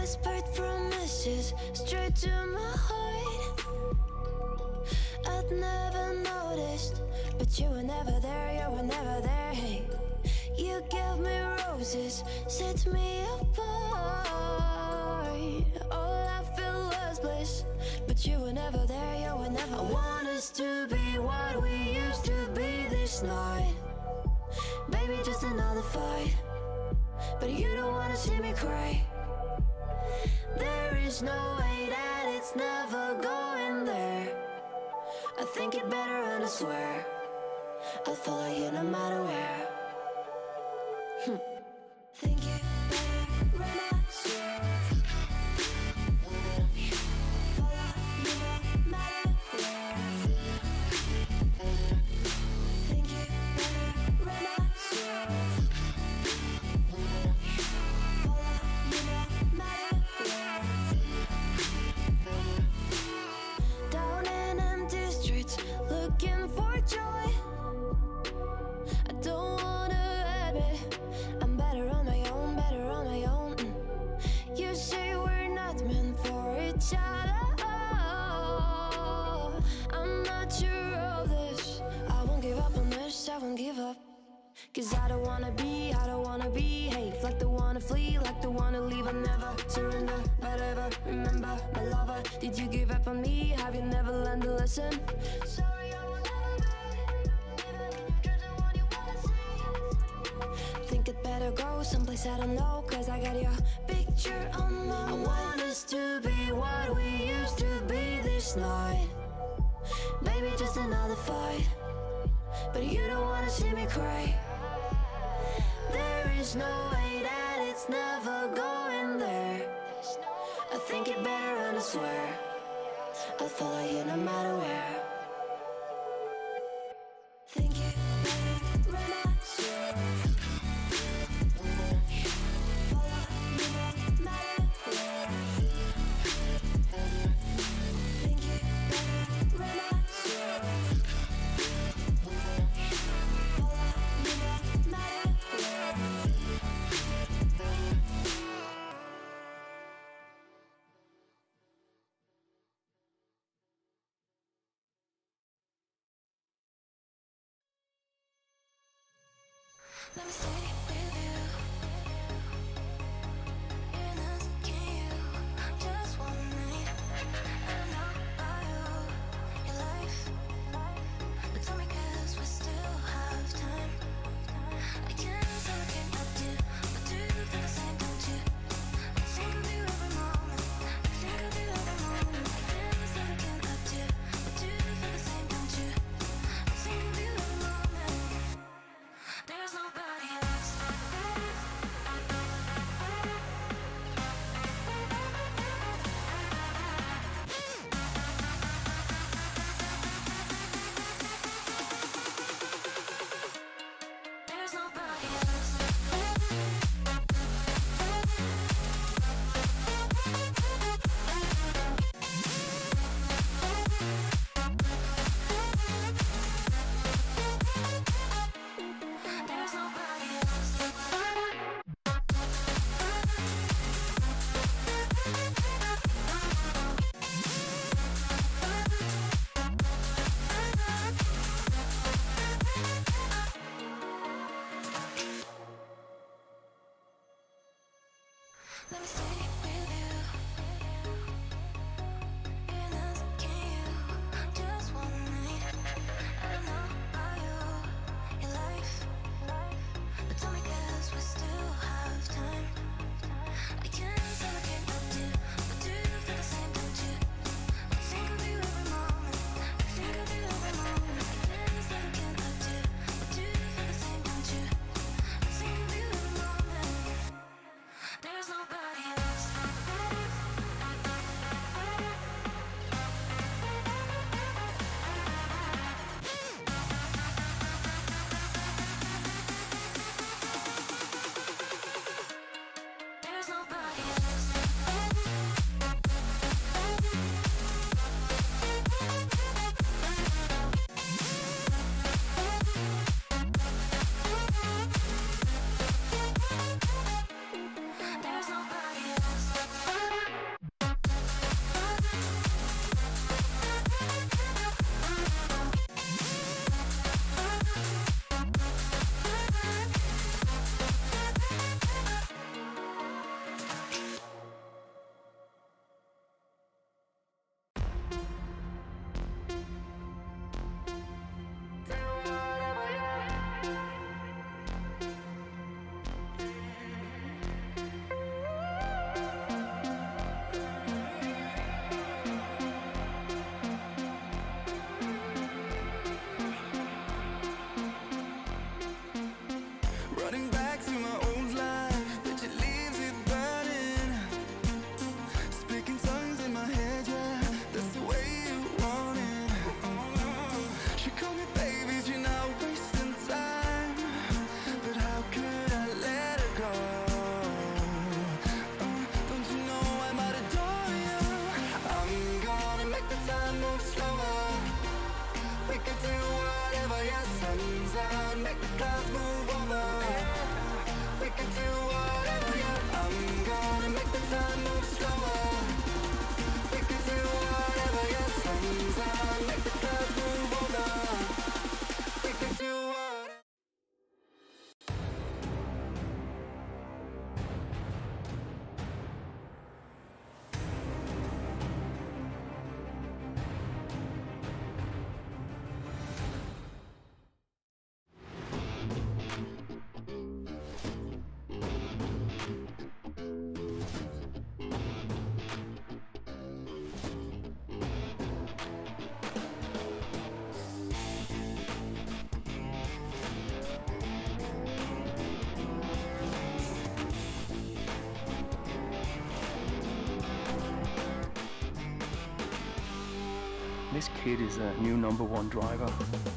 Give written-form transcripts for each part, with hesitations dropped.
whispered promises straight to my heart. I'd never noticed, but you were never there, you were never there. Hey, you gave me roses, set me apart. All I felt was bliss, but you were never there, you were never there. I want us to be what we used to be this night. Baby, just another fight, but you don't wanna see me cry. There is no way that it's never going there. I think it better and I swear I'll follow you no matter where. Think it better and I swear follow you no matter where. Think it better and I swear follow you no matter where. Down in empty streets, looking for joy. I don't wanna admit I'm better on my own, better on my own. You say we're not meant for each other. I'm not sure of this. I won't give up on this, I won't give up. Cause I don't wanna behave like the one to flee, like the one to leave. I never surrender, but ever remember my lover. Did you give up on me? Have you never learned a lesson? Sorry, I will never be even in your dreams, the one you wanna see. Think it better go someplace I don't know, cause I got your picture on my mind. I want us to be what we used to be this night. Maybe just another fight, but you don't wanna see me cry. There is no way that it's never going there. I think it better and I swear I'll follow you no matter where. Think it better and I swear follow you no matter where. Think it better and I swear follow you no matter where. Let me stay with you. Even asking you just one night. I don't know about you, your life, but tell me 'cause we still have time. I can't stop looking at you, but do you feel the same, don't you? I think of you every moment. I think of you every moment. I can't stop looking at you, but do you feel the same, don't you? I think of you every moment. There's nobody else. this kid is a new #1 driver.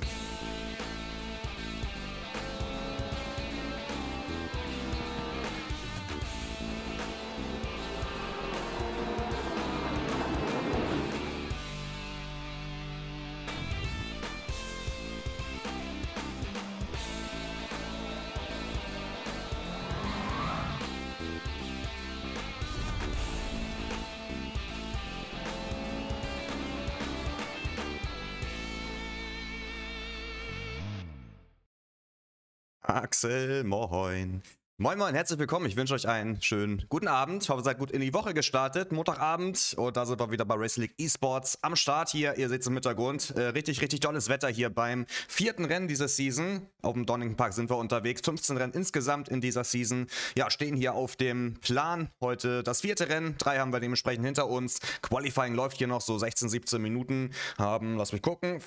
Axel, moin. Moin moin, herzlich willkommen. Ich wünsche euch einen schönen guten Abend. Ich hoffe, ihr seid gut in die Woche gestartet. Montagabend und da sind wir wieder bei Racing League Esports am Start hier. Ihr seht es im Hintergrund. Richtig tolles Wetter hier beim 4. Rennen dieser Season. Auf dem Donington Park sind wir unterwegs. 15 Rennen insgesamt in dieser Season. Ja, stehen hier auf dem Plan. Heute das 4. Rennen. 3 haben wir dementsprechend hinter uns. Qualifying läuft hier noch so 16, 17 Minuten. Haben, lass mich gucken,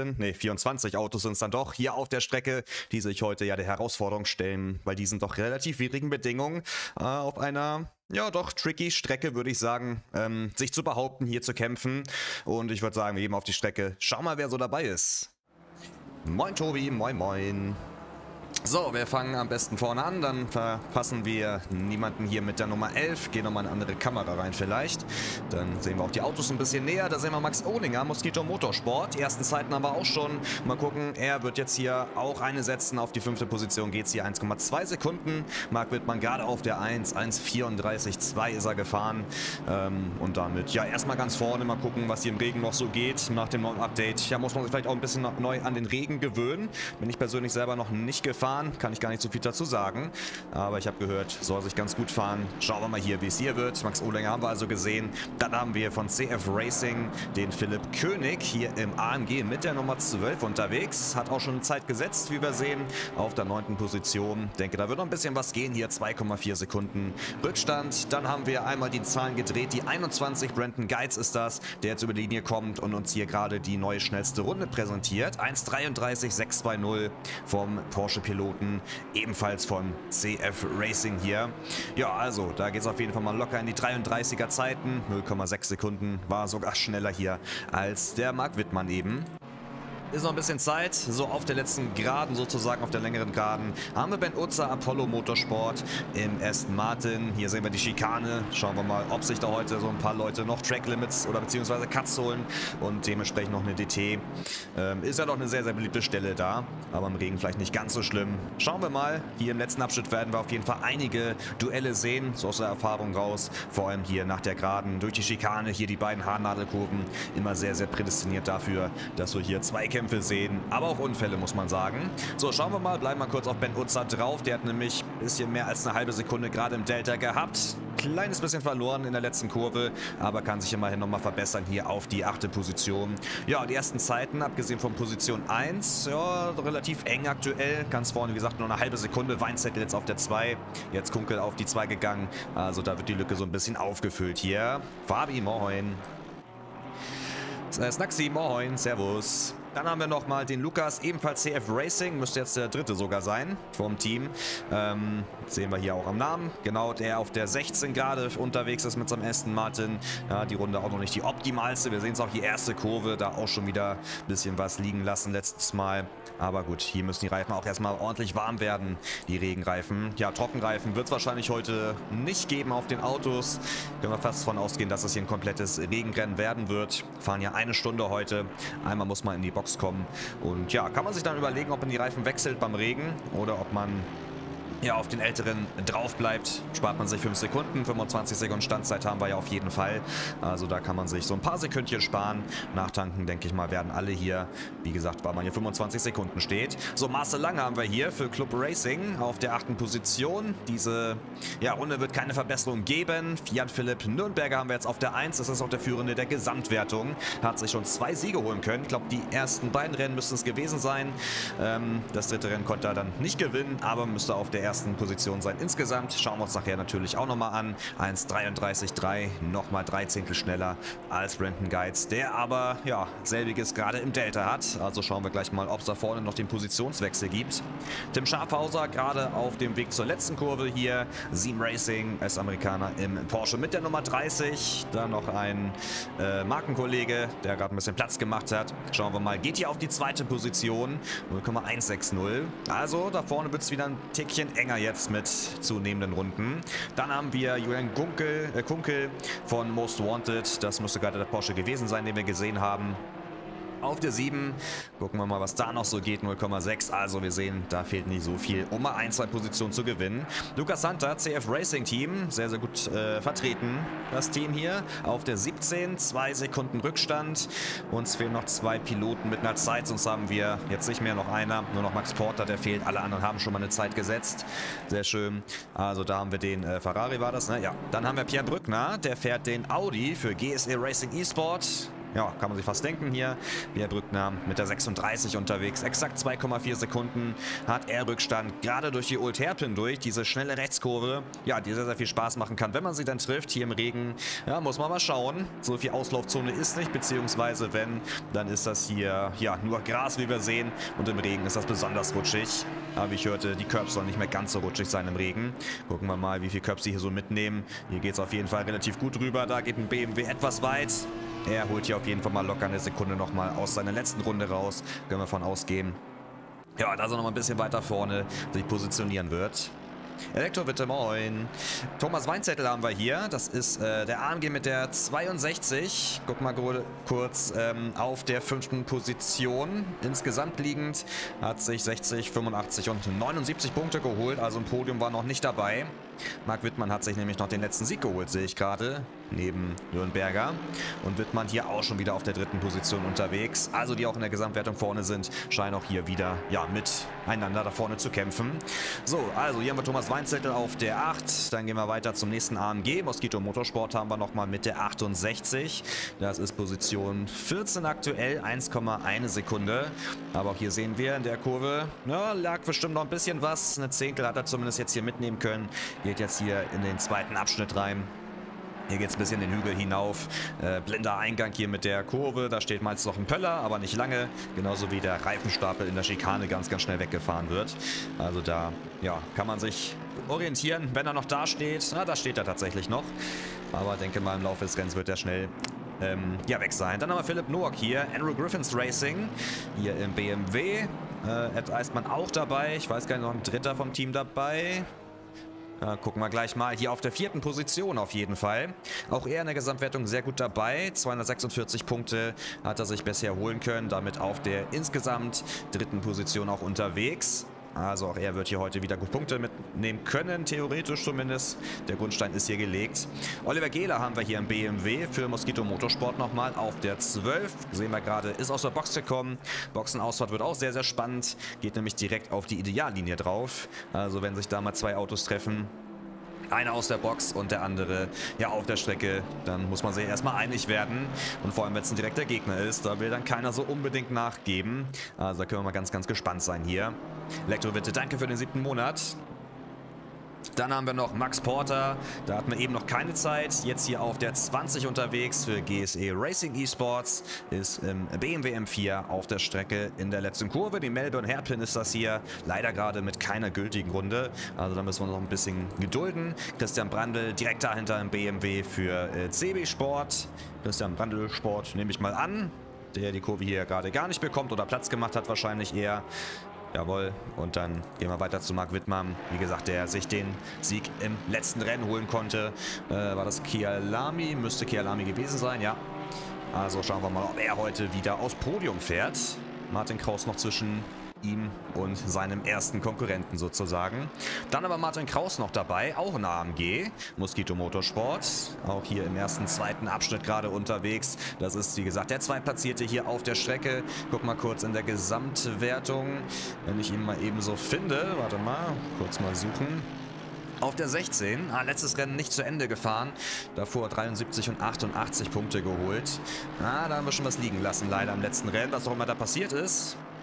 24 Autos sind es dann doch hier auf der Strecke, die sich heute ja der Herausforderung stellen, weil die sind doch relativ widrigen Bedingungen auf einer, ja doch, tricky Strecke, würde ich sagen, sich zu behaupten, hier zu kämpfen. Und ich würde sagen, wir gehen auf die Strecke. Schau mal, wer so dabei ist. Moin Tobi, moin moin. So, wir fangen am besten vorne an, dann verpassen wir niemanden hier mit der Nummer 11. Gehen nochmal eine andere Kamera rein vielleicht. Dann sehen wir auch die Autos ein bisschen näher. Da sehen wir Max Ohlinger, Mosquito Motorsport. Die ersten Zeiten haben wir auch schon. Mal gucken, er wird jetzt hier auch eine setzen. Auf die 5. Position geht es hier 1,2 Sekunden. Marc Wittmann gerade auf der 1, 1,34,2 ist er gefahren. Und damit, ja, erstmal ganz vorne. Mal gucken, was hier im Regen noch so geht nach dem neuen Update. Ja, muss man sich vielleicht auch ein bisschen neu an den Regen gewöhnen. Bin ich persönlich selber noch nicht gefahren. Kann ich gar nicht so viel dazu sagen. Aber ich habe gehört, soll sich ganz gut fahren. Schauen wir mal hier, wie es hier wird. Max Ohlinger haben wir also gesehen. Dann haben wir von CF Racing den Philipp König hier im AMG mit der Nummer 12 unterwegs. Hat auch schon eine Zeit gesetzt, wie wir sehen, auf der 9. Position. Denke, da wird noch ein bisschen was gehen. Hier 2,4 Sekunden Rückstand. Dann haben wir einmal die Zahlen gedreht. Die 21, Brandon Geiz ist das, der jetzt über die Linie kommt und uns hier gerade die neue schnellste Runde präsentiert. 1,33,620 vom Porsche-Piloten, ebenfalls von CF Racing hier. Ja, also, da geht es auf jeden Fall mal locker in die 33er Zeiten. 0,6 Sekunden, war sogar schneller hier als der Marc Wittmann eben. Ist noch ein bisschen Zeit, so auf der letzten Geraden sozusagen, auf der längeren Geraden, haben wir Ben Utzer, Apollo Motorsport im Aston Martin. Hier sehen wir die Schikane. Schauen wir mal, ob sich da heute so ein paar Leute noch Track Limits oder beziehungsweise Cuts holen und dementsprechend noch eine DT. Ist ja doch eine sehr beliebte Stelle da, aber im Regen vielleicht nicht ganz so schlimm. Schauen wir mal, hier im letzten Abschnitt werden wir auf jeden Fall einige Duelle sehen, so aus der Erfahrung raus. Vor allem hier nach der Geraden, durch die Schikane, hier die beiden Haarnadelkurven, immer sehr prädestiniert dafür, dass wir hier Zweikämpfe sehen, aber auch Unfälle, muss man sagen. So, schauen wir mal, bleiben mal kurz auf Ben Utzer drauf. Der hat nämlich ein bisschen mehr als eine halbe Sekunde gerade im Delta gehabt. Kleines bisschen verloren in der letzten Kurve, aber kann sich immerhin nochmal verbessern hier auf die 8. Position. Ja, die ersten Zeiten, abgesehen von Position 1, ja, relativ eng aktuell. Ganz vorne, wie gesagt, nur eine halbe Sekunde. Weinzettel jetzt auf der 2, jetzt Kunkel auf die 2 gegangen. Also da wird die Lücke so ein bisschen aufgefüllt hier. Fabi, moin. Snaxi, moin, servus. Dann haben wir nochmal den Lukas, ebenfalls CF Racing, müsste jetzt der 3. sogar sein vom Team. Sehen wir hier auch am Namen. Genau, der auf der 16 gerade unterwegs ist mit seinem Aston Martin. Ja, die Runde auch noch nicht die optimalste. Wir sehen es auch, die erste Kurve, da auch schon wieder ein bisschen was liegen lassen letztes Mal. Aber gut, hier müssen die Reifen auch erstmal ordentlich warm werden, die Regenreifen. Ja, Trockenreifen wird es wahrscheinlich heute nicht geben auf den Autos. Können wir fast davon ausgehen, dass es hier ein komplettes Regenrennen werden wird. Wir fahren ja 1 Stunde heute. Einmal muss man in die Box kommen. Und ja, kann man sich dann überlegen, ob man die Reifen wechselt beim Regen oder ob man ja auf den älteren drauf bleibt. Spart man sich 5 Sekunden, 25 Sekunden Standzeit haben wir ja auf jeden Fall. Also da kann man sich so ein paar Sekündchen sparen. Nachtanken, denke ich mal, werden alle hier, wie gesagt, weil man hier 25 Sekunden steht. So, Marcel Lange haben wir hier für Club Racing auf der 8. Position. Diese Runde wird keine Verbesserung geben. Jan-Philipp Nürnberger haben wir jetzt auf der 1. Das ist auch der Führende der Gesamtwertung. Hat sich schon 2 Siege holen können. Ich glaube, die ersten beiden Rennen müssten es gewesen sein. Das 3. Rennen konnte er dann nicht gewinnen, aber müsste auf der ersten Position sein insgesamt. Schauen wir uns nachher natürlich auch nochmal an. 1,33,3, nochmal 3 Zehntel schneller als Brandon Geitz, der aber, ja, selbiges gerade im Delta hat. Also schauen wir gleich mal, ob es da vorne noch den Positionswechsel gibt. Tim Schafhauser gerade auf dem Weg zur letzten Kurve hier. Zeem Racing als Amerikaner im Porsche mit der Nummer 30. Dann noch ein Markenkollege, der gerade ein bisschen Platz gemacht hat. Schauen wir mal, geht hier auf die zweite Position. 0,160. Also da vorne wird es wieder ein Tickchen enger jetzt mit zunehmenden Runden. Dann haben wir Julian Kunkel von Most Wanted. Das müsste gerade der Porsche gewesen sein, den wir gesehen haben. Auf der 7, gucken wir mal, was da noch so geht, 0,6, also wir sehen, da fehlt nicht so viel, um mal 1, 2 Positionen zu gewinnen. Lukas Hunter, CF Racing Team, sehr, sehr gut vertreten, das Team hier. Auf der 17, 2 Sekunden Rückstand, uns fehlen noch 2 Piloten mit einer Zeit, sonst haben wir jetzt nicht mehr, noch einer, nur noch Max Porter, der fehlt, alle anderen haben schon mal eine Zeit gesetzt, sehr schön. Also da haben wir den Ferrari war das, ne? Ja. Dann haben wir Pierre Brückner, der fährt den Audi für GSE Racing Esport. Ja, kann man sich fast denken hier. Pierre Brückner mit der 36 unterwegs. Exakt 2,4 Sekunden hat er Rückstand. Gerade durch die Old Hairpin durch. Diese schnelle Rechtskurve, ja, die sehr, sehr viel Spaß machen kann, wenn man sie dann trifft. Hier im Regen, ja, muss man mal schauen. So viel Auslaufzone ist nicht, beziehungsweise wenn, dann ist das hier, ja, nur Gras, wie wir sehen. Und im Regen ist das besonders rutschig. Aber wie ich hörte, die Curbs sollen nicht mehr ganz so rutschig sein im Regen. Gucken wir mal, wie viel Curbs sie hier so mitnehmen. Hier geht es auf jeden Fall relativ gut rüber. Da geht ein BMW etwas weit. Er holt hier auf jeden Fall mal locker eine Sekunde nochmal aus seiner letzten Runde raus. Können wir von ausgehen. Ja, dass er noch mal ein bisschen weiter vorne sich positionieren wird. Elektro, bitte, moin. Thomas Weinzettel haben wir hier. Das ist der AMG mit der 62. Guck mal kurz auf der 5. Position. Insgesamt liegend hat sich 60, 85 und 79 Punkte geholt. Also ein Podium war noch nicht dabei. Marc Wittmann hat sich nämlich noch den letzten Sieg geholt, sehe ich gerade, neben Nürnberger. Und Wittmann hier auch schon wieder auf der 3. Position unterwegs. Also die auch in der Gesamtwertung vorne sind, scheinen auch hier wieder, ja, miteinander da vorne zu kämpfen. So, also hier haben wir Thomas Weinzettel auf der 8. Dann gehen wir weiter zum nächsten AMG. Mosquito Motorsport haben wir nochmal mit der 68. Das ist Position 14 aktuell, 1,1 Sekunde. Aber auch hier sehen wir in der Kurve, ja, lag bestimmt noch ein bisschen was. Eine Zehntel hat er zumindest jetzt hier mitnehmen können. Geht jetzt hier in den zweiten Abschnitt rein. Hier geht es ein bisschen den Hügel hinauf. Blinder Eingang hier mit der Kurve. Da steht meist noch ein Pöller, aber nicht lange. Genauso wie der Reifenstapel in der Schikane ganz, ganz schnell weggefahren wird. Also da, ja, kann man sich orientieren, wenn er noch da steht. Na, da steht er tatsächlich noch. Aber denke mal, im Laufe des Rennens wird er schnell ja, weg sein. Dann haben wir Philipp Noack hier. Andrew Griffins Racing. Hier im BMW. Da ist man auch dabei. Ich weiß gar nicht, noch ein Dritter vom Team dabei. Gucken wir gleich mal. Hier auf der 4. Position auf jeden Fall. Auch er in der Gesamtwertung sehr gut dabei. 246 Punkte hat er sich bisher holen können. Damit auf der insgesamt 3. Position auch unterwegs. Also auch er wird hier heute wieder gut Punkte mitnehmen können, theoretisch zumindest. Der Grundstein ist hier gelegt. Oliver Gehler haben wir hier im BMW für Mosquito Motorsport nochmal auf der 12. Sehen wir gerade, ist aus der Box gekommen. Boxenausfahrt wird auch sehr, sehr spannend. Geht nämlich direkt auf die Ideallinie drauf. Also wenn sich da mal 2 Autos treffen, einer aus der Box und der andere ja auf der Strecke, dann muss man sich erstmal einig werden. Und vor allem, wenn es ein direkter Gegner ist, da will dann keiner so unbedingt nachgeben. Also da können wir mal ganz, ganz gespannt sein hier. Elektrowitte, danke für den 7. Monat. Dann haben wir noch Max Porter, da hatten wir eben noch keine Zeit, jetzt hier auf der 20 unterwegs für GSE Racing Esports, ist im BMW M4 auf der Strecke in der letzten Kurve, die Melbourne Hairpin ist das hier, leider gerade mit keiner gültigen Runde, also da müssen wir noch ein bisschen gedulden. Christian Brandl direkt dahinter im BMW für CB Sport, Christian Brandl Sport nehme ich mal an, der die Kurve hier gerade gar nicht bekommt oder Platz gemacht hat wahrscheinlich eher. Jawohl, und dann gehen wir weiter zu Marc Wittmann. Wie gesagt, der sich den Sieg im letzten Rennen holen konnte. War das Kyalami? Müsste Kyalami gewesen sein, ja. Also schauen wir mal, ob er heute wieder aufs Podium fährt. Martin Kraus noch zwischen ihm und seinem ersten Konkurrenten sozusagen. Dann aber Martin Kraus noch dabei, auch ein AMG, Mosquito Motorsport, auch hier im ersten, zweiten Abschnitt gerade unterwegs. Das ist, wie gesagt, der Zweitplatzierte hier auf der Strecke. Guck mal kurz in der Gesamtwertung, wenn ich ihn mal eben so finde. Warte mal, kurz mal suchen. Auf der 16, letztes Rennen nicht zu Ende gefahren, davor 73 und 88 Punkte geholt. Da haben wir schon was liegen lassen, leider im letzten Rennen, was auch immer da passiert ist.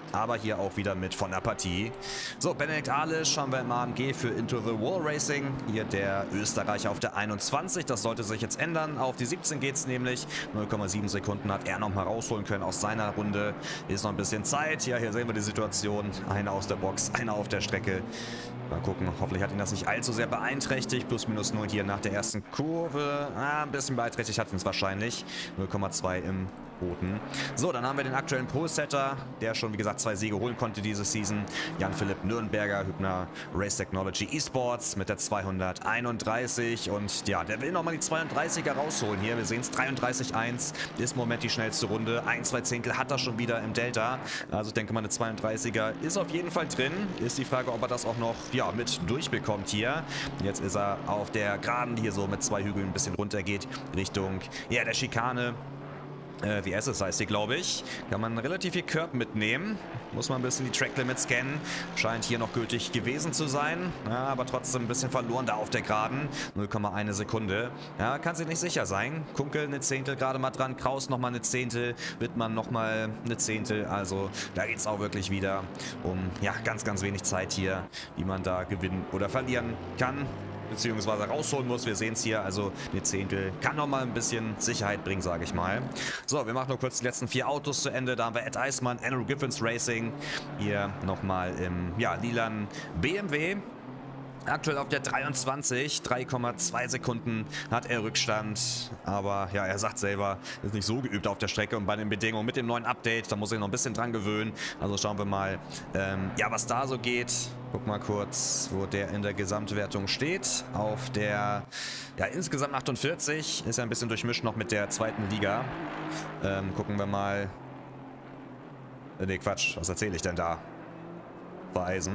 aber hier auch wieder mit von der Partie. So, Benedikt Alisch haben wir im AMG für Into the Wall Racing. Hier der Österreicher auf der 21. Das sollte sich jetzt ändern. Auf die 17 geht es nämlich. 0,7 Sekunden hat er nochmal rausholen können aus seiner Runde. Ist noch ein bisschen Zeit. Ja, hier sehen wir die Situation. Einer aus der Box, einer auf der Strecke. Mal gucken, hoffentlich hat ihn das nicht allzu sehr beeinträchtigt. Plus minus 0 hier nach der ersten Kurve. Ein bisschen beeinträchtigt hat ihn es wahrscheinlich. 0,2 im Boden. So, dann haben wir den aktuellen Pole-Setter, der schon, wie gesagt, 2 Siege holen konnte diese Season. Jan-Philipp Nürnberger, Hübner Race Technology Esports mit der 231. Und ja, der will nochmal die 32er rausholen hier. Wir sehen es, 33,1 ist im Moment die schnellste Runde. 1-2 Zehntel hat er schon wieder im Delta. Also ich denke mal, eine 32er ist auf jeden Fall drin. Ist die Frage, ob er das auch noch ja, mit durchbekommt hier. Jetzt ist er auf der Geraden, die hier so mit 2 Hügeln ein bisschen runter geht, Richtung ja, der Schikane. VSS heißt die, glaube ich. Kann man relativ viel Curb mitnehmen. Muss man ein bisschen die Track-Limits scannen. Scheint hier noch gültig gewesen zu sein. Ja, aber trotzdem ein bisschen verloren da auf der Geraden. 0,1 Sekunde. Ja, kann sich nicht sicher sein. Kunkel eine Zehntel gerade mal dran. Kraus nochmal eine Zehntel. Wittmann nochmal eine Zehntel. Also da geht es auch wirklich wieder um ja, ganz, ganz wenig Zeit hier, die man da gewinnen oder verlieren kann. Beziehungsweise rausholen muss. Wir sehen es hier, also eine Zehntel kann nochmal ein bisschen Sicherheit bringen, sage ich mal. So, wir machen nur kurz die letzten 4 Autos zu Ende. Da haben wir Ed Eismann, Andrew Giffens Racing. Hier nochmal im ja, lilanen BMW. Aktuell auf der 23, 3,2 Sekunden hat er Rückstand. Aber ja, er sagt selber, ist nicht so geübt auf der Strecke. Und bei den Bedingungen mit dem neuen Update, da muss ich noch ein bisschen dran gewöhnen. Also schauen wir mal, ja, was da so geht. Guck mal kurz, wo der in der Gesamtwertung steht. Auf der, ja, insgesamt 48. Ist ja ein bisschen durchmischt noch mit der zweiten Liga. Gucken wir mal. Ne, Quatsch, was erzähle ich denn da? Vereisen.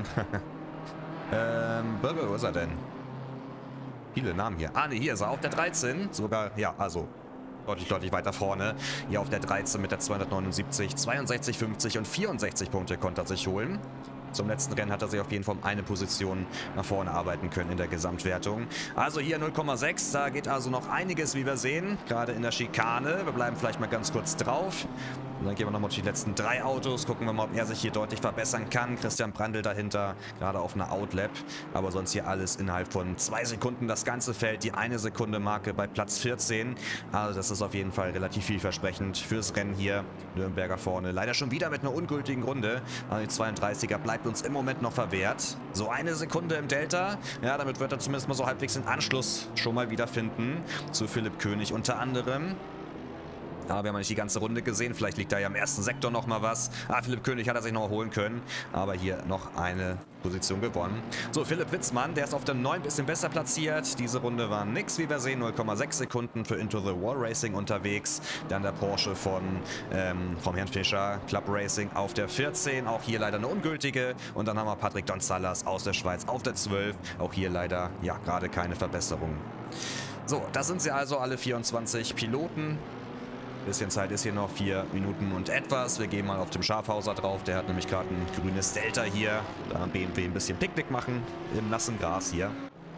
Wo ist er denn? Viele Namen hier. Ah, ne, hier ist er auf der 13. Sogar, ja, also deutlich weiter vorne. Hier auf der 13 mit der 279, 62, 50 und 64 Punkte konnte er sich holen. Zum letzten Rennen hat er sich auf jeden Fall um eine Position nach vorne arbeiten können in der Gesamtwertung. Also hier 0,6, da geht also noch einiges, wie wir sehen, gerade in der Schikane. Wir bleiben vielleicht mal ganz kurz drauf. Und dann gehen wir nochmal durch die letzten 3 Autos, gucken wir mal, ob er sich hier deutlich verbessern kann. Christian Brandl dahinter, gerade auf einer Outlap. Aber sonst hier alles innerhalb von 2 Sekunden. Das ganze Feld, die 1 Sekunde Marke bei Platz 14. Also das ist auf jeden Fall relativ vielversprechend fürs Rennen hier. Nürnberger vorne, leider schon wieder mit einer ungültigen Runde. Also die 32er bleibt uns im Moment noch verwehrt. So 1 Sekunde im Delta. Ja, damit wird er zumindest mal so halbwegs den Anschluss schon mal wieder finden. Zu Philipp König unter anderem. Aber wir haben nicht die ganze Runde gesehen. Vielleicht liegt da ja im ersten Sektor noch mal was. Philipp König hat er sich noch holen können. Aber hier noch eine Position gewonnen. So, Philipp Witzmann, der ist auf der 9 ein bisschen besser platziert. Diese Runde war nix, wie wir sehen. 0,6 Sekunden für Into the Wall Racing unterwegs. Dann der Porsche vom Herrn Fischer, Club Racing auf der 14. Auch hier leider eine ungültige. Und dann haben wir Patrick Donzallas aus der Schweiz auf der 12. Auch hier leider, ja, gerade keine Verbesserung. So, das sind sie also, alle 24 Piloten. Bisschen Zeit ist hier noch, 4 Minuten und etwas. Wir gehen mal auf dem Schafhauser drauf. Der hat nämlich gerade ein grünes Delta hier. Da BMW ein bisschen Picknick machen im nassen Gras hier.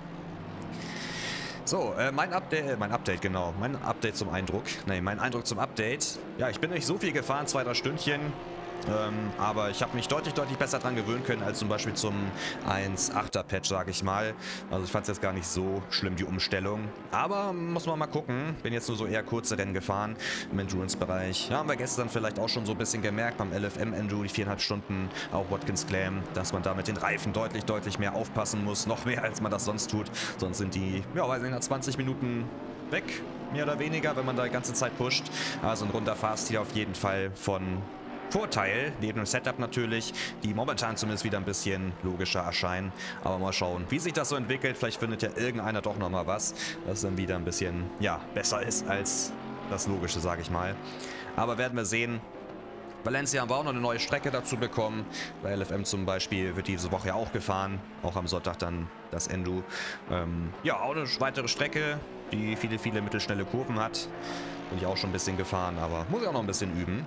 So, mein Update zum Eindruck. Nee, mein Eindruck zum Update. Ja, ich bin nicht so viel gefahren, 2-3 Stündchen. Aber ich habe mich deutlich besser dran gewöhnen können als zum Beispiel zum 1.8er Patch, sage ich mal. Also ich fand es jetzt gar nicht so schlimm, die Umstellung. Aber muss man mal gucken. Bin jetzt nur so eher kurze Rennen gefahren im Endurance-Bereich. Ja, haben wir gestern vielleicht auch schon so ein bisschen gemerkt beim LFM Enduro, die 4,5 Stunden, auch Watkins Glen, dass man da mit den Reifen deutlich mehr aufpassen muss. Noch mehr, als man das sonst tut. Sonst sind die, ja, weiß nicht, nach 20 Minuten weg, mehr oder weniger, wenn man da die ganze Zeit pusht. Also ein runder Fahrstil auf jeden Fall von Vorteil, neben dem Setup natürlich, die momentan zumindest wieder ein bisschen logischer erscheinen. Aber mal schauen, wie sich das so entwickelt. Vielleicht findet ja irgendeiner doch nochmal was, das dann wieder ein bisschen, ja, besser ist als das Logische, sage ich mal. Aber werden wir sehen. Valencia haben wir auch noch eine neue Strecke dazu bekommen. Bei LFM zum Beispiel wird diese Woche ja auch gefahren. Auch am Sonntag dann das Endo. Ja, auch eine weitere Strecke, die viele mittelschnelle Kurven hat. Bin ich auch schon ein bisschen gefahren, aber muss ich auch noch ein bisschen üben.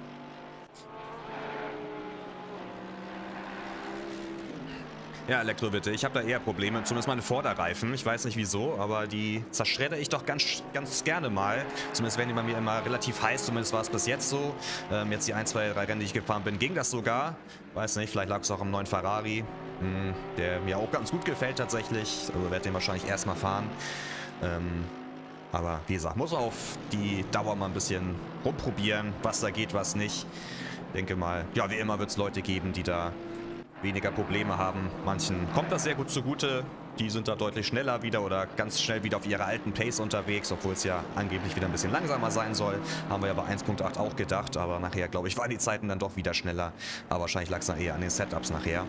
Ja, Elektrowitte. Ich habe da eher Probleme. Zumindest meine Vorderreifen. Ich weiß nicht wieso, aber die zerschredder ich doch ganz gerne mal. Zumindest werden die bei mir immer relativ heiß. Zumindest war es bis jetzt so. Jetzt die 1, 2, 3 Rennen, die ich gefahren bin, ging das sogar. Weiß nicht, vielleicht lag es auch am neuen Ferrari. Der mir auch ganz gut gefällt tatsächlich. Also werde den wahrscheinlich erstmal fahren. Aber wie gesagt, muss auf die Dauer mal ein bisschen rumprobieren, was da geht, was nicht. Denke mal, ja, wie immer wird es Leute geben, die da weniger Probleme haben. Manchen kommt das sehr gut zugute. Die sind da deutlich schneller wieder oder ganz schnell wieder auf ihrer alten Pace unterwegs, obwohl es ja angeblich wieder ein bisschen langsamer sein soll. Haben wir ja bei 1.8 auch gedacht, aber nachher, glaube ich, waren die Zeiten dann doch wieder schneller. Aber wahrscheinlich lag es dann eher an den Setups nachher.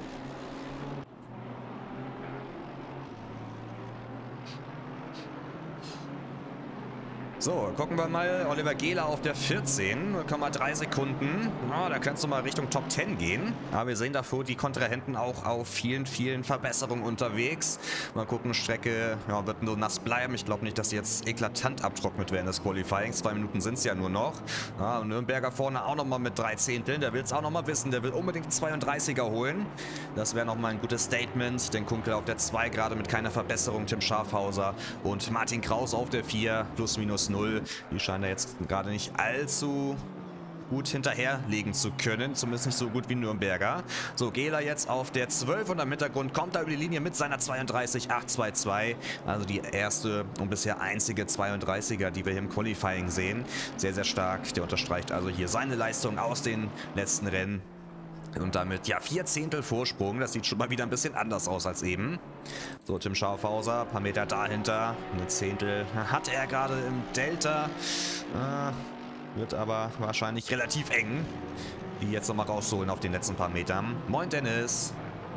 So, gucken wir mal. Oliver Gehler auf der 14,3 Sekunden. Oh, da kannst du mal Richtung Top 10 gehen. Aber wir sehen davor die Kontrahenten auch auf vielen Verbesserungen unterwegs. Mal gucken, Strecke wird nur nass bleiben. Ich glaube nicht, dass sie jetzt eklatant abtrocknet werden, das Qualifying. 2 Minuten sind es ja nur noch. Ja, Nürnberger vorne auch nochmal mit 3 Zehnteln. Der will es auch nochmal wissen. Der will unbedingt den 32er holen. Das wäre nochmal ein gutes Statement. Den Kunkel auf der 2 gerade mit keiner Verbesserung. Tim Schafhauser und Martin Kraus auf der 4 plus minus 0. Die scheinen da jetzt gerade nicht allzu gut hinterherlegen zu können. Zumindest nicht so gut wie Nürnberger. So, Gehler jetzt auf der 12 und im Hintergrund kommt er über die Linie mit seiner 32.822. Also die erste und bisher einzige 32er, die wir hier im Qualifying sehen. Sehr, sehr stark. Der unterstreicht also hier seine Leistung aus den letzten Rennen. Und damit, ja, 4 Zehntel Vorsprung. Das sieht schon mal wieder ein bisschen anders aus als eben. So, Tim Schafhauser, ein paar Meter dahinter. Eine Zehntel hat er gerade im Delta. Wird aber wahrscheinlich relativ eng. Die jetzt nochmal rausholen auf den letzten paar Metern. Moin, Dennis.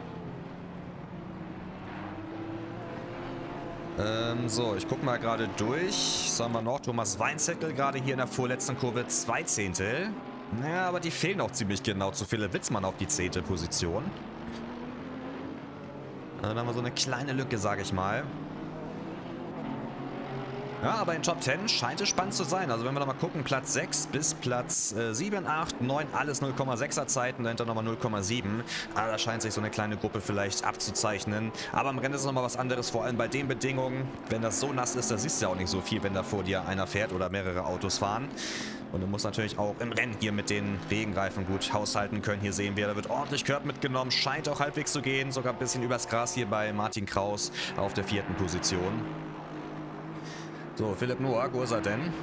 So, ich gucke mal gerade durch. Was haben wir noch? Thomas Weinzettel gerade hier in der vorletzten Kurve 2 Zehntel. Naja, aber die fehlen auch ziemlich genau zu Philipp Witzmann auf die 10. Position. Dann haben wir so eine kleine Lücke, sage ich mal. Ja, aber in Top 10 scheint es spannend zu sein. Also wenn wir da mal gucken, Platz 6 bis Platz 7, 8, 9, alles 0,6er Zeiten, dahinter nochmal 0,7. Da scheint sich so eine kleine Gruppe vielleicht abzuzeichnen. Aber im Rennen ist es nochmal was anderes, vor allem bei den Bedingungen. Wenn das so nass ist, da siehst du ja auch nicht so viel, wenn da vor dir einer fährt oder mehrere Autos fahren. Und du musst natürlich auch im Rennen hier mit den Regenreifen gut haushalten können. Hier sehen wir, da wird ordentlich Curb mitgenommen. Scheint auch halbwegs zu gehen. Sogar ein bisschen übers Gras hier bei Martin Kraus auf der 4. Position. So, Philipp Noack, wo ist er denn?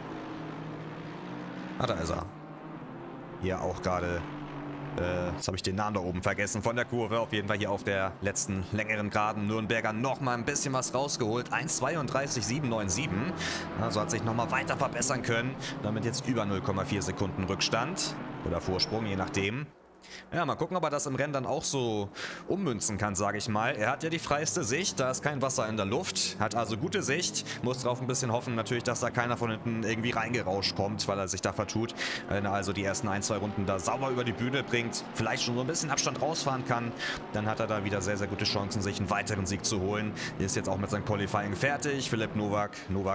Ah, da ist er. Hier auch gerade... jetzt habe ich den Namen da oben vergessen von der Kurve. Auf jeden Fall hier auf der letzten längeren Geraden Nürnberger nochmal ein bisschen was rausgeholt. 1,32,797. Also hat sich nochmal weiter verbessern können. Damit jetzt über 0,4 Sekunden Rückstand. Oder Vorsprung, je nachdem. Ja, mal gucken, ob er das im Rennen dann auch so ummünzen kann, sage ich mal. Er hat ja die freiste Sicht, da ist kein Wasser in der Luft, hat also gute Sicht, muss drauf ein bisschen hoffen natürlich, dass da keiner von hinten irgendwie reingerauscht kommt, weil er sich da vertut. Wenn er also die ersten 1, 2 Runden da sauber über die Bühne bringt, vielleicht schon so ein bisschen Abstand rausfahren kann, dann hat er da wieder sehr, sehr gute Chancen, sich einen weiteren Sieg zu holen. Ist jetzt auch mit seinem Qualifying fertig. Philipp Noack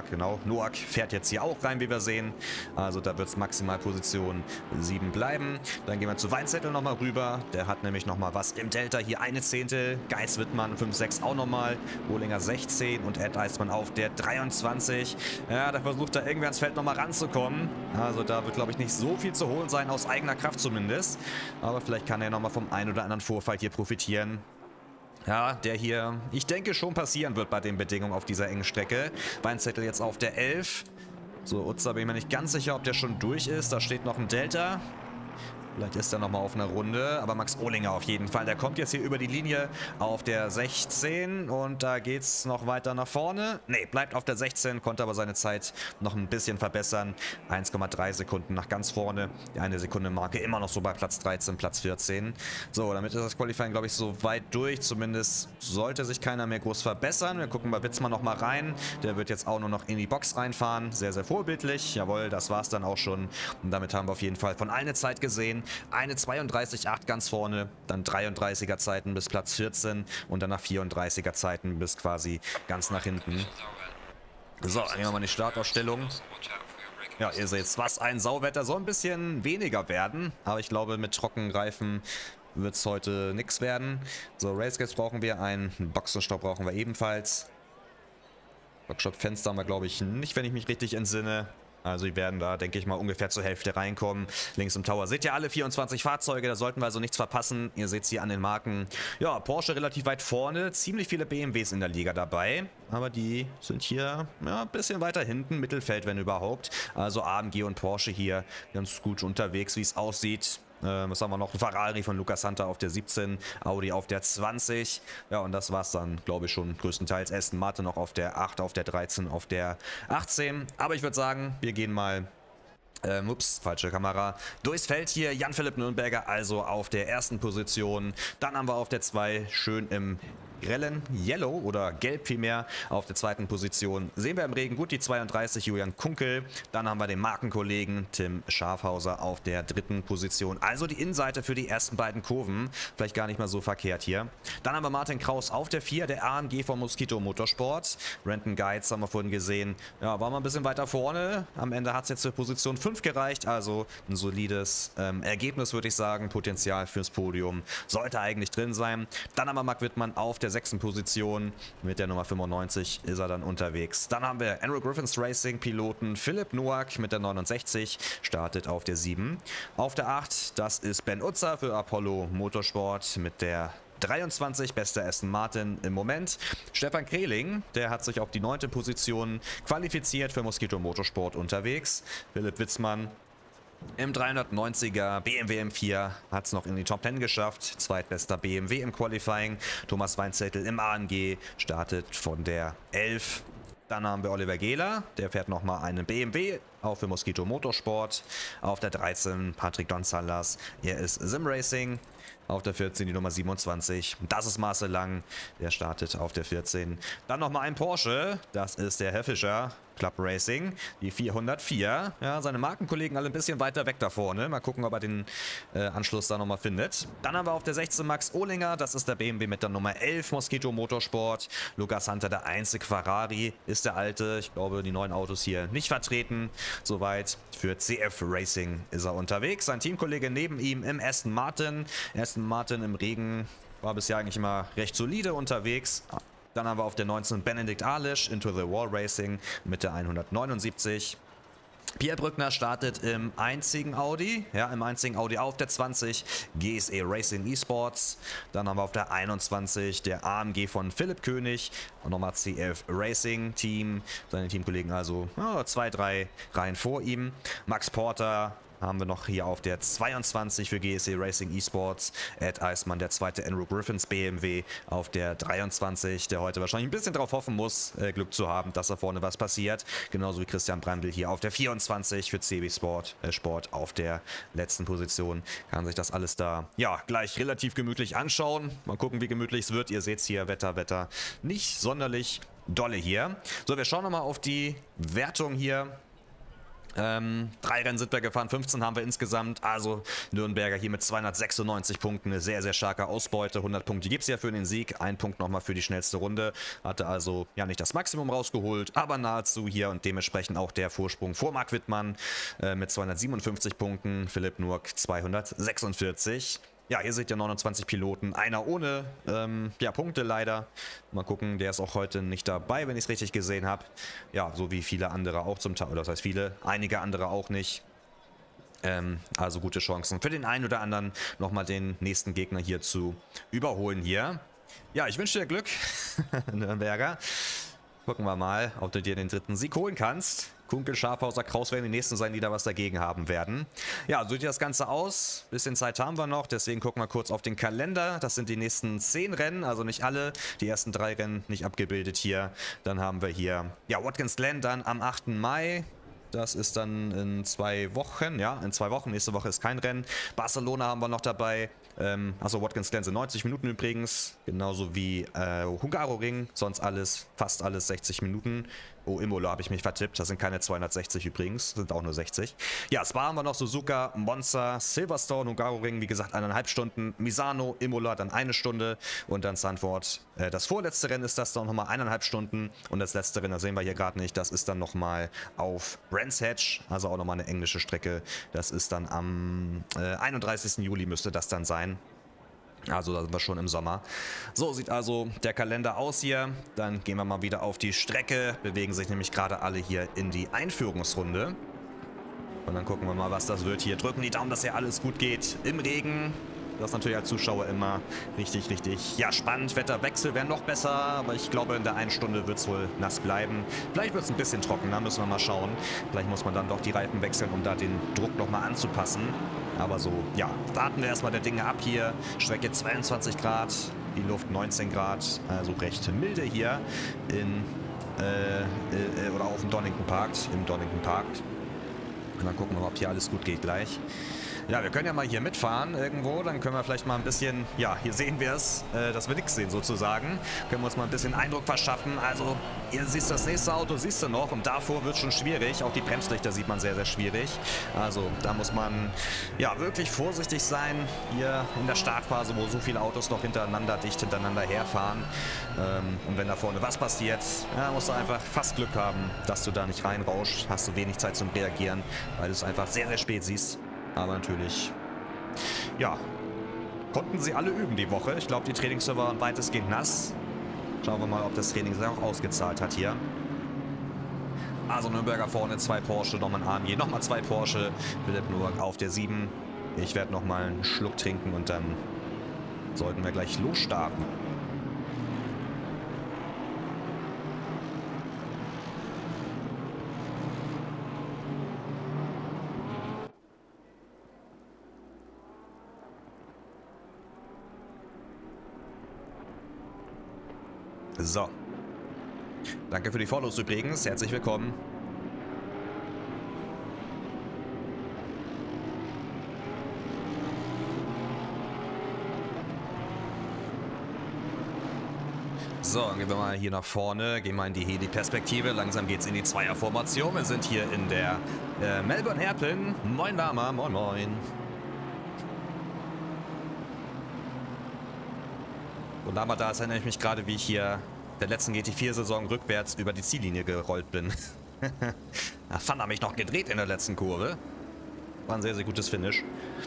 fährt jetzt hier auch rein, wie wir sehen. Also da wird es maximal Position 7 bleiben. Dann gehen wir zu Weinzettel nochmal rüber. Der hat nämlich nochmal was im Delta. Hier eine Zehntel. Geis Wittmann 5,6 auch nochmal. Bohlinger 16 und Ed Eismann auf der 23. Ja, da versucht er irgendwie ans Feld nochmal ranzukommen. Also da wird, glaube ich, nicht so viel zu holen sein, aus eigener Kraft zumindest. Aber vielleicht kann er nochmal vom einen oder anderen Vorfall hier profitieren. Ja, der hier, ich denke, schon passieren wird bei den Bedingungen auf dieser engen Strecke. Weinzettel jetzt auf der 11. So, Utzer bin ich mir nicht ganz sicher, ob der schon durch ist. Da steht noch ein Delta. Vielleicht ist er nochmal auf einer Runde, aber Max Ohlinger auf jeden Fall. Der kommt jetzt hier über die Linie auf der 16 und da geht es noch weiter nach vorne. Ne, bleibt auf der 16, konnte aber seine Zeit noch ein bisschen verbessern. 1,3 Sekunden nach ganz vorne. Die 1 Sekunde Marke immer noch so bei Platz 13, Platz 14. So, damit ist das Qualifying, glaube ich, so weit durch. Zumindest sollte sich keiner mehr groß verbessern. Wir gucken bei Witzmann nochmal rein. Der wird jetzt auch nur noch in die Box reinfahren. Sehr, sehr vorbildlich. Jawohl, das war es dann auch schon. Und damit haben wir auf jeden Fall von allen eine Zeit gesehen. Eine 32,8 ganz vorne, dann 33er Zeiten bis Platz 14 und danach 34er Zeiten bis quasi ganz nach hinten. So, dann nehmen wir mal die Startausstellung. Ja, ihr seht, was ein Sauwetter. Soll ein bisschen weniger werden, aber ich glaube, mit Trockenreifen wird es heute nichts werden. So, Racegates brauchen wir, einen Boxenstopp brauchen wir ebenfalls. Workshop-Fenster haben wir, glaube ich, nicht, wenn ich mich richtig entsinne. Also die werden da, denke ich mal, ungefähr zur Hälfte reinkommen. Links im Tower seht ihr alle 24 Fahrzeuge, da sollten wir also nichts verpassen. Ihr seht es hier an den Marken. Ja, Porsche relativ weit vorne, ziemlich viele BMWs in der Liga dabei. Aber die sind hier ja, ein bisschen weiter hinten, Mittelfeld, wenn überhaupt. Also AMG und Porsche hier ganz gut unterwegs, wie es aussieht. Was haben wir noch? Ein Ferrari von Lukas Hunter auf der 17, Audi auf der 20. Ja, und das war es dann, glaube ich, schon größtenteils. Aston Martin noch auf der 8, auf der 13, auf der 18. Aber ich würde sagen, wir gehen mal... ups, falsche Kamera. Durchs Feld hier, Jan-Philipp Nürnberger, also auf der ersten Position. Dann haben wir auf der 2 schön im grellen Yellow oder Gelb vielmehr auf der zweiten Position. Sehen wir im Regen gut die 32, Julian Kunkel. Dann haben wir den Markenkollegen Tim Schafhauser auf der dritten Position. Also die Innenseite für die ersten beiden Kurven. Vielleicht gar nicht mal so verkehrt hier. Dann haben wir Martin Kraus auf der 4, der AMG von Mosquito Motorsport. Renton Guides haben wir vorhin gesehen. Ja, war mal ein bisschen weiter vorne. Am Ende hat es jetzt für Position 5 gereicht. Also ein solides Ergebnis, würde ich sagen. Potenzial fürs Podium sollte eigentlich drin sein. Dann haben wir Marc Wittmann auf der 6. Position. Mit der Nummer 95 ist er dann unterwegs. Dann haben wir Andrew Griffins Racing Piloten Philipp Noack mit der 69. Startet auf der 7. Auf der 8, das ist Ben Utzer für Apollo Motorsport mit der 23, bester Aston Martin im Moment. Stefan Kreling, der hat sich auf die 9. Position qualifiziert für Mosquito Motorsport unterwegs. Philipp Witzmann im 390er BMW M4 hat es noch in die Top 10 geschafft. Zweitbester BMW im Qualifying. Thomas Weinzettel im AMG startet von der 11. Dann haben wir Oliver Gehler, der fährt nochmal einen BMW, auch für Mosquito Motorsport. Auf der 13 Patrick Gonzalez, er ist Sim Racing. Auf der 14 die Nummer 27, das ist Marcel Lang, der startet auf der 14. Dann nochmal ein Porsche, das ist der Herr Fischer, Club Racing, die 404. Ja, seine Markenkollegen alle ein bisschen weiter weg da vorne. Mal gucken, ob er den Anschluss da nochmal findet. Dann haben wir auf der 16 Max Ohlinger, das ist der BMW mit der Nummer 11, Mosquito Motorsport. Lukas Hunter, der einzige Ferrari, ist der alte. Ich glaube, die neuen Autos hier nicht vertreten. Soweit für CF Racing ist er unterwegs. Sein Teamkollege neben ihm im Aston Martin. Aston Martin im Regen war bisher eigentlich immer recht solide unterwegs. Dann haben wir auf der 19 Benedikt Alisch, Into the Wall Racing mit der 179. Pierre Brückner startet im einzigen Audi, auf der 20, GSE Racing Esports. Dann haben wir auf der 21 der AMG von Philipp König und nochmal CF Racing Team. Seine Teamkollegen also 2, 3 Reihen vor ihm. Max Porter haben wir noch hier auf der 22 für GSE Racing Esports. Ed Eismann, der zweite Andrew Griffins BMW auf der 23, der heute wahrscheinlich ein bisschen darauf hoffen muss, Glück zu haben, dass da vorne was passiert. Genauso wie Christian Brandl hier auf der 24 für CB Sport auf der letzten Position. Kann sich das alles da ja gleich relativ gemütlich anschauen. Mal gucken, wie gemütlich es wird. Ihr seht es hier, Wetter. Nicht sonderlich dolle hier. So, wir schauen nochmal auf die Wertung hier. 3 Rennen sind wir gefahren, 15 haben wir insgesamt, also Nürnberger hier mit 296 Punkten, eine sehr, sehr starke Ausbeute, 100 Punkte gibt es ja für den Sieg, 1 Punkt nochmal für die schnellste Runde, hatte also ja nicht das Maximum rausgeholt, aber nahezu hier und dementsprechend auch der Vorsprung vor Marc Wittmann mit 257 Punkten, Philipp Nurk 246. Ja, hier seht ihr 29 Piloten, einer ohne Punkte leider. Mal gucken, der ist auch heute nicht dabei, wenn ich es richtig gesehen habe. Ja, so wie viele andere auch zum Teil, oder das heißt viele, einige andere auch nicht. Also gute Chancen für den einen oder anderen nochmal den nächsten Gegner hier zu überholen hier. Ja, ich wünsche dir Glück, Nürnberger. Gucken wir mal, ob du dir den dritten Sieg holen kannst. Kunkel, Schafhauser, Kraus werden die nächsten sein, die da was dagegen haben werden. Ja, so sieht das Ganze aus. Bisschen Zeit haben wir noch, deswegen gucken wir kurz auf den Kalender. Das sind die nächsten 10 Rennen, also nicht alle. Die ersten 3 Rennen nicht abgebildet hier. Dann haben wir hier, ja, Watkins Glen dann am 8. Mai. Das ist dann in 2 Wochen, ja, in 2 Wochen. Nächste Woche ist kein Rennen. Barcelona haben wir noch dabei. Also Watkins Glen sind 90 Minuten übrigens. Genauso wie Hungaroring. Sonst alles, fast alles 60 Minuten. Oh, Imola habe ich mich vertippt. Das sind keine 260 übrigens. Sind auch nur 60. Ja, Spa haben wir noch, Suzuka, Monza, Silverstone, Hungaroring, wie gesagt, 1,5 Stunden. Misano, Imola, dann 1 Stunde. Und dann Zandvoort. Das vorletzte Rennen ist das dann nochmal 1,5 Stunden. Und das letzte Rennen, das sehen wir hier gerade nicht. Das ist dann nochmal auf Brands Hatch. Also auch nochmal eine englische Strecke. Das ist dann am 31. Juli müsste das dann sein. Also da sind wir schon im Sommer. So sieht also der Kalender aus hier. Dann gehen wir mal wieder auf die Strecke. Bewegen sich nämlich gerade alle hier in die Einführungsrunde. Und dann gucken wir mal, was das wird hier. Drücken die Daumen, dass hier alles gut geht. Im Regen. Das ist natürlich als Zuschauer immer richtig, ja, spannend. Wetterwechsel wäre noch besser, aber ich glaube, in der einen Stunde wird es wohl nass bleiben. Vielleicht wird es ein bisschen trockener, müssen wir mal schauen. Vielleicht muss man dann doch die Reifen wechseln, um da den Druck nochmal anzupassen. Aber so, ja, warten wir erstmal der Dinge ab hier. Strecke 22 Grad, die Luft 19 Grad, also recht milde hier oder auf dem Donington Park, im Donington Park. Und dann gucken wir mal, ob hier alles gut geht gleich. Ja, wir können ja mal hier mitfahren irgendwo, dann können wir vielleicht mal ein bisschen, ja, hier sehen wir es, dass wir nichts sehen sozusagen. Können wir uns mal ein bisschen Eindruck verschaffen. Also, ihr siehst das nächste Auto, siehst du noch, und davor wird schon schwierig. Auch die Bremslichter sieht man sehr, sehr schwierig. Also, da muss man, ja, wirklich vorsichtig sein, hier in der Startphase, wo so viele Autos noch dicht hintereinander herfahren. Und wenn da vorne was passiert, ja, musst du einfach fast Glück haben, dass du da nicht reinrauschst. Hast du wenig Zeit zum Reagieren, weil du es einfach sehr, sehr spät siehst. Aber natürlich, ja, konnten sie alle üben die Woche. Ich glaube, die Trainingsserver waren weitestgehend nass. Schauen wir mal, ob das Training sich auch ausgezahlt hat hier. Also Nürnberger vorne, 2 Porsche, nochmal ein AMG, nochmal 2 Porsche. Philipp Nurk auf der 7. Ich werde nochmal einen Schluck trinken und dann sollten wir gleich losstarten. So. Danke für die Follows übrigens. Herzlich willkommen. So, dann gehen wir mal hier nach vorne, gehen mal in die Heli-Perspektive. Langsam geht es in die Zweierformation. Wir sind hier in der Melbourne Hairpin. Moin Lama, moin moin. Und Lama, da erinnere ich mich gerade, wie ich hier der letzten GT4-Saison rückwärts über die Ziellinie gerollt bin. Da fand er mich noch gedreht in der letzten Kurve. War ein sehr, sehr gutes Finish.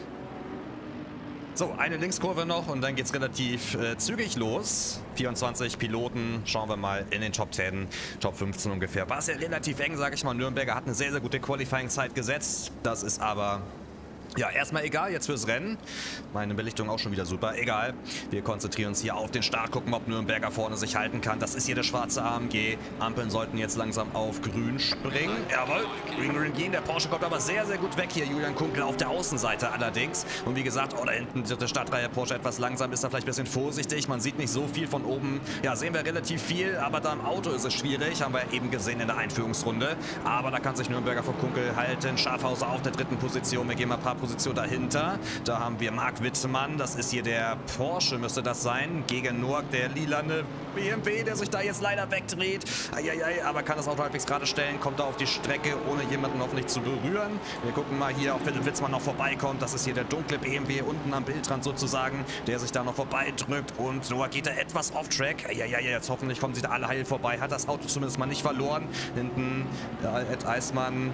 So, eine Linkskurve noch und dann geht es relativ zügig los. 24 Piloten, schauen wir mal in den Top 10, Top 15 ungefähr. War es ja relativ eng, sage ich mal. Nürnberger hat eine sehr, sehr gute Qualifying-Zeit gesetzt. Das ist aber... ja, erstmal egal, jetzt fürs Rennen. Meine Belichtung auch schon wieder super. Egal. Wir konzentrieren uns hier auf den Start, gucken, ob Nürnberger vorne sich halten kann. Das ist hier der schwarze AMG. Ampeln sollten jetzt langsam auf grün springen. Jawohl, grün gehen. Der Porsche kommt aber sehr, sehr gut weg hier. Julian Kunkel auf der Außenseite allerdings. Und wie gesagt, oh, da hinten der Startreihe Porsche etwas langsam. Ist da vielleicht ein bisschen vorsichtig. Man sieht nicht so viel von oben. Ja, sehen wir relativ viel, aber da im Auto ist es schwierig. Haben wir eben gesehen in der Einführungsrunde. Aber da kann sich Nürnberger vor Kunkel halten. Schafhauser auf der 3. Position. Wir gehen mal ein paar Position dahinter. Da haben wir Marc Wittmann, das ist hier der Porsche, müsste das sein, gegen Nurk, der lilane BMW, der sich da jetzt leider wegdreht. Eieiei, aber kann das Auto halbwegs gerade stellen, kommt da auf die Strecke, ohne jemanden hoffentlich zu berühren. Wir gucken mal hier, ob Philipp Witzmann noch vorbeikommt. Das ist hier der dunkle BMW unten am Bildrand sozusagen, der sich da noch vorbeidrückt und Noah geht da etwas off-track. Eieiei, jetzt hoffentlich kommen sie da alle heil vorbei. Hat das Auto zumindest mal nicht verloren. Hinten Ed Eismann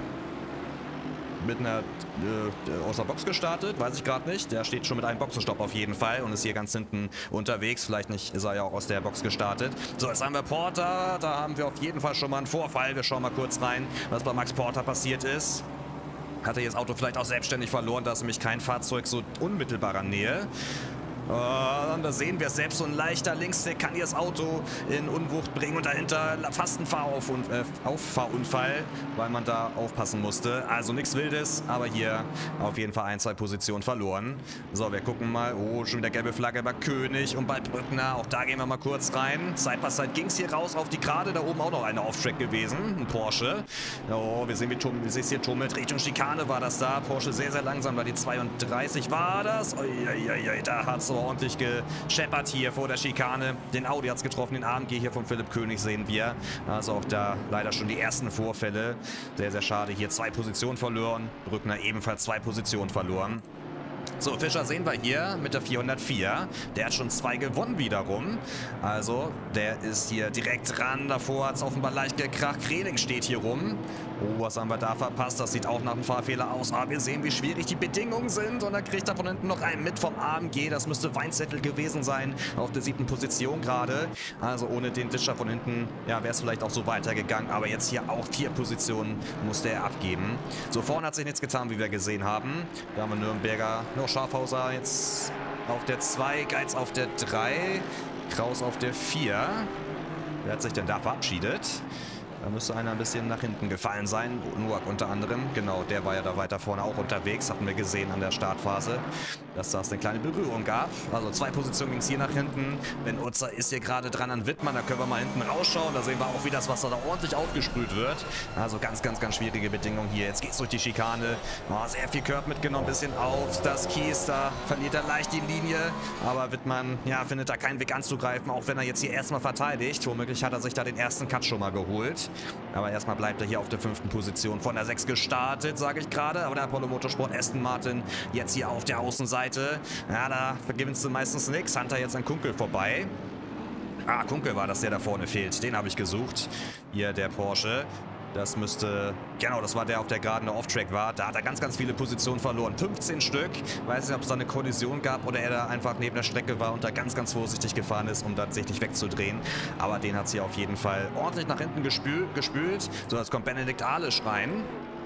mit einer aus der Box gestartet, weiß ich gerade nicht. Der steht schon mit einem Boxenstopp auf jeden Fall und ist hier ganz hinten unterwegs. Vielleicht nicht, ist er ja auch aus der Box gestartet. So, jetzt haben wir Porter. Da haben wir auf jeden Fall schon mal einen Vorfall. Wir schauen mal kurz rein, was bei Max Porter passiert ist. Hat er jetzt das Auto vielleicht auch selbstständig verloren? Da ist nämlich kein Fahrzeug so unmittelbarer Nähe. Da sehen wir es, selbst so ein leichter Linksstick kann ihr das Auto in Unwucht bringen und dahinter fast ein Auffahrunfall, weil man da aufpassen musste. Also nichts Wildes, aber hier auf jeden Fall 1, 2 Positionen verloren. So, wir gucken mal. Oh, schon wieder gelbe Flagge bei König und bei Brückner. Auch da gehen wir mal kurz rein. Side-by-Side ging es hier raus auf die Gerade. Da oben auch noch eine Off-Track gewesen. Ein Porsche. Oh, wir sehen, wie es hier tummelt. Richtung Schikane war das da. Porsche sehr, sehr langsam. Bei die 32 war das. Uiuiui, da hat es ordentlich gescheppert hier vor der Schikane. Den Audi hat es getroffen, den AMG hier von Philipp König sehen wir. Also auch da leider schon die ersten Vorfälle. Sehr, sehr schade. Hier 2 Positionen verloren. Brückner ebenfalls 2 Positionen verloren. So, Fischer sehen wir hier mit der 404. Der hat schon 2 gewonnen wiederum. Also, der ist hier direkt dran. Davor hat es offenbar leicht gekracht. Kreling steht hier rum. Oh, was haben wir da verpasst? Das sieht auch nach einem Fahrfehler aus. Aber wir sehen, wie schwierig die Bedingungen sind. Und dann kriegt er von hinten noch einen mit vom AMG. Das müsste Weinzettel gewesen sein. Auf der 7. Position gerade. Also ohne den Discher von hinten, ja, wäre es vielleicht auch so weitergegangen. Aber jetzt hier auch 4 Positionen musste er abgeben. So, vorne hat sich nichts getan, wie wir gesehen haben. Da haben wir Nürnberger, noch Schafhauser jetzt auf der 2, Geiz auf der 3, Kraus auf der 4. Wer hat sich denn da verabschiedet? Da müsste einer ein bisschen nach hinten gefallen sein. Nuak unter anderem. Genau, der war ja da weiter vorne auch unterwegs. Hatten wir gesehen an der Startphase, dass das eine kleine Berührung gab. Also 2 Positionen ging es hier nach hinten. Ben Utzer ist hier gerade dran an Wittmann. Da können wir mal hinten rausschauen. Da sehen wir auch, wie das Wasser da ordentlich aufgesprüht wird. Also ganz, ganz, ganz schwierige Bedingungen hier. Jetzt geht es durch die Schikane. Oh, sehr viel Curb mitgenommen. Ein bisschen auf das Kies. Da verliert er leicht die Linie. Aber Wittmann, ja, findet da keinen Weg anzugreifen. Auch wenn er jetzt hier erstmal verteidigt. Womöglich hat er sich da den ersten Cut schon mal geholt. Aber erstmal bleibt er hier auf der 5. Position. Von der 6 gestartet, sage ich gerade. Aber der Apollo Motorsport Aston Martin jetzt hier auf der Außenseite. Ja, da gewinnst du meistens nichts. Hunter jetzt an Kunkel vorbei. Ah, Kunkel war das, der da vorne fehlt. Den habe ich gesucht. Hier der Porsche. Das müsste, genau, das war der auf der Geraden, der Off-Track war. Da hat er ganz, ganz viele Positionen verloren. 15 Stück. Weiß nicht, ob es da eine Kollision gab oder er da einfach neben der Strecke war und da ganz, ganz vorsichtig gefahren ist, um tatsächlich wegzudrehen. Aber den hat es hier auf jeden Fall ordentlich nach hinten gespült. So, jetzt kommt Benedikt Ahlisch rein.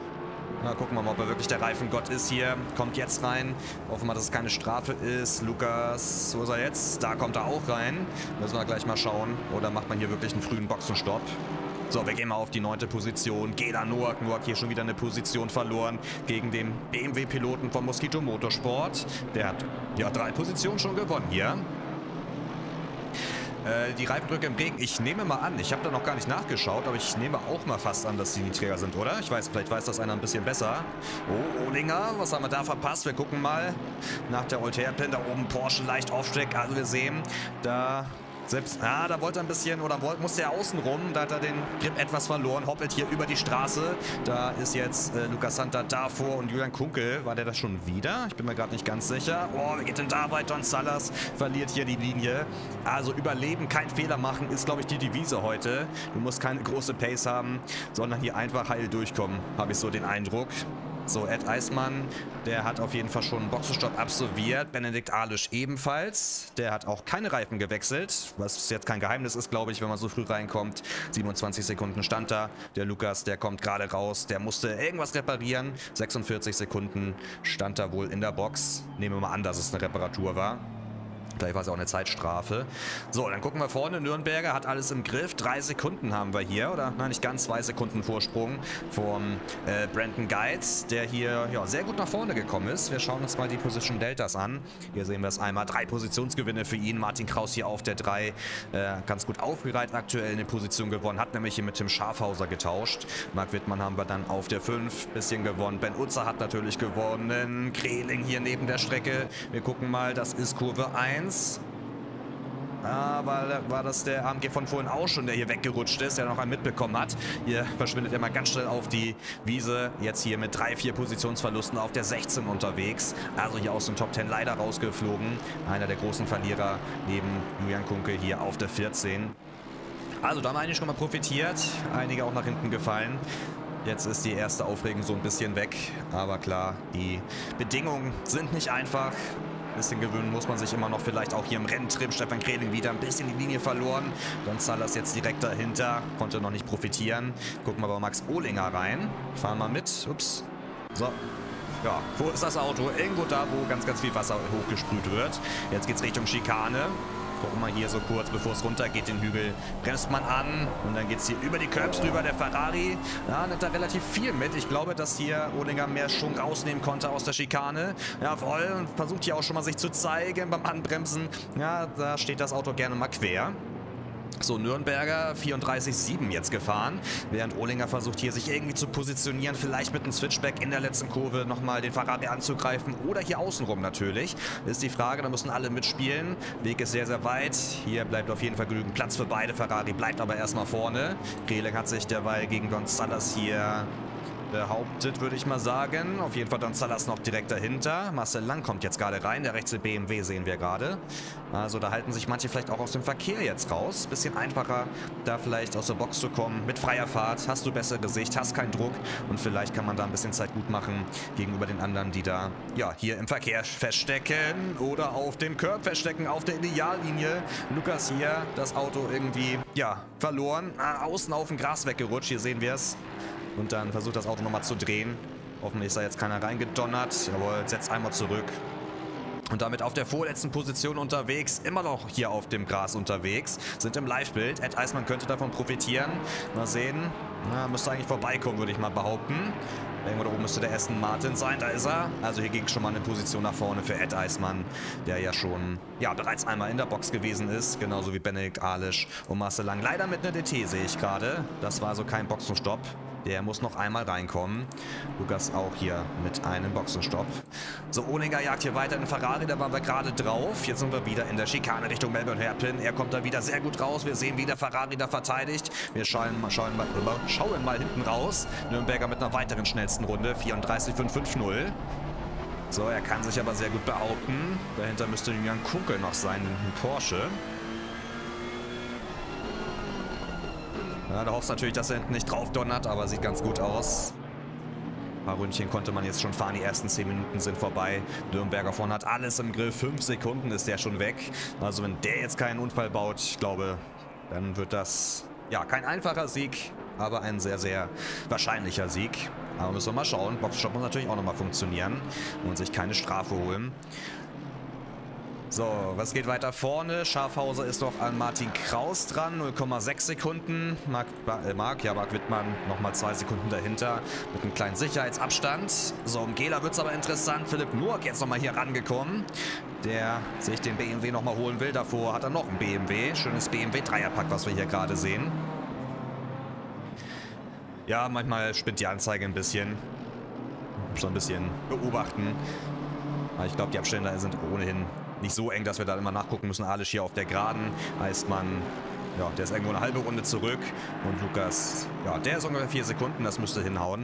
Na, gucken wir mal, ob er wirklich der Reifengott ist hier. Kommt jetzt rein. Hoffen wir, dass es keine Strafe ist. Lukas, wo ist er jetzt? Da kommt er auch rein. Müssen wir gleich mal schauen. Oder macht man hier wirklich einen frühen Boxenstopp? So, wir gehen mal auf die 9. Position. Geda Noack. Noack hier schon wieder eine Position verloren gegen den BMW-Piloten von Mosquito Motorsport. Der hat ja 3 Positionen schon gewonnen hier. Die Reifendrücke im Regen, ich nehme mal an, ich habe da noch gar nicht nachgeschaut, aber ich nehme auch mal fast an, dass die niedriger sind, oder? Ich weiß, vielleicht weiß das einer ein bisschen besser. Oh, Ohlinger, was haben wir da verpasst? Wir gucken mal nach der Old-Hairpin, da oben Porsche leicht Off-Track, also wir sehen, da... Selbst, da wollte er ein bisschen, oder musste er außen rum, da hat er den Grip etwas verloren, hoppelt hier über die Straße. Da ist jetzt Lukas Hunter davor und Julian Kunkel, war der das schon wieder? Ich bin mir gerade nicht ganz sicher. Oh, wie geht denn da weiter? Don Salas verliert hier die Linie. Also überleben, kein Fehler machen, ist glaube ich die Devise heute. Du musst keine große Pace haben, sondern hier einfach heil durchkommen, habe ich so den Eindruck. So, Ed Eismann, der hat auf jeden Fall schon einen Boxenstopp absolviert. Benedikt Ahlisch ebenfalls. Der hat auch keine Reifen gewechselt, was jetzt kein Geheimnis ist, glaube ich, wenn man so früh reinkommt. 27 Sekunden stand da. Der Lukas, der kommt gerade raus. Der musste irgendwas reparieren. 46 Sekunden stand da wohl in der Box. Nehmen wir mal an, dass es eine Reparatur war. Vielleicht war es auch eine Zeitstrafe. So, dann gucken wir vorne. Nürnberger hat alles im Griff. 3 Sekunden haben wir hier. Oder nein, nicht ganz. 2 Sekunden Vorsprung vom Brandon Geiz, der hier ja, sehr gut nach vorne gekommen ist. Wir schauen uns mal die Position Deltas an. Hier sehen wir es einmal. 3 Positionsgewinne für ihn. Martin Kraus hier auf der 3. Ganz gut aufgereiht aktuell eine Position gewonnen. Hat nämlich hier mit Tim Schafhauser getauscht. Marc Wittmann haben wir dann auf der 5. Bisschen gewonnen. Ben Utzer hat natürlich gewonnen. Kreling hier neben der Strecke. Wir gucken mal. Das ist Kurve 1. War das der AMG von vorhin auch schon, der hier weggerutscht ist, der noch einen mitbekommen hat. Hier verschwindet er mal ganz schnell auf die Wiese. Jetzt hier mit 3, 4 Positionsverlusten auf der 16 unterwegs. Also hier aus den Top 10 leider rausgeflogen. Einer der großen Verlierer neben Julian Kunkel hier auf der 14. Also da haben einige schon mal profitiert. Einige auch nach hinten gefallen. Jetzt ist die erste Aufregung so ein bisschen weg. Aber klar, die Bedingungen sind nicht einfach. Ein bisschen gewöhnen muss man sich immer noch, vielleicht auch hier im Renntrim. Stefan Kreling wieder ein bisschen die Linie verloren. Gonzalez jetzt direkt dahinter, konnte noch nicht profitieren. Gucken wir bei Max Ohlinger rein. Fahren wir mit. Ups. So. Ja, wo ist das Auto? Irgendwo da, wo ganz, ganz viel Wasser hochgesprüht wird. Jetzt geht's Richtung Schikane. Gucken wir hier so kurz, bevor es runtergeht, den Hügel bremst man an und dann geht es hier über die Curbs drüber. Der Ferrari, ja, nimmt da relativ viel mit. Ich glaube, dass hier Ohlinger mehr Schwung rausnehmen konnte aus der Schikane. Jawohl, und versucht hier auch schon mal sich zu zeigen beim Anbremsen. Ja, da steht das Auto gerne mal quer. So, Nürnberger 34,7 jetzt gefahren, während Ohlinger versucht hier sich irgendwie zu positionieren, vielleicht mit einem Switchback in der letzten Kurve nochmal den Ferrari anzugreifen oder hier außenrum natürlich. Ist die Frage, da müssen alle mitspielen. Weg ist sehr, sehr weit. Hier bleibt auf jeden Fall genügend Platz für beide. Ferrari bleibt aber erstmal vorne. Kreling hat sich derweil gegen Gonzalez hier behauptet, würde ich mal sagen. Auf jeden Fall dann Salas noch direkt dahinter. Marcel Lang kommt jetzt gerade rein. Der rechte BMW sehen wir gerade. Also da halten sich manche vielleicht auch aus dem Verkehr jetzt raus. Bisschen einfacher, da vielleicht aus der Box zu kommen. Mit freier Fahrt hast du bessere Sicht, hast keinen Druck. Und vielleicht kann man da ein bisschen Zeit gut machen gegenüber den anderen, die da, ja, hier im Verkehr feststecken. Oder auf dem Curb feststecken, auf der Ideallinie. Lukas hier, das Auto irgendwie, ja, verloren. Außen auf dem Gras weggerutscht. Hier sehen wir es. Und dann versucht das Auto nochmal zu drehen. Hoffentlich ist da jetzt keiner reingedonnert. Jawohl, setzt einmal zurück. Und damit auf der vorletzten Position unterwegs. Immer noch hier auf dem Gras unterwegs. Sind im Live-Bild. Ed Eismann könnte davon profitieren. Mal sehen. Na, müsste eigentlich vorbeikommen, würde ich mal behaupten. Irgendwo da oben müsste der Aston Martin sein. Da ist er. Also hier ging schon mal eine Position nach vorne für Ed Eismann, der ja schon, ja, bereits einmal in der Box gewesen ist. Genauso wie Benedikt Alisch und Marcel Lang. Leider mit einer DT sehe ich gerade. Das war also kein Boxenstopp. Der muss noch einmal reinkommen. Lukas auch hier mit einem Boxenstopp. So, Ohlinger jagt hier weiter in Ferrari. Da waren wir gerade drauf. Jetzt sind wir wieder in der Schikane Richtung Melbourne Hairpin. Er kommt da wieder sehr gut raus. Wir sehen, wie der Ferrari da verteidigt. Wir schauen mal hinten raus. Nürnberger mit einer weiteren schnellsten Runde. 34,550. So, er kann sich aber sehr gut behaupten. Dahinter müsste Julian Kunkel noch sein, ein Porsche. Ja, da hoffst du natürlich, dass er hinten nicht drauf donnert, aber sieht ganz gut aus. Ein paar Ründchen konnte man jetzt schon fahren. Die ersten 10 Minuten sind vorbei. Nürnberger vorne hat alles im Griff. 5 Sekunden ist der schon weg. Also wenn der jetzt keinen Unfall baut, ich glaube, dann wird das, ja, kein einfacher Sieg, aber ein sehr, sehr wahrscheinlicher Sieg. Aber müssen wir mal schauen. Boxenstopp muss natürlich auch nochmal funktionieren und sich keine Strafe holen. So, was geht weiter vorne? Schafhauser ist noch an Martin Kraus dran, 0,6 Sekunden. Marc Wittmann nochmal 2 Sekunden dahinter mit einem kleinen Sicherheitsabstand. So, um Gehler wird es aber interessant. Philipp Noack jetzt nochmal hier rangekommen, der sich den BMW nochmal holen will. Davor hat er noch ein BMW. Schönes BMW-Dreierpack, was wir hier gerade sehen. Ja, manchmal spinnt die Anzeige ein bisschen. So ein bisschen beobachten. Aber ich glaube, die Abstände sind ohnehin nicht so eng, dass wir da immer nachgucken müssen. Alisch hier auf der Geraden. Eismann, ja, der ist irgendwo eine halbe Runde zurück. Und Lukas, ja, der ist ungefähr 4 Sekunden. Das müsste hinhauen.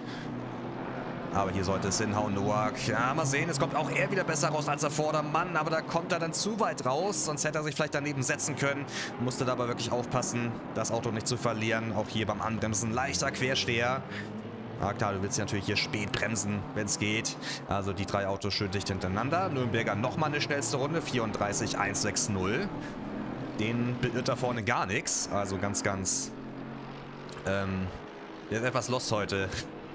Aber hier sollte es hinhauen. Noack, ja, mal sehen. Es kommt auch er wieder besser raus als der Vordermann. Aber da kommt er dann zu weit raus. Sonst hätte er sich vielleicht daneben setzen können. Musste dabei wirklich aufpassen, das Auto nicht zu verlieren. Auch hier beim Anbremsen leichter Quersteher. Ah, klar, du willst natürlich hier spät bremsen, wenn es geht. Also die 3 Autos schön dicht hintereinander. Nürnberger nochmal eine schnellste Runde, 34,160. Den beirrt da vorne gar nichts. Also ganz, ganz... der ist etwas lost heute.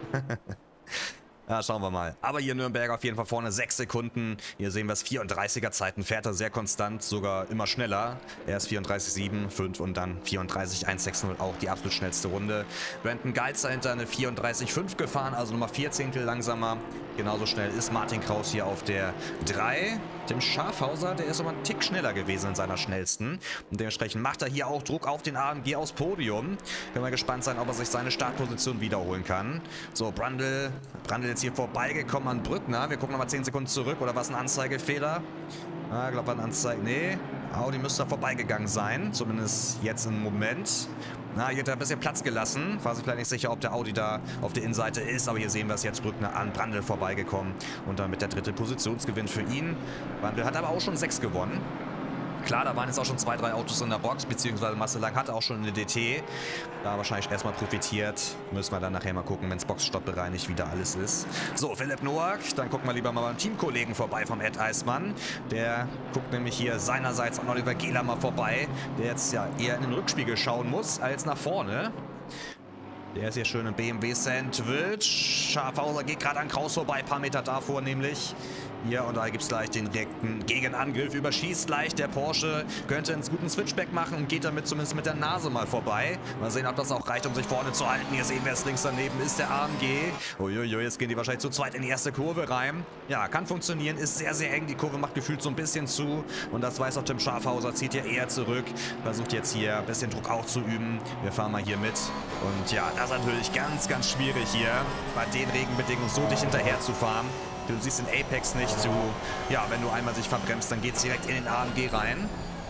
Ja, schauen wir mal. Aber hier Nürnberger auf jeden Fall vorne 6 Sekunden. Hier sehen wir es, 34er Zeiten. Fährt er sehr konstant, sogar immer schneller. Erst 34,75 und dann 34,160, auch die absolut schnellste Runde. Brandon Geiz dahinter eine 34,5 gefahren, also nochmal 4 Zehntel langsamer. Genauso schnell ist Martin Kraus hier auf der 3. Tim Schafhauser, der ist aber einen Tick schneller gewesen in seiner schnellsten. Und dementsprechend macht er hier auch Druck auf den AMG aufs Podium. Können wir gespannt sein, ob er sich seine Startposition wiederholen kann. So, Brandl jetzt hier vorbeigekommen an Brückner. Wir gucken nochmal 10 Sekunden zurück. Oder was ein Anzeigefehler? Ah, ich glaube, war ein Anzeige. Nee, Audi müsste da vorbeigegangen sein. Zumindest jetzt im Moment. Na, hier hat er ein bisschen Platz gelassen. War sich vielleicht nicht sicher, ob der Audi da auf der Innenseite ist. Aber hier sehen wir es jetzt. Brückner an Brandl vorbeigekommen. Und damit der 3. Positionsgewinn für ihn. Brandl hat aber auch schon 6 gewonnen. Klar, da waren jetzt auch schon 2, 3 Autos in der Box, beziehungsweise Marcel Lang hatte auch schon eine DT. Da wahrscheinlich erstmal profitiert. Müssen wir dann nachher mal gucken, wenn es Boxenstopp bereinigt wieder alles ist. So, Philipp Noack. Dann gucken wir lieber mal beim Teamkollegen vorbei vom Ed Eismann. Der guckt nämlich hier seinerseits an Oliver Gehler mal vorbei, der jetzt ja eher in den Rückspiegel schauen muss, als nach vorne. Der ist hier schön im BMW Sandwich. Schafhauser geht gerade an Kraus vorbei, ein paar Meter davor nämlich. Hier, und da gibt es gleich den direkten Gegenangriff. Überschießt leicht der Porsche, könnte einen guten Switchback machen und geht damit zumindest mit der Nase mal vorbei. Mal sehen, ob das auch reicht, um sich vorne zu halten. Hier sehen wir es, links daneben ist der AMG. Uiuiui, jetzt gehen die wahrscheinlich zu zweit in die erste Kurve rein. Ja, kann funktionieren, ist sehr, sehr eng. Die Kurve macht gefühlt so ein bisschen zu. Und das weiß auch Tim Schafhauser, zieht hier eher zurück. Versucht jetzt hier ein bisschen Druck auch zu üben. Wir fahren mal hier mit. Und ja, das ist natürlich ganz, ganz schwierig hier, bei den Regenbedingungen so dicht hinterher zu fahren. Du siehst den Apex nicht. Ja, wenn du einmal sich verbremst, dann geht es direkt in den AMG rein.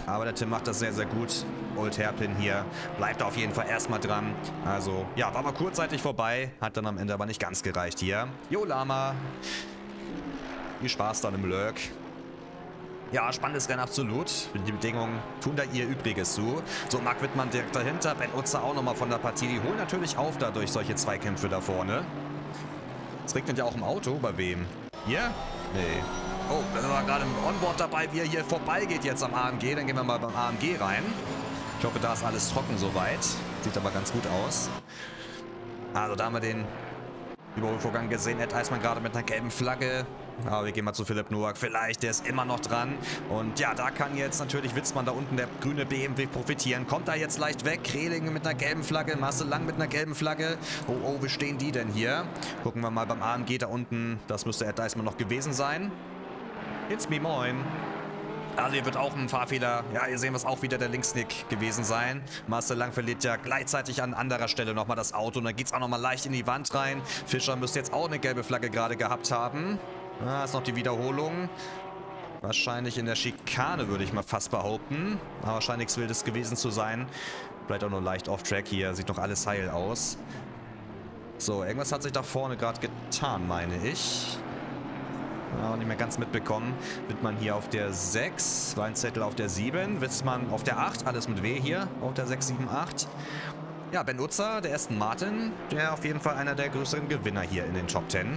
Aber der Tim macht das sehr, sehr gut. Old Hairpin hier bleibt auf jeden Fall erstmal dran. Also, ja, war mal kurzzeitig vorbei. Hat dann am Ende aber nicht ganz gereicht hier. Jo, Lama. Viel Spaß dann im Lurk. Ja, spannendes Rennen absolut. Die Bedingungen tun da ihr Übriges zu. So, Marc Wittmann direkt dahinter. Ben Utzer auch nochmal von der Partie. Die holen natürlich auf dadurch solche Zweikämpfe da vorne. Es regnet ja auch im Auto. Bei wem? Hier? Nee. Oh, da war gerade ein Onboard dabei, wie er hier vorbeigeht jetzt am AMG. Dann gehen wir mal beim AMG rein. Ich hoffe, da ist alles trocken soweit. Sieht aber ganz gut aus. Also, da haben wir den Überholvorgang gesehen. Ed Eismann gerade mit einer gelben Flagge. Aber wir gehen mal zu Philipp Nowak. Vielleicht, der ist immer noch dran. Und ja, da kann jetzt natürlich Witzmann da unten, der grüne BMW, profitieren. Kommt da jetzt leicht weg. Kreling mit einer gelben Flagge. Marcel Lang mit einer gelben Flagge. Oh, oh, wie stehen die denn hier? Gucken wir mal beim AMG da unten. Das müsste Ed Eismann noch gewesen sein. It's me, moin. Also hier wird auch ein Fahrfehler, ja, ihr seht, was auch wieder der Linksnick gewesen sein. Marcel Lang verliert ja gleichzeitig an anderer Stelle nochmal das Auto und dann geht es auch nochmal leicht in die Wand rein. Fischer müsste jetzt auch eine gelbe Flagge gerade gehabt haben. Da ist noch die Wiederholung. Wahrscheinlich in der Schikane, würde ich mal fast behaupten. Aber scheint nichts Wildes gewesen zu sein. Vielleicht auch nur leicht off-track hier, sieht noch alles heil aus. So, irgendwas hat sich da vorne gerade getan, meine ich. Ja, nicht mehr ganz mitbekommen. Wittmann hier auf der 6, Weinzettel auf der 7, Witzmann auf der 8, alles mit W hier, auf der 6, 7, 8. Ja, Ben Utzer, der Aston Martin, der auf jeden Fall einer der größeren Gewinner hier in den Top 10.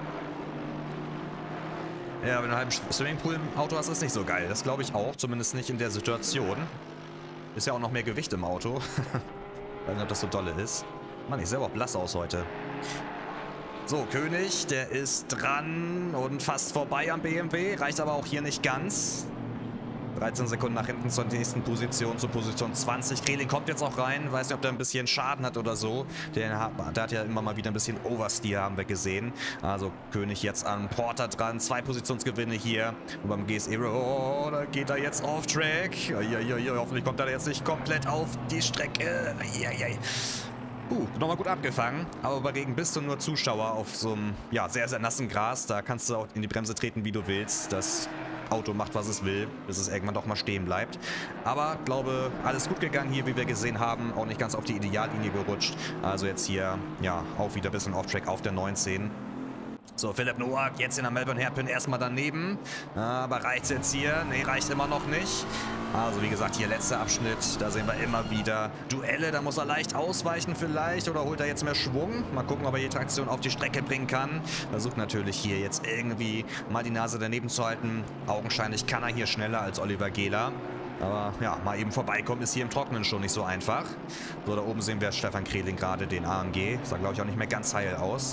Ja, wenn du halt einen Swimmingpool im Auto hast, ist nicht so geil. Das glaube ich auch, zumindest nicht in der Situation. Ist ja auch noch mehr Gewicht im Auto. Weiß nicht, ob das so dolle ist. Mann, ich sehe aber blass aus heute. So, König, der ist dran und fast vorbei am BMW. Reicht aber auch hier nicht ganz. 13 Sekunden nach hinten zur nächsten Position, zur Position 20. Kreling kommt jetzt auch rein. Weiß nicht, ob der ein bisschen Schaden hat oder so. Der hat ja immer mal wieder ein bisschen Oversteer, haben wir gesehen. Also König jetzt an Porter dran. 2 Positionsgewinne hier. Und beim GS Aero, da geht er jetzt auf Track. Hoffentlich kommt er jetzt nicht komplett auf die Strecke. Nochmal gut abgefangen, aber bei Regen bist du nur Zuschauer auf so einem, ja, sehr, sehr nassen Gras. Da kannst du auch in die Bremse treten, wie du willst. Das Auto macht, was es will, bis es irgendwann doch mal stehen bleibt. Aber, glaube, alles gut gegangen hier, wie wir gesehen haben. Auch nicht ganz auf die Ideallinie gerutscht. Also jetzt hier, ja, auch wieder ein bisschen Off-Track auf der 19. So, Philipp Nowak jetzt in der Melbourne Hairpin erstmal daneben. Aber reicht's jetzt hier? Nee, reicht immer noch nicht. Also wie gesagt, hier letzter Abschnitt. Da sehen wir immer wieder Duelle. Da muss er leicht ausweichen vielleicht. Oder holt er jetzt mehr Schwung. Mal gucken, ob er die Traktion auf die Strecke bringen kann. Versucht natürlich hier jetzt irgendwie mal die Nase daneben zu halten. Augenscheinlich kann er hier schneller als Oliver Gehler. Aber ja, mal eben vorbeikommen ist hier im Trockenen schon nicht so einfach. So, da oben sehen wir Stefan Kreling gerade, den AMG. Sah, glaube ich, auch nicht mehr ganz heil aus.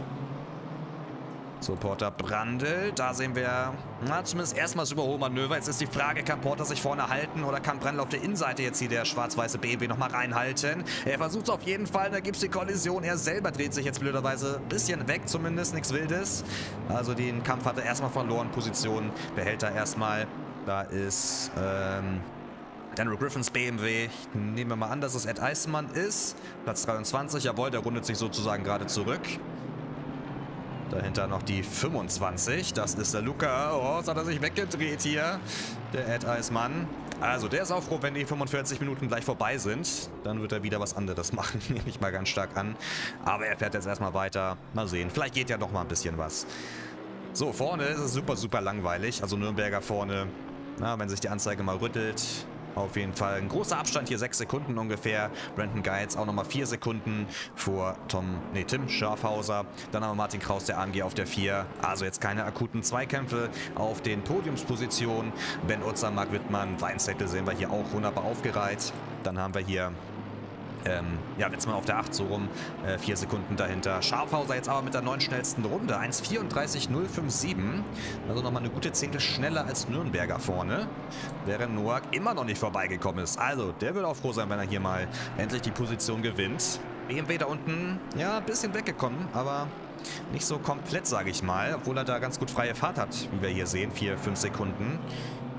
So, Porter Brandl, da sehen wir, na, zumindest erstmal das Überholmanöver. Jetzt ist die Frage, kann Porter sich vorne halten oder kann Brandl auf der Innenseite jetzt hier der schwarz-weiße BMW nochmal reinhalten? Er versucht es auf jeden Fall, da gibt es die Kollision. Er selber dreht sich jetzt blöderweise ein bisschen weg, zumindest nichts Wildes. Also den Kampf hat er erstmal verloren, Position behält er erstmal. Da ist Daniel Griffins BMW. Ich nehme mal an, dass es Ed Eismann ist. Platz 23, jawohl, der rundet sich sozusagen gerade zurück. Dahinter noch die 25. Das ist der Luca. Oh, jetzt hat er sich weggedreht hier. Der Ed Eismann. Also, der ist auch froh, wenn die 45 Minuten gleich vorbei sind. Dann wird er wieder was anderes machen. Nehme ich mal ganz stark an. Aber er fährt jetzt erstmal weiter. Mal sehen. Vielleicht geht ja noch mal ein bisschen was. So, vorne ist es super, super langweilig. Also Nürnberger vorne. Na, wenn sich die Anzeige mal rüttelt. Auf jeden Fall ein großer Abstand hier, 6 Sekunden ungefähr. Brandon Geitz auch nochmal 4 Sekunden vor Tim Schafhauser. Dann haben wir Martin Kraus, der AMG auf der 4. Also jetzt keine akuten Zweikämpfe auf den Podiumspositionen. Ben Utzer, Marc Wittmann, Weinzettel sehen wir hier auch wunderbar aufgereiht. Dann haben wir hier Witzmann auf der 8 so rum, 4 Sekunden dahinter. Schafhauser jetzt aber mit der 9 schnellsten Runde, 1:34:057. Also nochmal eine gute Zehntel schneller als Nürnberger vorne, während Nowak immer noch nicht vorbeigekommen ist. Also, der wird auch froh sein, wenn er hier mal endlich die Position gewinnt. BMW da unten, ja, ein bisschen weggekommen, aber nicht so komplett, sage ich mal, obwohl er da ganz gut freie Fahrt hat, wie wir hier sehen, 4, 5 Sekunden.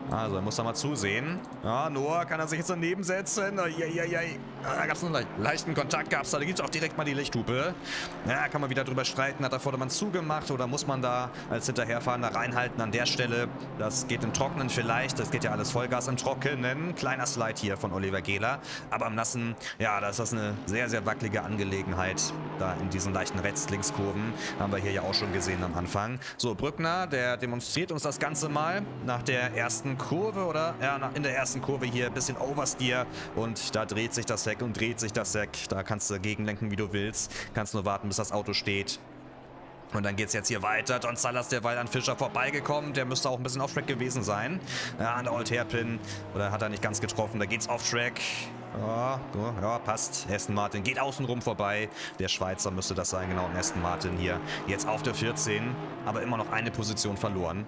Also, er muss da mal zusehen. Ja, Noah, kann er sich jetzt daneben setzen? Da gab es einen leichten Kontakt, da gibt es auch direkt mal die Lichthupe. Ja, kann man wieder drüber streiten, hat der Vordermann zugemacht oder muss man da als Hinterherfahrender reinhalten an der Stelle? Das geht im Trockenen vielleicht, das geht ja alles Vollgas im Trockenen. Kleiner Slide hier von Oliver Gehler, aber im Nassen, ja, da ist das eine sehr, sehr wackelige Angelegenheit. Da in diesen leichten Rechts-Links-Kurven haben wir hier ja auch schon gesehen am Anfang. So, Brückner, der demonstriert uns das Ganze mal nach der ersten Kurve oder ja, in der ersten Kurve hier ein bisschen Oversteer und da dreht sich das Heck und dreht sich das Heck. Da kannst du gegenlenken, wie du willst. Kannst nur warten, bis das Auto steht. Und dann geht es jetzt hier weiter. Don Salas derweil an Fischer vorbeigekommen. Der müsste auch ein bisschen Off-Track gewesen sein. Ja, an der Old Hairpin. Oder hat er nicht ganz getroffen. Da geht's Off-Track. Ja, passt. Aston Martin geht außenrum vorbei. Der Schweizer müsste das sein, genau. Und Aston Martin hier jetzt auf der 14. Aber immer noch eine Position verloren.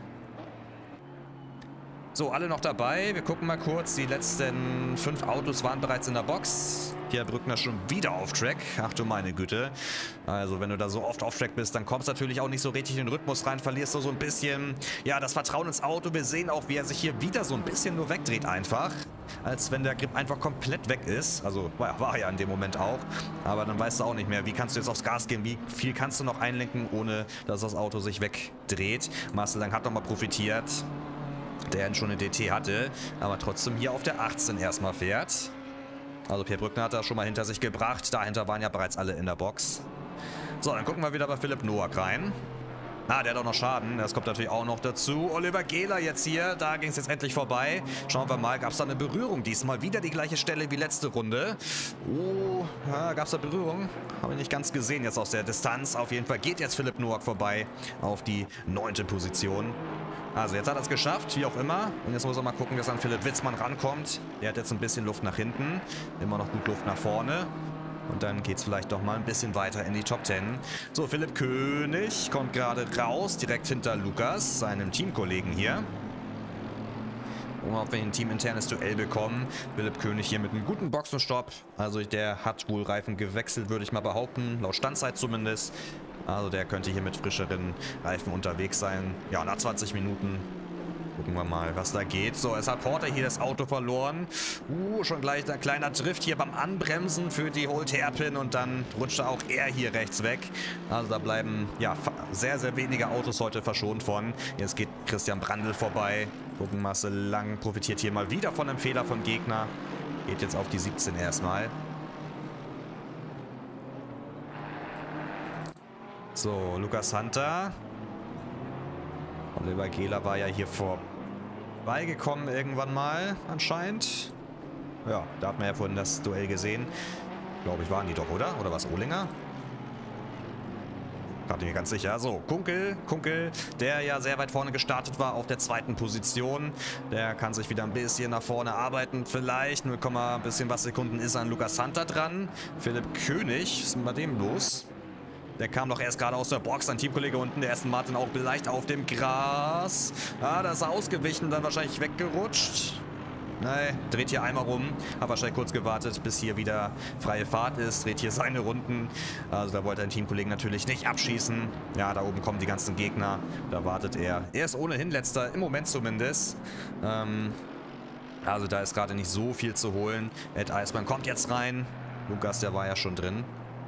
So, alle noch dabei. Wir gucken mal kurz. Die letzten 5 Autos waren bereits in der Box. Pierre Brückner schon wieder auf Track. Ach du meine Güte. Also wenn du da so oft auf Track bist, dann kommst du natürlich auch nicht so richtig in den Rhythmus rein. Verlierst du so ein bisschen, ja, das Vertrauen ins Auto. Wir sehen auch, wie er sich hier wieder so ein bisschen nur wegdreht einfach. Als wenn der Grip einfach komplett weg ist. Also war ja in dem Moment auch. Aber dann weißt du auch nicht mehr, wie kannst du jetzt aufs Gas gehen. Wie viel kannst du noch einlenken, ohne dass das Auto sich wegdreht. Marcel Lang hat nochmal profitiert. Der schon eine DT hatte, aber trotzdem hier auf der 18 erstmal fährt. Also Pierre Brückner hat das schon mal hinter sich gebracht. Dahinter waren ja bereits alle in der Box. So, dann gucken wir wieder bei Philipp Noack rein. Ah, der hat auch noch Schaden. Das kommt natürlich auch noch dazu. Oliver Gehler jetzt hier. Da ging es jetzt endlich vorbei. Schauen wir mal. Gab es da eine Berührung diesmal? Wieder die gleiche Stelle wie letzte Runde. Oh, ja, gab es da Berührung? Habe ich nicht ganz gesehen jetzt aus der Distanz. Auf jeden Fall geht jetzt Philipp Noack vorbei auf die 9. Position. Also jetzt hat er es geschafft, wie auch immer. Und jetzt muss er mal gucken, dass an Philipp Witzmann rankommt. Der hat jetzt ein bisschen Luft nach hinten. Immer noch gut Luft nach vorne. Und dann geht es vielleicht doch mal ein bisschen weiter in die Top 10. So, Philipp König kommt gerade raus, direkt hinter Lukas, seinem Teamkollegen hier. Und ob wir ein teaminternes Duell bekommen. Philipp König hier mit einem guten Boxenstopp. Also der hat wohl Reifen gewechselt, würde ich mal behaupten. Laut Standzeit zumindest. Also der könnte hier mit frischeren Reifen unterwegs sein. Ja, nach 20 Minuten. Gucken wir mal, was da geht. So, es hat Porter hier das Auto verloren. Schon gleich ein kleiner Drift hier beim Anbremsen für die Old Hairpin und dann rutscht auch er hier rechts weg. Also da bleiben ja sehr, sehr wenige Autos heute verschont von. Jetzt geht Christian Brandl vorbei. Gucken, Marcel Lang profitiert hier mal wieder von einem Fehler von Gegner. Geht jetzt auf die 17 erstmal. So, Lukas Hunter. Oliver Gehler war ja hier vorbeigekommen irgendwann mal, anscheinend. Ja, da hat man ja vorhin das Duell gesehen. Glaube ich, waren die doch, oder? Oder war es Ohlinger? Bin mir ganz sicher. So, Kunkel, der ja sehr weit vorne gestartet war auf der 2. Position. Der kann sich wieder ein bisschen nach vorne arbeiten. Vielleicht 0, ein bisschen was Sekunden ist an Lukas Hunter dran. Philipp König, was ist denn bei dem los? Der kam doch erst gerade aus der Box, sein Teamkollege unten, der Aston Martin auch leicht auf dem Gras. Ah, da ist er ausgewichen, dann wahrscheinlich weggerutscht. Nein, dreht hier einmal rum, hat wahrscheinlich kurz gewartet, bis hier wieder freie Fahrt ist, dreht hier seine Runden. Also da wollte ein Teamkollegen natürlich nicht abschießen. Ja, da oben kommen die ganzen Gegner, da wartet er. Er ist ohnehin letzter, im Moment zumindest. Also da ist gerade nicht so viel zu holen. Ed Eismann kommt jetzt rein. Lukas, der war ja schon drin.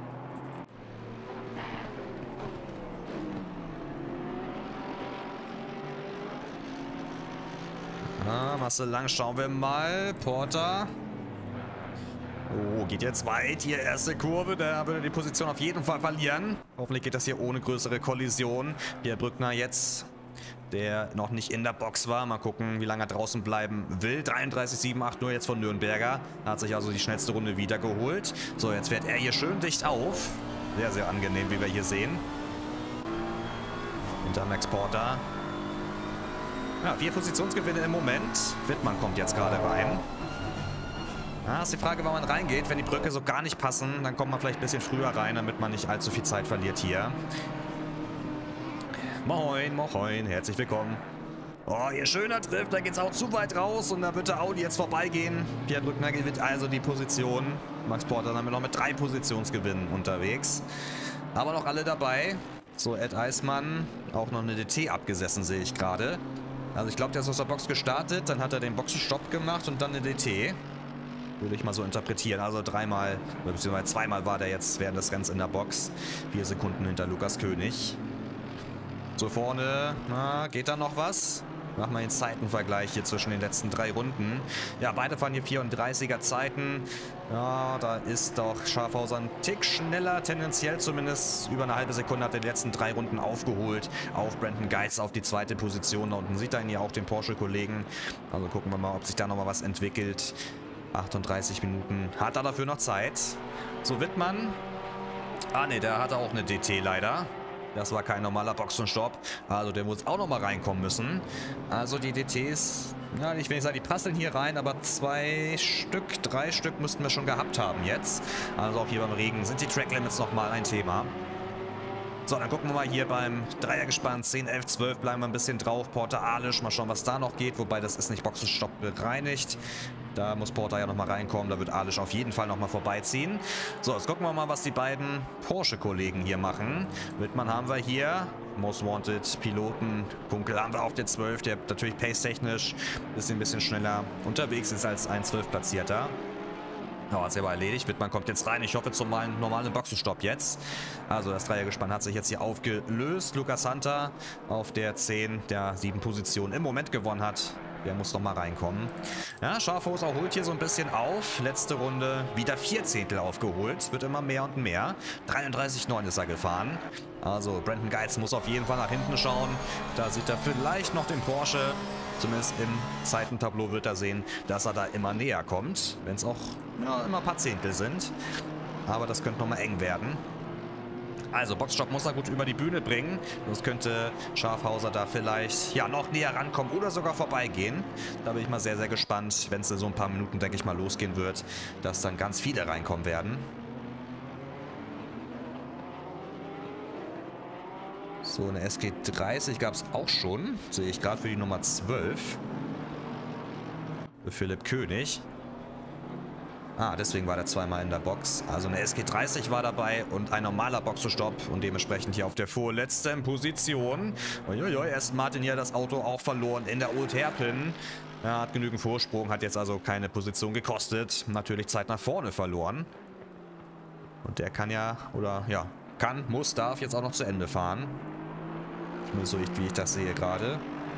Marcel Lang, schauen wir mal. Porter. Oh, geht jetzt weit. Hier erste Kurve. Da würde er die Position auf jeden Fall verlieren. Hoffentlich geht das hier ohne größere Kollision. Pierre Brückner jetzt, der noch nicht in der Box war. Mal gucken, wie lange er draußen bleiben will. 33,78 nur jetzt von Nürnberger. Hat sich also die schnellste Runde wiedergeholt. So, jetzt fährt er hier schön dicht auf. Sehr, sehr angenehm, wie wir hier sehen. Hinter Max Porter. Ja, 4 Positionsgewinne im Moment. Wittmann kommt jetzt gerade rein. Ja, ist die Frage, wann man reingeht. Wenn die Brücke so gar nicht passen, dann kommt man vielleicht ein bisschen früher rein, damit man nicht allzu viel Zeit verliert hier. Moin, moin, herzlich willkommen. Oh, hier schöner Drift, da geht's auch zu weit raus und da wird der Audi jetzt vorbeigehen. Pierre Brückner gewinnt also die Position. Max Porter damit noch mit 3 Positionsgewinnen unterwegs. Aber noch alle dabei. So, Ed Eismann, auch noch eine DT abgesessen, sehe ich gerade. Also ich glaube, der ist aus der Box gestartet, dann hat er den Boxenstopp gemacht und dann eine DT. Würde ich mal so interpretieren. Also dreimal, beziehungsweise zweimal war der jetzt während des Rennens in der Box. 4 Sekunden hinter Lukas König. So vorne, na, geht da noch was? Machen wir den Zeitenvergleich hier zwischen den letzten 3 Runden. Ja, beide fahren hier 34er Zeiten. Ja, da ist doch Schafhauser ein Tick schneller, tendenziell zumindest über eine halbe Sekunde hat er die letzten 3 Runden aufgeholt. Auf Brandon Geiz auf die 2. Position. Da unten sieht er ihn ja auch, den Porsche-Kollegen. Also gucken wir mal, ob sich da nochmal was entwickelt. 38 Minuten hat er dafür noch Zeit. So, Wittmann. Ah ne, der hatte auch eine DT leider. Das war kein normaler Boxenstopp. Also der muss auch nochmal reinkommen müssen. Also die DTs, ja, ich will nicht sagen, die passeln hier rein, aber 2 Stück, 3 Stück müssten wir schon gehabt haben jetzt. Also auch hier beim Regen sind die Tracklimits nochmal ein Thema. So, dann gucken wir mal hier beim Dreiergespann 10, 11, 12, bleiben wir ein bisschen drauf. Porter Alisch, mal schauen, was da noch geht. Wobei, das ist nicht Boxenstopp bereinigt. Da muss Porter ja nochmal reinkommen. Da wird Alisch auf jeden Fall nochmal vorbeiziehen. So, jetzt gucken wir mal, was die beiden Porsche-Kollegen hier machen. Wittmann haben wir hier. Most Wanted Piloten. Kunkel haben wir auf der 12, der natürlich pace-technisch ist ein bisschen schneller unterwegs ist als ein 12-Platzierter. Ja, hat sich aber erledigt. Wittmann kommt jetzt rein. Ich hoffe zum normalen Boxenstopp jetzt. Also das Dreiergespann hat sich jetzt hier aufgelöst. Lukas Hunter auf der 10, der 7 Positionen im Moment gewonnen hat. Der muss noch mal reinkommen. Ja, Schafhauser holt hier so ein bisschen auf. Letzte Runde wieder 4 Zehntel aufgeholt. Wird immer mehr und mehr. 33,9 ist er gefahren. Also Brandon Geiz muss auf jeden Fall nach hinten schauen. Da sieht er vielleicht noch den Porsche. Zumindest im Zeitentableau wird er sehen, dass er da immer näher kommt. Wenn es auch ja, immer ein paar Zehntel sind. Aber das könnte nochmal eng werden. Also Boxenstopp muss er gut über die Bühne bringen. Sonst könnte Schafhauser da vielleicht ja noch näher rankommen oder sogar vorbeigehen. Da bin ich mal sehr, sehr gespannt, wenn es so ein paar Minuten, denke ich mal, losgehen wird, dass dann ganz viele reinkommen werden. So, eine SG30 gab es auch schon. Sehe ich gerade für die Nummer 12. Für Philipp König. Ah, deswegen war der zweimal in der Box. Also eine SG30 war dabei und ein normaler Boxenstopp und dementsprechend hier auf der vorletzten Position. Uiuiui, erst Martin hier das Auto auch verloren in der Old Hairpin. Er hat genügend Vorsprung, hat jetzt also keine Position gekostet. Natürlich Zeit nach vorne verloren. Und der kann ja, oder ja, kann, muss, darf jetzt auch noch zu Ende fahren. Nur so, wie ich das sehe gerade.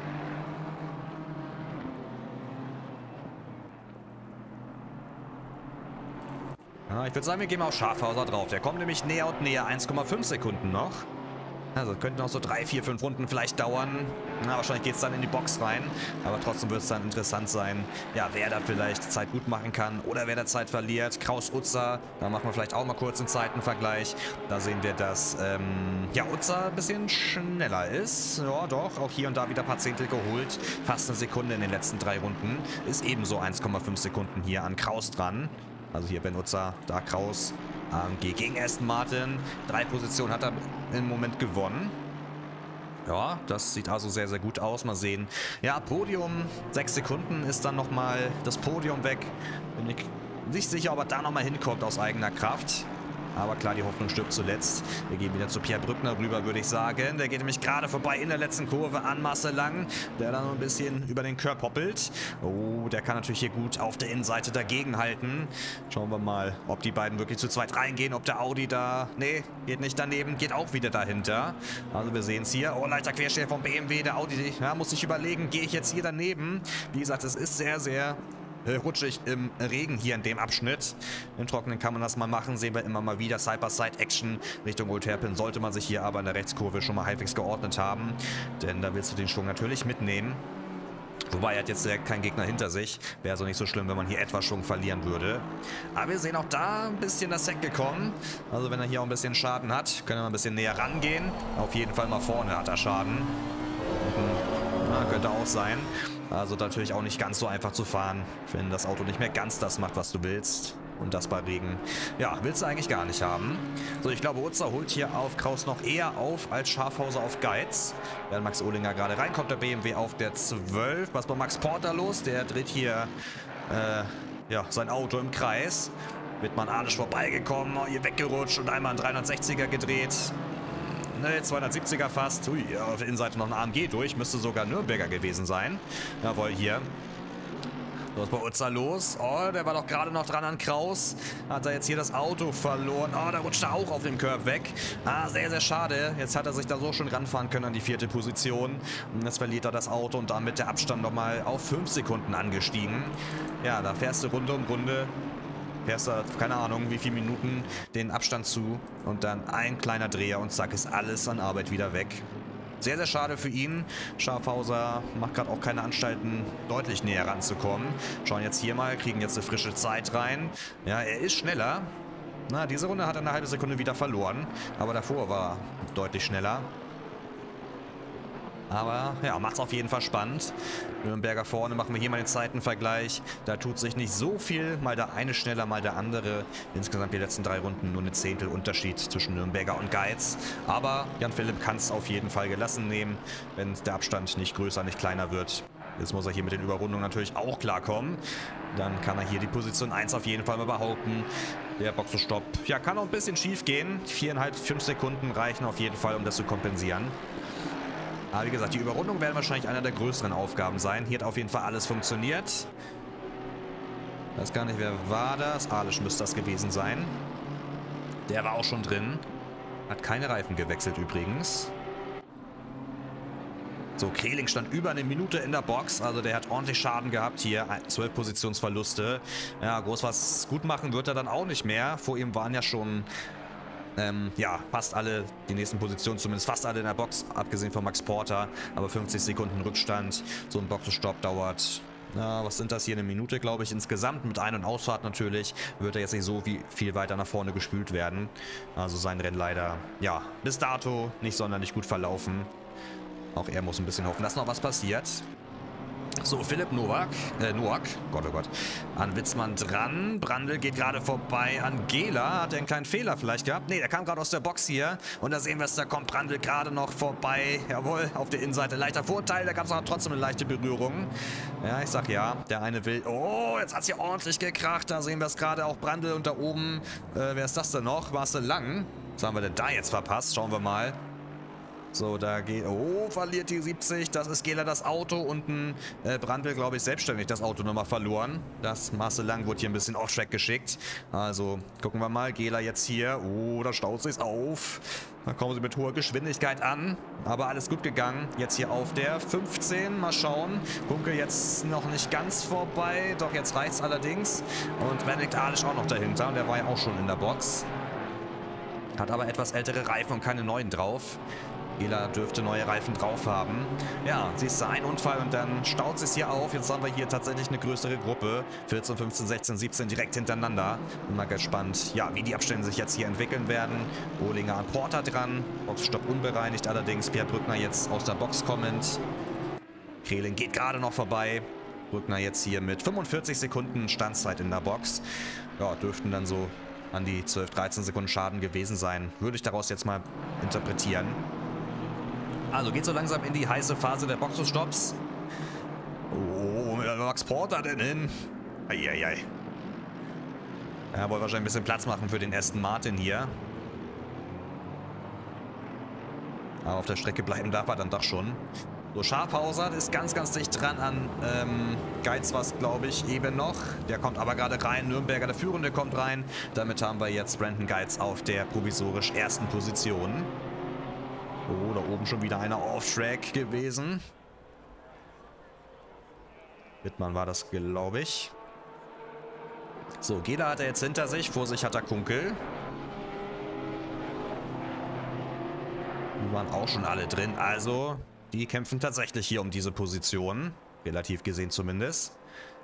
Ja, ich würde sagen, wir gehen mal auf Schafhauser drauf. Der kommt nämlich näher und näher. 1,5 Sekunden noch. Also könnten noch so 3, 4, 5 Runden vielleicht dauern. Na, wahrscheinlich geht es dann in die Box rein. Aber trotzdem wird es dann interessant sein, ja, wer da vielleicht Zeit gut machen kann oder wer da Zeit verliert. Kraus Utzer, da machen wir vielleicht auch mal kurz einen Zeitenvergleich. Da sehen wir, dass ja, Utzer ein bisschen schneller ist. Ja, doch, auch hier und da wieder ein paar Zehntel geholt. Fast eine Sekunde in den letzten 3 Runden. Ist ebenso 1,5 Sekunden hier an Kraus dran. Also hier Ben Utzer, da Kraus. AMG gegen Aston Martin. 3 Positionen hat er im Moment gewonnen. Ja, das sieht also sehr, sehr gut aus. Mal sehen. Ja, Podium. 6 Sekunden ist dann nochmal das Podium weg. Bin ich nicht sicher, ob er da nochmal hinkommt aus eigener Kraft. Aber klar, die Hoffnung stirbt zuletzt. Wir gehen wieder zu Pierre Brückner rüber, würde ich sagen. Der geht nämlich gerade vorbei in der letzten Kurve an Marcel Lang, der dann ein bisschen über den Curb hoppelt. Oh, der kann natürlich hier gut auf der Innenseite dagegen halten. Schauen wir mal, ob die beiden wirklich zu zweit reingehen, ob der Audi da... Nee, geht nicht daneben, geht auch wieder dahinter. Also wir sehen es hier. Oh, leichter Quersteher vom BMW. Der Audi, ja, muss sich überlegen, gehe ich jetzt hier daneben? Wie gesagt, es ist sehr, sehr... rutschig im Regen hier in dem Abschnitt. Im Trockenen kann man das mal machen, sehen wir immer mal wieder. Side-by-Side-Action Richtung Old Hairpin sollte man sich hier aber in der Rechtskurve schon mal halbwegs geordnet haben, denn da willst du den Schwung natürlich mitnehmen. Wobei er hat jetzt direkt keinen Gegner hinter sich. Wäre also nicht so schlimm, wenn man hier etwas Schwung verlieren würde. Aber wir sehen auch da ein bisschen das Heck gekommen. Also wenn er hier auch ein bisschen Schaden hat, können wir ein bisschen näher rangehen. Auf jeden Fall mal vorne hat er Schaden. Na, könnte auch sein. Also natürlich auch nicht ganz so einfach zu fahren, wenn das Auto nicht mehr ganz das macht, was du willst. Und das bei Regen, ja, willst du eigentlich gar nicht haben. So, ich glaube, Utzer holt hier auf Kraus noch eher auf als Schafhauser auf Geiz. Während Max Ohlinger gerade reinkommt, der BMW auf der 12. Was bei Max Porter los? Der dreht hier ja, sein Auto im Kreis. Wittmann Alisch vorbeigekommen, hier weggerutscht und einmal einen 360er gedreht. Ne, 270er fast. Ui, auf der Innenseite noch ein AMG durch. Müsste sogar Nürnberger gewesen sein. Jawohl, hier. Was ist bei Utzer los? Oh, der war doch gerade noch dran an Kraus. Hat er jetzt hier das Auto verloren. Oh, da rutscht er auch auf dem Curb weg. Ah, sehr, sehr schade. Jetzt hat er sich da so schon ranfahren können an die 4. Position. Und jetzt verliert er das Auto und damit der Abstand nochmal auf 5 Sekunden angestiegen. Ja, da fährst du Runde um Runde. Fährst du, keine Ahnung, wie viele Minuten den Abstand zu. Und dann ein kleiner Dreher und zack, ist alles an Arbeit wieder weg. Sehr, sehr schade für ihn. Schafhauser macht gerade auch keine Anstalten, deutlich näher ranzukommen. Schauen jetzt hier mal, kriegen jetzt eine frische Zeit rein. Ja, er ist schneller. Na, diese Runde hat er eine halbe Sekunde wieder verloren. Aber davor war er deutlich schneller. Aber ja, macht es auf jeden Fall spannend. Nürnberger vorne, machen wir hier mal den Zeitenvergleich. Da tut sich nicht so viel. Mal der eine schneller, mal der andere. Insgesamt die letzten 3 Runden nur eine Zehntel Unterschied zwischen Nürnberger und Geiz. Aber Jan-Philipp kann es auf jeden Fall gelassen nehmen, wenn der Abstand nicht größer, nicht kleiner wird. Jetzt muss er hier mit den Überrundungen natürlich auch klarkommen. Dann kann er hier die Position 1 auf jeden Fall mal behaupten. Der Boxenstopp, ja, kann auch ein bisschen schief gehen. 4,5, 5 Sekunden reichen auf jeden Fall, um das zu kompensieren. Aber wie gesagt, die Überrundung werden wahrscheinlich einer der größeren Aufgaben sein. Hier hat auf jeden Fall alles funktioniert. Ich weiß gar nicht, wer war das? Alisch müsste das gewesen sein. Der war auch schon drin. Hat keine Reifen gewechselt übrigens. So, Kreling stand über eine Minute in der Box. Also der hat ordentlich Schaden gehabt hier. 12 Positionsverluste. Ja, groß was gut machen wird er dann auch nicht mehr. Vor ihm waren ja schon... ja, fast alle, die nächsten Positionen, zumindest fast alle in der Box, abgesehen von Max Porter, aber 50 Sekunden Rückstand, so ein Boxenstopp dauert, was sind das hier, eine Minute, glaube ich, insgesamt, mit Ein- und Ausfahrt natürlich, wird er jetzt nicht so viel weiter nach vorne gespült werden, also sein Rennen leider, ja, bis dato nicht sonderlich gut verlaufen, auch er muss ein bisschen hoffen, dass noch was passiert. So, Philipp Noack, Gott, oh Gott, an Witzmann dran. Brandl geht gerade vorbei an Gela. Hat er einen kleinen Fehler vielleicht gehabt? Ne, der kam gerade aus der Box hier. Und da sehen wir es, da kommt Brandl gerade noch vorbei. Jawohl, auf der Innenseite leichter Vorteil. Da gab es aber trotzdem eine leichte Berührung. Ja, ich sag ja, der eine will... Oh, jetzt hat es hier ordentlich gekracht. Da sehen wir es gerade, auch Brandl. Und da oben, wer ist das denn noch? Marcel Lang. Was haben wir denn da jetzt verpasst? Schauen wir mal. So, da geht... Oh, verliert die 70. Das ist Gela das Auto. Und ein Brandl, glaube ich, selbstständig das Auto nochmal verloren. Das Marcel Lang wurde hier ein bisschen off-track geschickt. Also, gucken wir mal. Gela jetzt hier. Oh, da staut sich's auf. Da kommen sie mit hoher Geschwindigkeit an. Aber alles gut gegangen. Jetzt hier auf der 15. Mal schauen. Kunkel jetzt noch nicht ganz vorbei. Doch, jetzt reicht's allerdings. Und Benedikt Alisch auch noch dahinter. Und der war ja auch schon in der Box. Hat aber etwas ältere Reifen und keine neuen drauf. Gela dürfte neue Reifen drauf haben. Ja, siehst du, ein Unfall und dann staut es hier auf. Jetzt haben wir hier tatsächlich eine größere Gruppe. 14, 15, 16, 17 direkt hintereinander. Bin mal gespannt, ja, wie die Abstände sich jetzt hier entwickeln werden. Ohlinger an Porter dran. Boxstopp unbereinigt allerdings. Pierre Brückner jetzt aus der Box kommend. Kreling geht gerade noch vorbei. Brückner jetzt hier mit 45 Sekunden Standzeit in der Box. Ja, dürften dann so an die 12, 13 Sekunden Schaden gewesen sein. Würde ich daraus jetzt mal interpretieren. Also geht so langsam in die heiße Phase der Boxenstopps. Oh, wo will Max Porter denn hin? Eieiei. Er wollte wahrscheinlich ein bisschen Platz machen für den Aston Martin hier. Aber auf der Strecke bleiben darf er dann doch schon. So, Schafhauser ist ganz, ganz dicht dran an Geiz, was glaube ich eben noch. Der kommt aber gerade rein. Nürnberger, der Führende, kommt rein. Damit haben wir jetzt Brandon Geiz auf der provisorisch ersten Position. Oh, da oben schon wieder einer Off-Track gewesen. Wittmann war das, glaube ich. So, Gela hat er jetzt hinter sich. Vor sich hat er Kunkel. Die waren auch schon alle drin. Also, die kämpfen tatsächlich hier um diese Position. Relativ gesehen zumindest.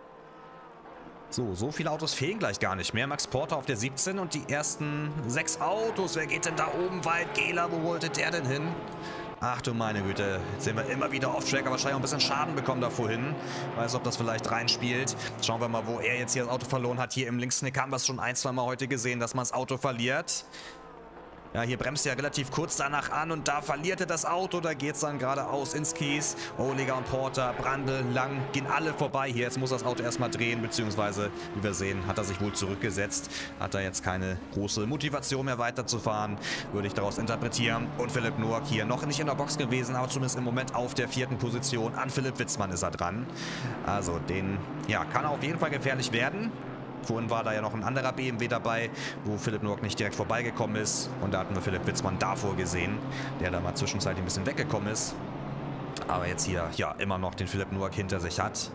So viele Autos fehlen gleich gar nicht mehr. Max Porter auf der 17 und die ersten 6 Autos. Wer geht denn da oben weit? Gela, wo wollte der denn hin? Ach du meine Güte, jetzt sehen wir immer wieder Off-Track, aber wahrscheinlich auch ein bisschen Schaden bekommen da vorhin. Weiß, ob das vielleicht reinspielt. Schauen wir mal, wo er jetzt hier das Auto verloren hat. Hier im Linkssnick haben wir es schon ein, zwei Mal heute gesehen, dass man das Auto verliert. Ja, hier bremst er relativ kurz danach an und da verliert er das Auto. Da geht es dann geradeaus ins Kies. Ohliger und Porter, Brandl, Lang gehen alle vorbei hier. Jetzt muss das Auto erstmal drehen, beziehungsweise, wie wir sehen, hat er sich wohl zurückgesetzt. Hat er jetzt keine große Motivation mehr weiterzufahren, würde ich daraus interpretieren. Und Philipp Noack hier noch nicht in der Box gewesen, aber zumindest im Moment auf der 4. Position. An Philipp Witzmann ist er dran. Also den, ja, kann er auf jeden Fall gefährlich werden. Vorhin war da ja noch ein anderer BMW dabei, wo Philipp Noack nicht direkt vorbeigekommen ist. Und da hatten wir Philipp Witzmann davor gesehen, der da mal zwischenzeitlich ein bisschen weggekommen ist. Aber jetzt hier, ja, immer noch den Philipp Noack hinter sich hat.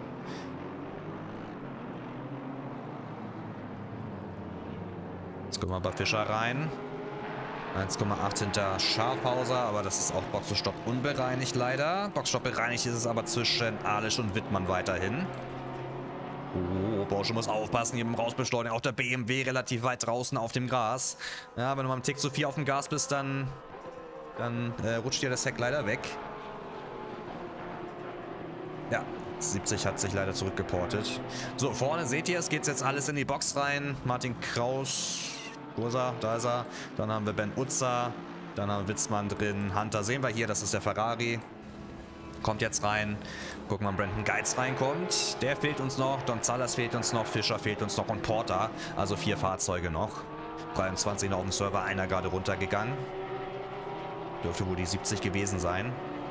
Jetzt gucken wir bei Fischer rein. 1,8 hinter Schafhauser, aber das ist auch Boxenstopp unbereinigt leider. Boxenstopp bereinigt ist es aber zwischen Alisch und Wittmann weiterhin. Oh, Porsche muss aufpassen, hier beim Rausbeschleunigen. Auch der BMW relativ weit draußen auf dem Gras. Ja, wenn du mal einen Tick zu viel auf dem Gas bist, dann rutscht dir das Heck leider weg. Ja, 70 hat sich leider zurückgeportet. So, vorne seht ihr, es geht jetzt alles in die Box rein. Martin Kraus, wo ist er? Da ist er. Dann haben wir Ben Utzer, dann haben wir Witzmann drin. Hunter sehen wir hier, das ist der Ferrari. Kommt jetzt rein. Gucken wir, ob Brandon Geiz reinkommt. Der fehlt uns noch. Don Zallas fehlt uns noch. Fischer fehlt uns noch und Porter. Also 4 Fahrzeuge noch. 23 noch auf dem Server. Einer gerade runtergegangen. Dürfte wohl die 70 gewesen sein.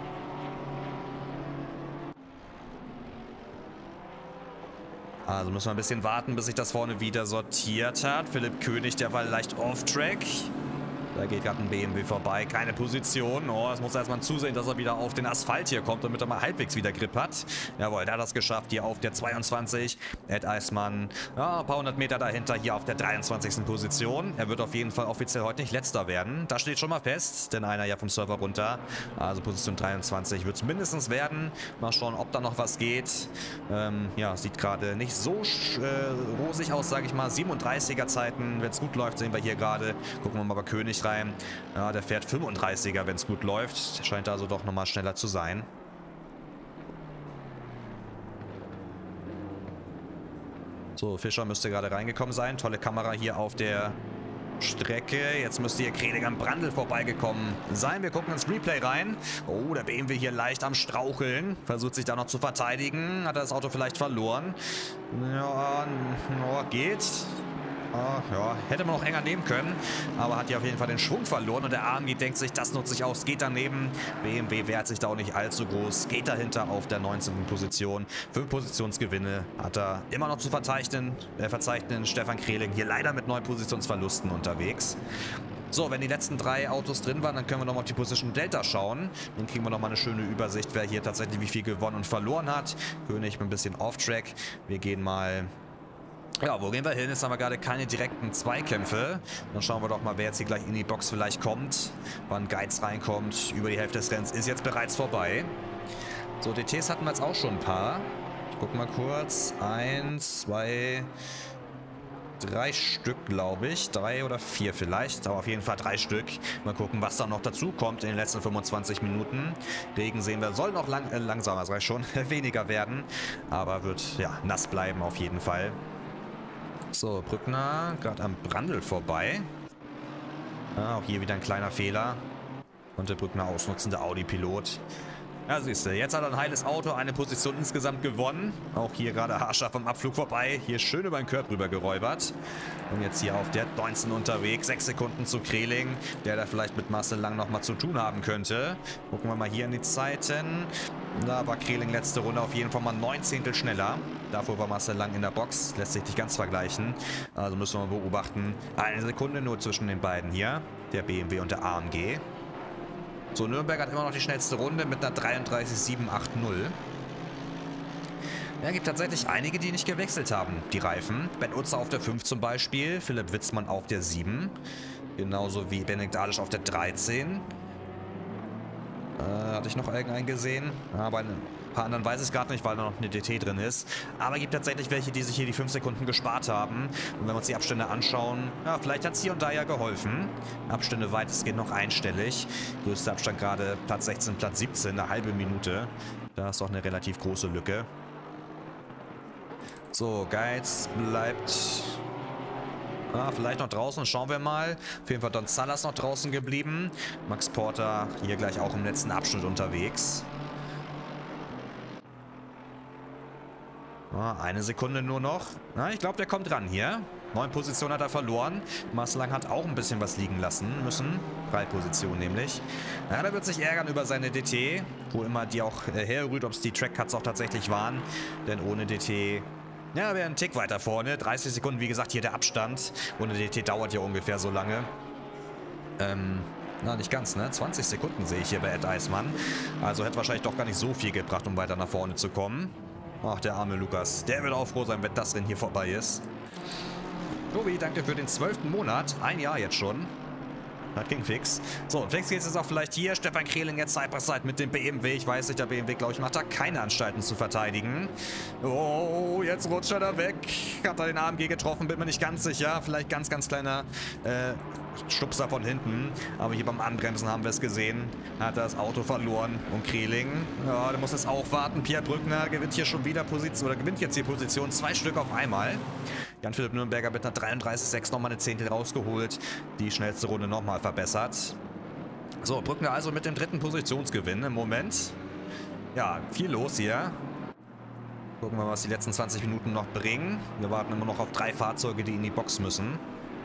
Also müssen wir ein bisschen warten, bis sich das vorne wieder sortiert hat. Philipp König, der war leicht off-track. Da geht gerade ein BMW vorbei, keine Position. Oh, das muss er erstmal zusehen, dass er wieder auf den Asphalt hier kommt, damit er mal halbwegs wieder Grip hat. Jawohl, der hat das geschafft, hier auf der 22. Ed Eismann, ja, ein paar hundert Meter dahinter, hier auf der 23. Position. Er wird auf jeden Fall offiziell heute nicht Letzter werden. Das steht schon mal fest, denn einer ja vom Server runter. Also Position 23 wird es mindestens werden. Mal schauen, ob da noch was geht. Ja, sieht gerade nicht so rosig aus, sage ich mal. 37er Zeiten, wenn es gut läuft, sehen wir hier gerade. Gucken wir mal bei König rein. Ja, der fährt 35er, wenn es gut läuft. Der scheint also doch nochmal schneller zu sein. So, Fischer müsste gerade reingekommen sein. Tolle Kamera hier auf der Strecke. Jetzt müsste hier Kreling am Brandl vorbeigekommen sein. Wir gucken ins Replay rein. Oh, der BMW hier leicht am Straucheln. Versucht sich da noch zu verteidigen. Hat er das Auto vielleicht verloren? Ja, geht. Ja, hätte man noch enger nehmen können, aber hat ja auf jeden Fall den Schwung verloren und der AMG denkt sich, das nutze ich aus, geht daneben. BMW wehrt sich da auch nicht allzu groß, geht dahinter auf der 19. Position. 5 Positionsgewinne hat er immer noch zu verzeichnen. Stefan Kreling hier leider mit 9 Positionsverlusten unterwegs. So, wenn die letzten 3 Autos drin waren, dann können wir nochmal auf die Position Delta schauen. Dann kriegen wir nochmal eine schöne Übersicht, wer hier tatsächlich wie viel gewonnen und verloren hat. König ein bisschen off-track. Wir gehen mal... Ja, wo gehen wir hin? Jetzt haben wir gerade keine direkten Zweikämpfe. Dann schauen wir doch mal, wer jetzt hier gleich in die Box vielleicht kommt. Wann Geiz reinkommt. Über die Hälfte des Rennens ist jetzt bereits vorbei. So, DTs hatten wir jetzt auch schon ein paar. Ich guck mal kurz. 1, 2, 3 Stück, glaube ich. 3 oder 4 vielleicht. Aber auf jeden Fall 3 Stück. Mal gucken, was da noch dazu kommt in den letzten 25 Minuten. Regen sehen wir, soll noch langsamer, das reicht schon, weniger werden. Aber wird, ja, nass bleiben auf jeden Fall. So, Brückner, gerade am Brandl vorbei. Ja, auch hier wieder ein kleiner Fehler. Konnte Brückner ausnutzen, der Audi-Pilot. Ja, siehst du, jetzt hat er ein heiles Auto, eine Position insgesamt gewonnen. Auch hier gerade haarscharf am Abflug vorbei. Hier schön über den Curb rüber geräubert. Und jetzt hier auf der 19 unterwegs. 6 Sekunden zu Kreling, der da vielleicht mit Marcel Lang nochmal zu tun haben könnte. Gucken wir mal hier in die Zeiten. Da war Kreling letzte Runde auf jeden Fall mal 9 Zehntel schneller. Davor war Marcel Lang in der Box. Lässt sich nicht ganz vergleichen. Also müssen wir mal beobachten. 1 Sekunde nur zwischen den beiden hier. Der BMW und der AMG. So, Nürnberg hat immer noch die schnellste Runde mit einer 33,780. Ja, gibt tatsächlich einige, die nicht gewechselt haben, die Reifen. Ben Utzer auf der 5 zum Beispiel, Philipp Witzmann auf der 7. Genauso wie Benedikt Alisch auf der 13. Hatte ich noch irgendeinen gesehen? Ja, bei ein paar anderen weiß ich gerade nicht, weil da noch eine DT drin ist. Aber es gibt tatsächlich welche, die sich hier die 5 Sekunden gespart haben. Und wenn wir uns die Abstände anschauen, ja, vielleicht hat es hier und da ja geholfen. Abstände weitestgehend noch einstellig. Größter Abstand gerade Platz 16, Platz 17, eine halbe Minute. Da ist doch eine relativ große Lücke. So, Geiz bleibt Vielleicht noch draußen, schauen wir mal. Auf jeden Fall Don Salas noch draußen geblieben. Max Porter hier gleich auch im letzten Abschnitt unterwegs. Eine Sekunde nur noch. Ich glaube, der kommt ran hier. 9 Positionen hat er verloren. Maslang hat auch ein bisschen was liegen lassen müssen. 3 Positionen nämlich. Da wird sich ärgern über seine DT. Wo immer die auch herrührt, ob es die Trackcuts auch tatsächlich waren. Denn ohne DT... Ja, wäre ein Tick weiter vorne. 30 Sekunden, wie gesagt, hier der Abstand. Ohne DT dauert ja ungefähr so lange. Nicht ganz, ne? 20 Sekunden sehe ich hier bei Ed Eismann. Also hätte wahrscheinlich doch gar nicht so viel gebracht, um weiter nach vorne zu kommen. Ach, der arme Lukas. Der wird auch froh sein, wenn das Rennen hier vorbei ist. Tobi, danke für den 12. Monat. Ein Jahr jetzt schon. Das ging fix. So, und fix geht's jetzt auch vielleicht hier. Stefan Kreling jetzt Side-by-Side mit dem BMW. Ich weiß nicht, der BMW, glaube ich, macht da keine Anstalten zu verteidigen. Oh, jetzt rutscht er da weg. Hat er den AMG getroffen, bin mir nicht ganz sicher. Vielleicht ganz, ganz kleiner Stupser von hinten. Aber hier beim Anbremsen haben wir es gesehen. Hat er das Auto verloren. Und Kreling, ja, der muss jetzt auch warten. Pierre Brückner gewinnt hier schon wieder Position, oder gewinnt jetzt die Position. 2 Stück auf einmal. Jan-Philipp Nürnberger mit einer 33,6 nochmal eine Zehntel rausgeholt. Die schnellste Runde nochmal verbessert. So, Brückner also mit dem 3. Positionsgewinn im Moment. Ja, viel los hier. Gucken wir mal, was die letzten 20 Minuten noch bringen. Wir warten immer noch auf 3 Fahrzeuge, die in die Box müssen.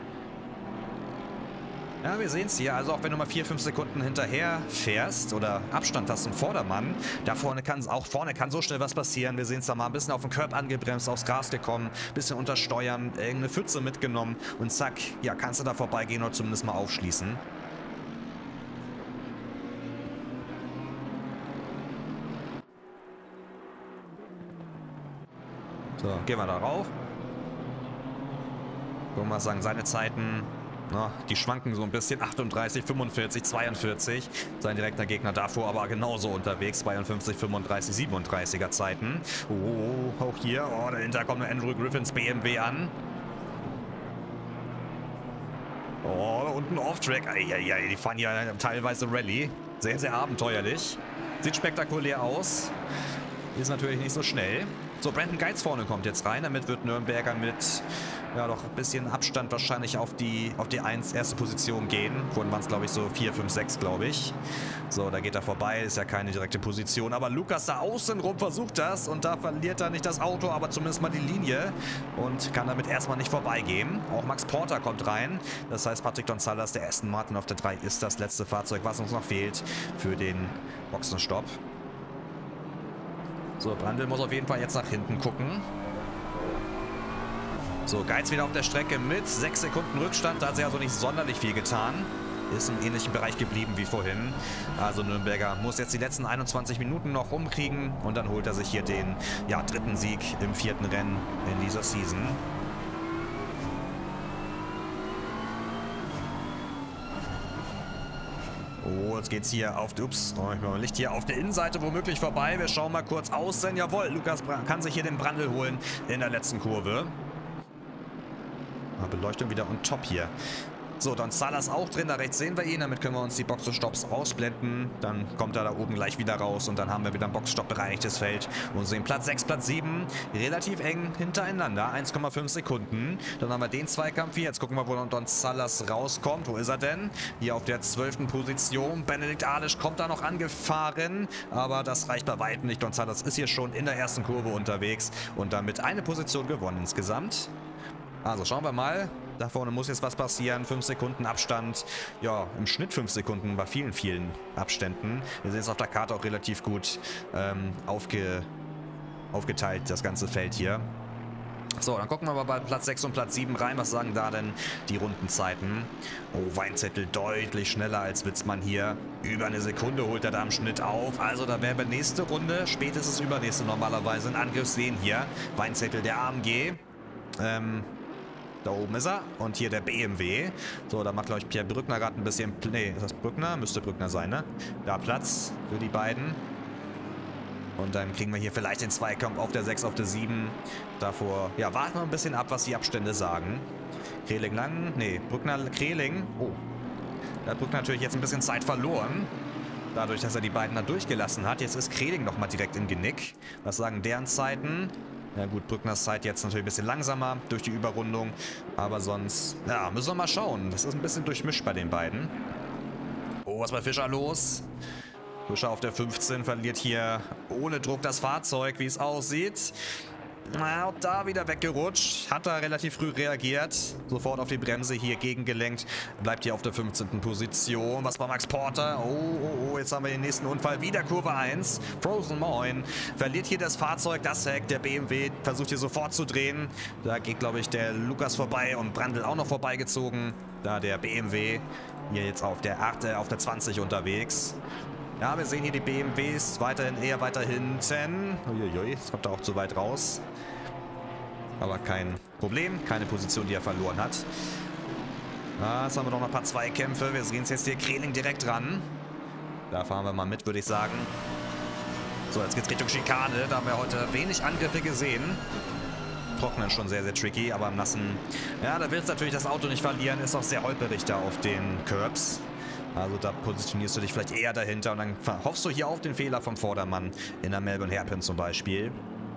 Ja, wir sehen es hier. Also auch wenn du mal 4-5 Sekunden hinterher fährst oder Abstand hast zum Vordermann, da vorne kann so schnell was passieren. Wir sehen es da mal ein bisschen auf den Curb angebremst, aufs Gas gekommen, ein bisschen untersteuern, irgendeine Pfütze mitgenommen und zack, ja, kannst du da vorbeigehen oder zumindest mal aufschließen. So, gehen wir da rauf. Gucken wir mal, sagen seine Zeiten. Die schwanken so ein bisschen. 38, 45, 42. Sein direkter Gegner davor aber genauso unterwegs. 52, 35, 37er Zeiten. Oh, auch hier. Oh, dahinter kommt nur Andrew Griffins BMW an. Oh, da unten Off-Track. Die fahren ja teilweise Rallye. Sehr, sehr abenteuerlich. Sieht spektakulär aus. Ist natürlich nicht so schnell. So, Brandon Geitz vorne kommt jetzt rein. Damit wird Nürnberger mit, ja, doch ein bisschen Abstand wahrscheinlich auf die 1 erste Position gehen. Vorhin waren es, glaube ich, so 4, 5, 6, glaube ich. So, da geht er vorbei. Ist ja keine direkte Position. Aber Lukas da außen rum versucht das. Und da verliert er nicht das Auto, aber zumindest mal die Linie. Und kann damit erstmal nicht vorbeigehen. Auch Max Porter kommt rein. Das heißt, Patrick Don Salas, der Aston Martin auf der 3, ist das letzte Fahrzeug, was uns noch fehlt für den Boxenstopp. So, Brandl muss auf jeden Fall jetzt nach hinten gucken. So, Geitz wieder auf der Strecke mit 6 Sekunden Rückstand. Da hat sie also nicht sonderlich viel getan. Ist im ähnlichen Bereich geblieben wie vorhin. Also Nürnberger muss jetzt die letzten 21 Minuten noch rumkriegen. Und dann holt er sich hier den, ja, 3. Sieg im 4. Rennen in dieser Season. Oh, jetzt geht's hier auf, Licht hier auf der Innenseite womöglich vorbei. Wir schauen mal kurz außen. Jawohl, Lukas kann sich hier den Brandl holen in der letzten Kurve. Beleuchtung wieder on top hier. So, Don Salas auch drin, da rechts sehen wir ihn, damit können wir uns die Boxenstopps ausblenden. Dann kommt er da oben gleich wieder raus und dann haben wir wieder ein Boxenstopp bereinigtes Feld. Und sehen Platz 6, Platz 7, relativ eng hintereinander, 1,5 Sekunden. Dann haben wir den Zweikampf hier, jetzt gucken wir, wo Don Salas rauskommt. Wo ist er denn? Hier auf der 12. Position. Benedikt Alisch kommt da noch angefahren, aber das reicht bei weitem nicht. Don Salas ist hier schon in der ersten Kurve unterwegs und damit eine Position gewonnen insgesamt. Also schauen wir mal. Da vorne muss jetzt was passieren. 5 Sekunden Abstand. Ja, im Schnitt 5 Sekunden bei vielen, vielen Abständen. Wir sehen es auf der Karte auch relativ gut aufgeteilt, das ganze Feld hier. So, dann gucken wir mal bei Platz 6 und Platz 7 rein. Was sagen da denn die Rundenzeiten? Oh, Weinzettel deutlich schneller als Witzmann hier. Über eine Sekunde holt er da im Schnitt auf. Also da werden wir nächste Runde, spätestens übernächste normalerweise, einen Angriff sehen hier. Weinzettel der AMG. Da oben ist er. Und hier der BMW. So, da macht, glaube ich, Pierre Brückner gerade ein bisschen... Nee, ist das Brückner? Müsste Brückner sein, ne? Da Platz für die beiden. Und dann kriegen wir hier vielleicht den Zweikampf auf der 6, auf der 7. Davor, ja, warten wir ein bisschen ab, was die Abstände sagen. Kreling lang... Nee, Brückner, Kreling. Oh. Da hat Brückner natürlich jetzt ein bisschen Zeit verloren. Dadurch, dass er die beiden da durchgelassen hat. Jetzt ist Kreling nochmal direkt im Genick. Was sagen deren Zeiten? Ja gut, Brückners Zeit jetzt natürlich ein bisschen langsamer durch die Überrundung. Aber sonst, ja, müssen wir mal schauen. Das ist ein bisschen durchmischt bei den beiden. Oh, was ist bei Fischer los? Fischer auf der 15 verliert hier ohne Druck das Fahrzeug, wie es aussieht. Na, auch da wieder weggerutscht. Hat da relativ früh reagiert. Sofort auf die Bremse hier gegengelenkt. Bleibt hier auf der 15. Position. Was bei Max Porter? Oh, jetzt haben wir den nächsten Unfall. Wieder Kurve 1. Frozen Moin. Verliert hier das Fahrzeug, das Heck. Der BMW versucht hier sofort zu drehen. Da geht, glaube ich, der Lukas vorbei und Brandl auch noch vorbeigezogen. Da der BMW hier jetzt auf der 20 unterwegs. Ja, wir sehen hier die BMWs weiterhin eher weiter hinten. Uiuiui, das kommt da auch zu weit raus. Aber kein Problem, keine Position, die er verloren hat. Jetzt haben wir noch ein paar Zweikämpfe. Wir sehen es jetzt hier Kreling direkt ran. Da fahren wir mal mit, würde ich sagen. So, jetzt geht's Richtung Schikane. Da haben wir heute wenig Angriffe gesehen. Trocknen schon sehr, sehr tricky, aber im Nassen... Ja, da willst du natürlich das Auto nicht verlieren. Ist auch sehr holperig da auf den Curbs. Also da positionierst du dich vielleicht eher dahinter und dann hoffst du hier auf den Fehler vom Vordermann in der Melbourne Hairpin zum Beispiel.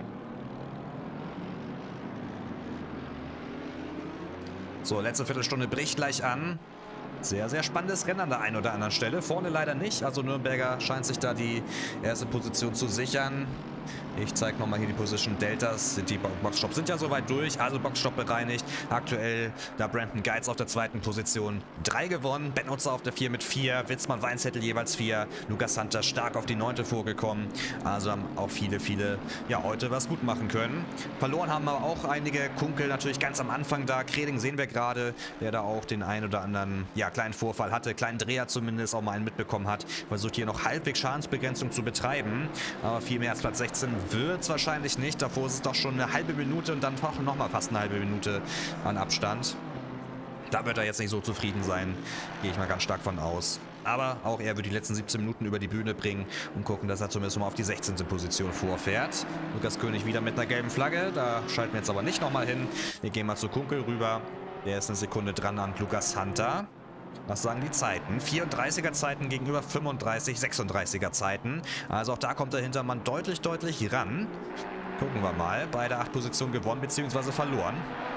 So, letzte Viertelstunde bricht gleich an. Sehr, sehr spannendes Rennen an der einen oder anderen Stelle. Vorne leider nicht, also Nürnberger scheint sich da die erste Position zu sichern. Ich zeige nochmal hier die Position Deltas. Die Boxstops sind ja soweit durch, also Boxstopp bereinigt. Aktuell da Brandon Geiz auf der zweiten Position 3 gewonnen. Ben Utzer auf der 4 mit 4. Witzmann, Weinzettel jeweils 4. Lukas Hunter stark auf die 9. vorgekommen. Also haben auch viele, ja, heute was gut machen können. Verloren haben aber auch einige. Kunkel natürlich ganz am Anfang da. Kreling sehen wir gerade, der da auch den einen oder anderen, ja, kleinen Vorfall hatte. Kleinen Dreher zumindest, auch mal einen mitbekommen hat. Versucht hier noch halbwegs Schadensbegrenzung zu betreiben. Aber viel mehr als Platz 16 wird es wahrscheinlich nicht. Davor ist es doch schon eine halbe Minute und dann nochmal fast eine halbe Minute an Abstand. Da wird er jetzt nicht so zufrieden sein. Gehe ich mal ganz stark von aus. Aber auch er wird die letzten 17 Minuten über die Bühne bringen und gucken, dass er zumindest mal auf die 16. Position vorfährt. Lukas König wieder mit einer gelben Flagge. Da schalten wir jetzt aber nicht nochmal hin. Wir gehen mal zu Kunkel rüber. Der ist eine Sekunde dran an Lukas Hunter. Was sagen die Zeiten? 34er Zeiten gegenüber 35, 36er Zeiten. Also auch da kommt der Hintermann deutlich ran. Gucken wir mal. Beide 8 Positionen gewonnen bzw. verloren.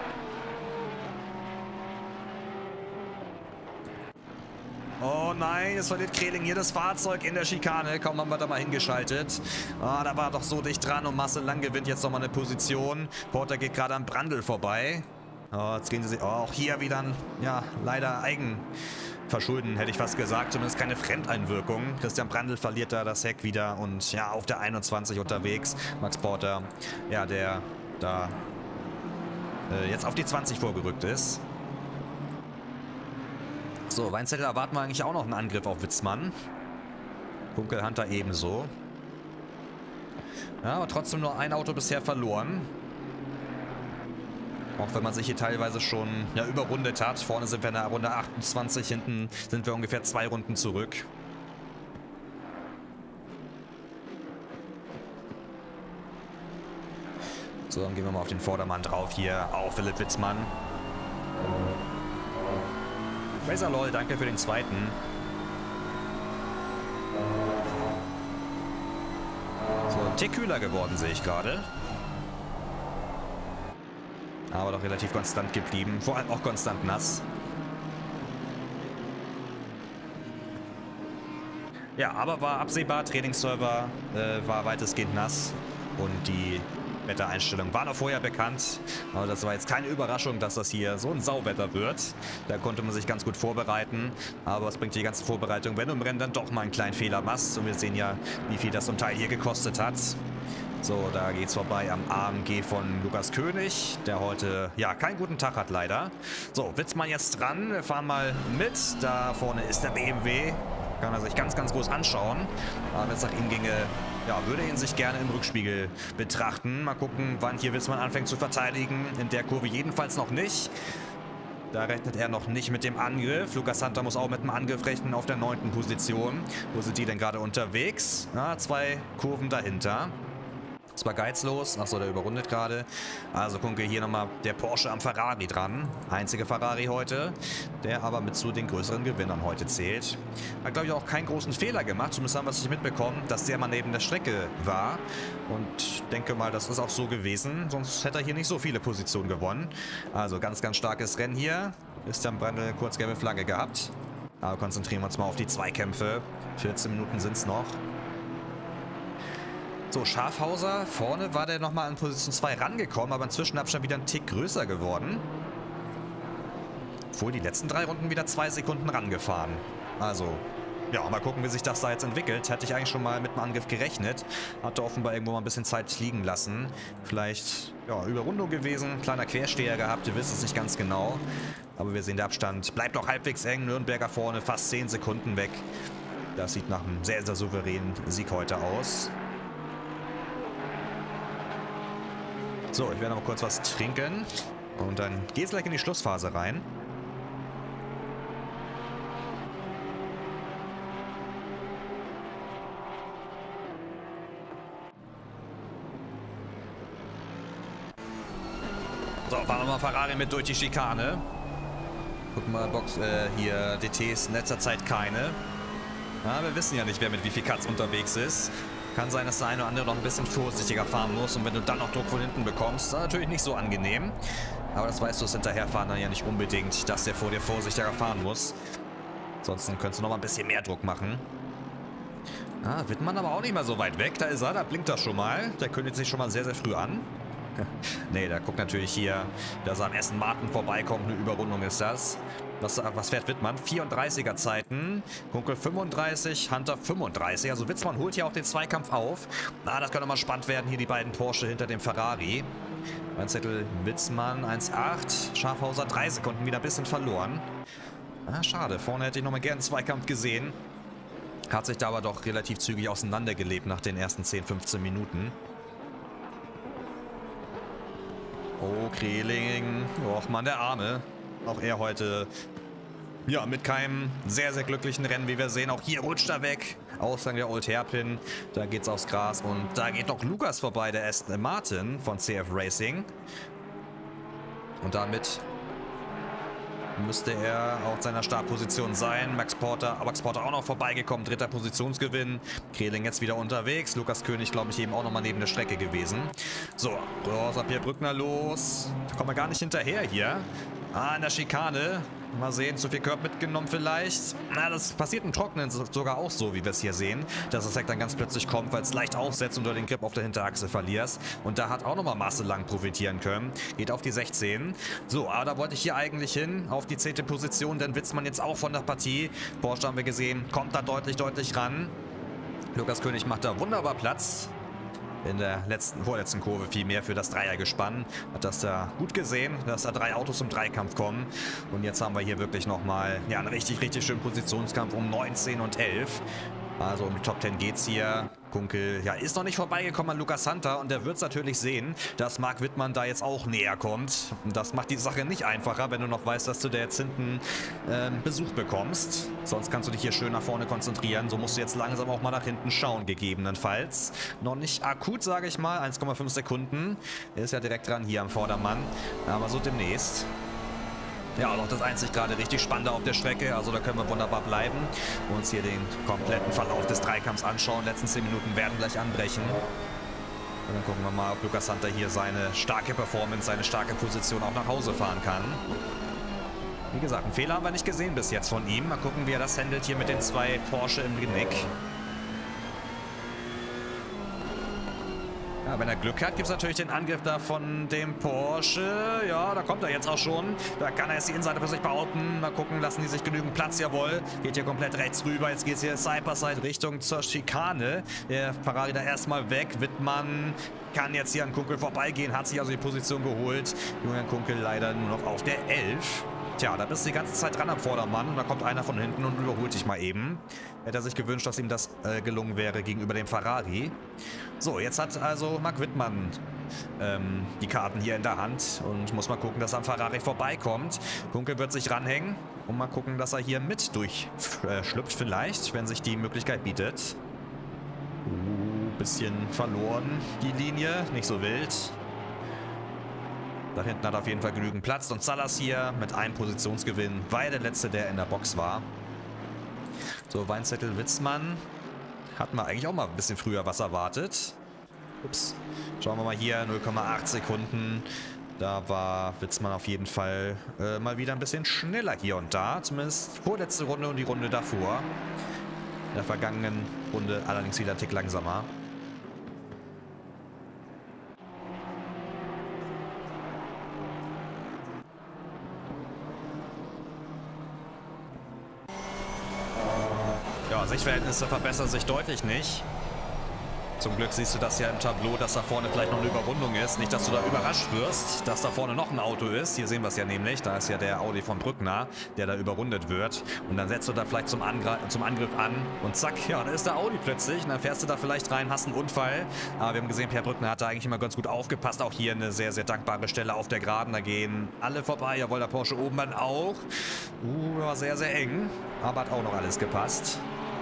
Oh nein, jetzt verliert Kreling hier das Fahrzeug in der Schikane. Kaum haben wir da mal hingeschaltet. Da war doch so dicht dran und Marcel Lang gewinnt jetzt nochmal eine Position. Porter geht gerade am Brandl vorbei. Jetzt gehen sie auch hier wieder ein, ja, leider Eigenverschulden, hätte ich fast gesagt. Zumindest keine Fremdeinwirkung. Christian Brandl verliert da das Heck wieder und ja, auf der 21 unterwegs. Max Porter, ja, der da jetzt auf die 20 vorgerückt ist. So, Weinzettel erwarten wir eigentlich auch noch einen Angriff auf Witzmann. Kunkel Hunter ebenso. Ja, aber trotzdem nur ein Auto bisher verloren. Auch wenn man sich hier teilweise schon, ja, überrundet hat. Vorne sind wir in der Runde 28, hinten sind wir ungefähr 2 Runden zurück. So, dann gehen wir mal auf den Vordermann drauf hier. Auf Philipp Witzmann. Razor LOL, danke für den zweiten. So, ein Tick kühler geworden, sehe ich gerade. Aber doch relativ konstant geblieben. Vor allem auch konstant nass. Ja, aber war absehbar. Trainingsserver war weitestgehend nass. Und die Wettereinstellungen waren auch vorher bekannt. Aber das war jetzt keine Überraschung, dass das hier so ein Sauwetter wird. Da konnte man sich ganz gut vorbereiten. Aber es bringt die ganze Vorbereitung, wenn du im Rennen dann doch mal einen kleinen Fehler machst. Und wir sehen ja, wie viel das zum Teil hier gekostet hat. So, da geht's vorbei am AMG von Lukas König, der heute, ja, keinen guten Tag hat leider. So, Witzmann jetzt dran. Wir fahren mal mit. Da vorne ist der BMW. Kann er sich ganz groß anschauen. Aber wenn es nach ihm ginge, ja, würde ihn sich gerne im Rückspiegel betrachten. Mal gucken, wann hier Witzmann anfängt zu verteidigen. In der Kurve jedenfalls noch nicht. Da rechnet er noch nicht mit dem Angriff. Lukas Hunter muss auch mit dem Angriff rechnen auf der 9. Position. Wo sind die denn gerade unterwegs? 2 Kurven dahinter. Ist war geizlos. Achso, der überrundet gerade. Also Kunkel hier nochmal der Porsche am Ferrari dran. Einzige Ferrari heute, der aber mit zu den größeren Gewinnern heute zählt. Hat, glaube ich, auch keinen großen Fehler gemacht. Zumindest haben wir es nicht mitbekommen, dass der mal neben der Strecke war. Und denke mal, das ist auch so gewesen. Sonst hätte er hier nicht so viele Positionen gewonnen. Also ganz, ganz starkes Rennen hier. Ist dann Brandl kurz gelbe Flagge gehabt. Aber konzentrieren wir uns mal auf die Zweikämpfe. 14 Minuten sind es noch. So, Schafhauser, vorne war der nochmal in Position 2 rangekommen, aber inzwischen Abstand wieder ein Tick größer geworden. Obwohl die letzten 3 Runden wieder 2 Sekunden rangefahren. Also, ja, mal gucken, wie sich das da jetzt entwickelt. Hätte ich eigentlich schon mal mit dem Angriff gerechnet. Hatte offenbar irgendwo mal ein bisschen Zeit liegen lassen. Vielleicht, ja, Überrundung gewesen, kleiner Quersteher gehabt, ihr wisst es nicht ganz genau. Aber wir sehen, der Abstand bleibt noch halbwegs eng. Nürnberger vorne, fast 10 Sekunden weg. Das sieht nach einem sehr, sehr souveränen Sieg heute aus. So, ich werde noch mal kurz was trinken und dann geht es gleich in die Schlussphase rein. So, fahren wir mal Ferrari mit durch die Schikane. Gucken mal, hier DTs in letzter Zeit keine. Ja, wir wissen ja nicht, wer mit wie viel Katz unterwegs ist. Kann sein, dass der eine oder andere noch ein bisschen vorsichtiger fahren muss. Und wenn du dann noch Druck von hinten bekommst, dann natürlich nicht so angenehm. Aber das weißt du, das Hinterherfahren dann ja nicht unbedingt, dass der vor dir vorsichtiger fahren muss. Ansonsten könntest du noch mal ein bisschen mehr Druck machen. Ah, Wittmann aber auch nicht mal so weit weg. Da ist er, da blinkt er schon mal. Der kündigt sich schon mal sehr, sehr früh an. Nee, der guckt natürlich hier, dass er am Aston Martin vorbeikommt. Eine Überrundung ist das. Was fährt Wittmann? 34er Zeiten. Kunkel 35, Hunter 35. Also Wittmann holt hier auch den Zweikampf auf. Na, das könnte mal spannend werden. Hier die beiden Porsche hinter dem Ferrari. Mein Zettel Witzmann 1,8. Schafhauser 3 Sekunden wieder ein bisschen verloren. Ah, schade. Vorne hätte ich nochmal gerne einen Zweikampf gesehen. Hat sich da aber doch relativ zügig auseinandergelebt nach den ersten 10, 15 Minuten. Oh, Kreling. Och, Mann, der Arme. Auch er heute, ja, mit keinem sehr, sehr glücklichen Rennen, wie wir sehen. Auch hier rutscht er weg. Ausgang der Old Hairpin. Da geht's aufs Gras. Und da geht noch Lukas vorbei, der Aston Martin von CF Racing. Und damit müsste er auf seiner Startposition sein. Max Porter auch noch vorbeigekommen. 3. Positionsgewinn. Kreling jetzt wieder unterwegs. Lukas König, glaube ich, eben auch nochmal neben der Strecke gewesen. So, Rosa Pierre Brückner los. Da kommen wir gar nicht hinterher hier. Ah, in der Schikane. Mal sehen, zu viel Körb mitgenommen vielleicht. Na, das passiert im Trockenen sogar auch so, wie wir es hier sehen. Dass das Heck dann ganz plötzlich kommt, weil es leicht aufsetzt und du den Grip auf der Hinterachse verlierst. Und da hat auch nochmal Marcel Lang profitieren können. Geht auf die 16. So, aber da wollte ich hier eigentlich hin, auf die 10. Position. Denn Witzmann jetzt auch von der Partie. Porsche haben wir gesehen, kommt da deutlich ran. Lukas König macht da wunderbar Platz. In der vorletzten Kurve viel mehr für das Dreiergespann. Hat das da gut gesehen, dass da 3 Autos im Dreikampf kommen. Und jetzt haben wir hier wirklich nochmal, ja, einen richtig, richtig schönen Positionskampf um 19 und 11. Also um die Top 10 geht's hier. Kunkel, ja, ist noch nicht vorbeigekommen an Lukas Hunter und der wird es natürlich sehen, dass Marc Wittmann da jetzt auch näher kommt. Und das macht die Sache nicht einfacher, wenn du noch weißt, dass du da jetzt hinten Besuch bekommst. Sonst kannst du dich hier schön nach vorne konzentrieren. So musst du jetzt langsam auch mal nach hinten schauen, gegebenenfalls. Noch nicht akut, sage ich mal. 1,5 Sekunden. Ist ja direkt dran hier am Vordermann. Aber so demnächst. Ja, auch noch das einzig gerade richtig Spannende auf der Strecke. Also da können wir wunderbar bleiben. Und uns hier den kompletten Verlauf des Dreikampfs anschauen. Die letzten 10 Minuten werden gleich anbrechen. Und dann gucken wir mal, ob Lukas Hunter hier seine starke Performance, seine starke Position auch nach Hause fahren kann. Wie gesagt, einen Fehler haben wir nicht gesehen bis jetzt von ihm. Mal gucken, wie er das handelt hier mit den 2 Porsche im Genick. Ja, wenn er Glück hat, gibt es natürlich den Angriff da von dem Porsche. Ja, da kommt er jetzt auch schon. Da kann er jetzt die Innenseite für sich behaupten. Mal gucken, lassen die sich genügend Platz. Jawohl, geht hier komplett rechts rüber. Jetzt geht es hier Side-by-Side Richtung zur Schikane. Der Ferrari da erstmal weg. Wittmann kann jetzt hier an Kunkel vorbeigehen. Hat sich also die Position geholt. Julian Kunkel leider nur noch auf der 11. Tja, da bist du die ganze Zeit dran am Vordermann und da kommt einer von hinten und überholt dich mal eben. Hätte er sich gewünscht, dass ihm das gelungen wäre gegenüber dem Ferrari. So, jetzt hat also Marc Wittmann die Karten hier in der Hand und muss mal gucken, dass er am Ferrari vorbeikommt. Kunkel wird sich ranhängen und mal gucken, dass er hier mit durchschlüpft vielleicht, wenn sich die Möglichkeit bietet. Bisschen verloren, die Linie. Nicht so wild. Da hinten hat auf jeden Fall genügend Platz. Und Salas hier mit einem Positionsgewinn, weil der Letzte, der in der Box war. So, Weinzettel, Witzmann. Hatten wir eigentlich auch mal ein bisschen früher was erwartet. Ups. Schauen wir mal hier, 0,8 Sekunden. Da war Witzmann auf jeden Fall mal wieder ein bisschen schneller hier und da. Zumindest vorletzte Runde und die Runde davor. In der vergangenen Runde allerdings wieder ein Tick langsamer. Ja, Sichtverhältnisse verbessern sich deutlich nicht. Zum Glück siehst du das ja im Tableau, dass da vorne vielleicht noch eine Überrundung ist. Nicht, dass du da überrascht wirst, dass da vorne noch ein Auto ist. Hier sehen wir es ja nämlich. Da ist ja der Audi von Brückner, der da überrundet wird. Und dann setzt du da vielleicht zum Angriff an und zack, ja, da ist der Audi plötzlich. Und dann fährst du da vielleicht rein, hast einen Unfall. Aber wir haben gesehen, Pierre Brückner hat da eigentlich immer ganz gut aufgepasst. Auch hier eine sehr, sehr dankbare Stelle auf der Geraden. Da gehen alle vorbei. Jawohl, der Porsche oben dann auch. War sehr, sehr eng. Aber hat auch noch alles gepasst.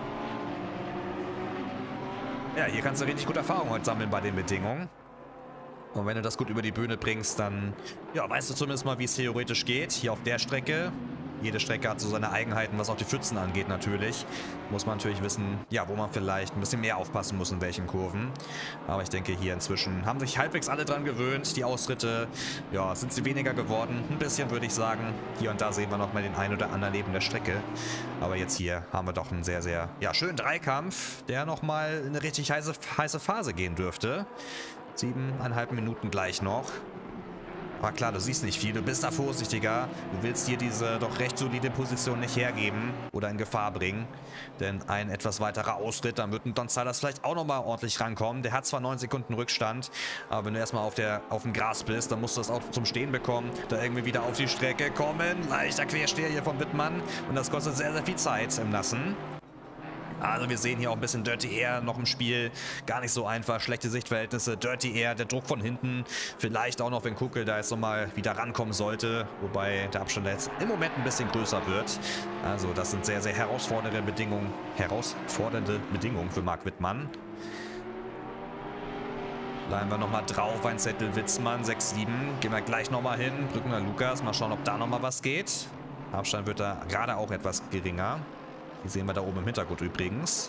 Ja, hier kannst du richtig gute Erfahrung heute sammeln bei den Bedingungen. Und wenn du das gut über die Bühne bringst, dann ja, weißt du zumindest mal, wie es theoretisch geht. Hier auf der Strecke. Jede Strecke hat so seine Eigenheiten, was auch die Pfützen angeht natürlich. Muss man natürlich wissen, ja, wo man vielleicht ein bisschen mehr aufpassen muss, in welchen Kurven. Aber ich denke, hier inzwischen haben sich halbwegs alle dran gewöhnt. Die Austritte, ja, sind sie weniger geworden. Ein bisschen, würde ich sagen. Hier und da sehen wir noch mal den einen oder anderen neben der Strecke. Aber jetzt hier haben wir doch einen sehr, sehr, ja, schönen Dreikampf, der noch mal in eine richtig heiße Phase gehen dürfte. 7,5 Minuten gleich noch. Aber klar, du siehst nicht viel, du bist da vorsichtiger. Du willst dir diese doch recht solide Position nicht hergeben oder in Gefahr bringen. Denn ein etwas weiterer Austritt, dann wird ein Don Salas vielleicht auch nochmal ordentlich rankommen. Der hat zwar 9 Sekunden Rückstand, aber wenn du erstmal auf dem Gras bist, dann musst du das Auto zum Stehen bekommen. Da irgendwie wieder auf die Strecke kommen. Leichter Quersteher hier von Wittmann. Und das kostet sehr, sehr viel Zeit im Nassen. Also wir sehen hier auch ein bisschen Dirty Air noch im Spiel. Gar nicht so einfach. Schlechte Sichtverhältnisse. Dirty Air, der Druck von hinten. Vielleicht auch noch, wenn Kuckel da jetzt nochmal wieder rankommen sollte. Wobei der Abstand jetzt im Moment ein bisschen größer wird. Also das sind sehr, sehr herausfordernde Bedingungen. Für Marc Wittmann. Bleiben wir nochmal drauf. Weinzettel, Witzmann, 6-7. Gehen wir gleich nochmal hin. Brückner, Lukas. Mal schauen, ob da nochmal was geht. Abstand wird da gerade auch etwas geringer. Die sehen wir da oben im Hintergrund übrigens.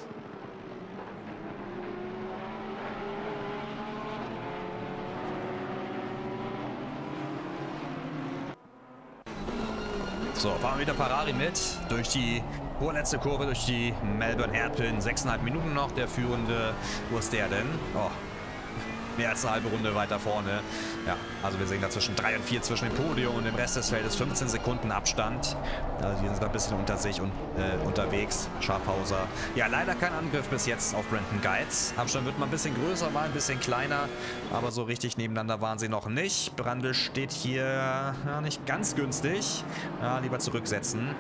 So, fahren wir wieder Ferrari mit. Durch die vorletzte Kurve, durch die Melbourne Hairpin. 6,5 Minuten noch. Der Führende, wo ist der denn? Oh, mehr als eine halbe Runde weiter vorne. Ja, also wir sehen da zwischen 3 und 4 zwischen dem Podium und dem Rest des Feldes 15 Sekunden Abstand. Also die sind da ein bisschen unter sich und unterwegs. Schafhauser. Ja, leider kein Angriff bis jetzt auf Brandon Geiz. Abstand wird mal ein bisschen größer, mal ein bisschen kleiner. Aber so richtig nebeneinander waren sie noch nicht. Brandl steht hier ja, nicht ganz günstig. Ja, lieber zurücksetzen.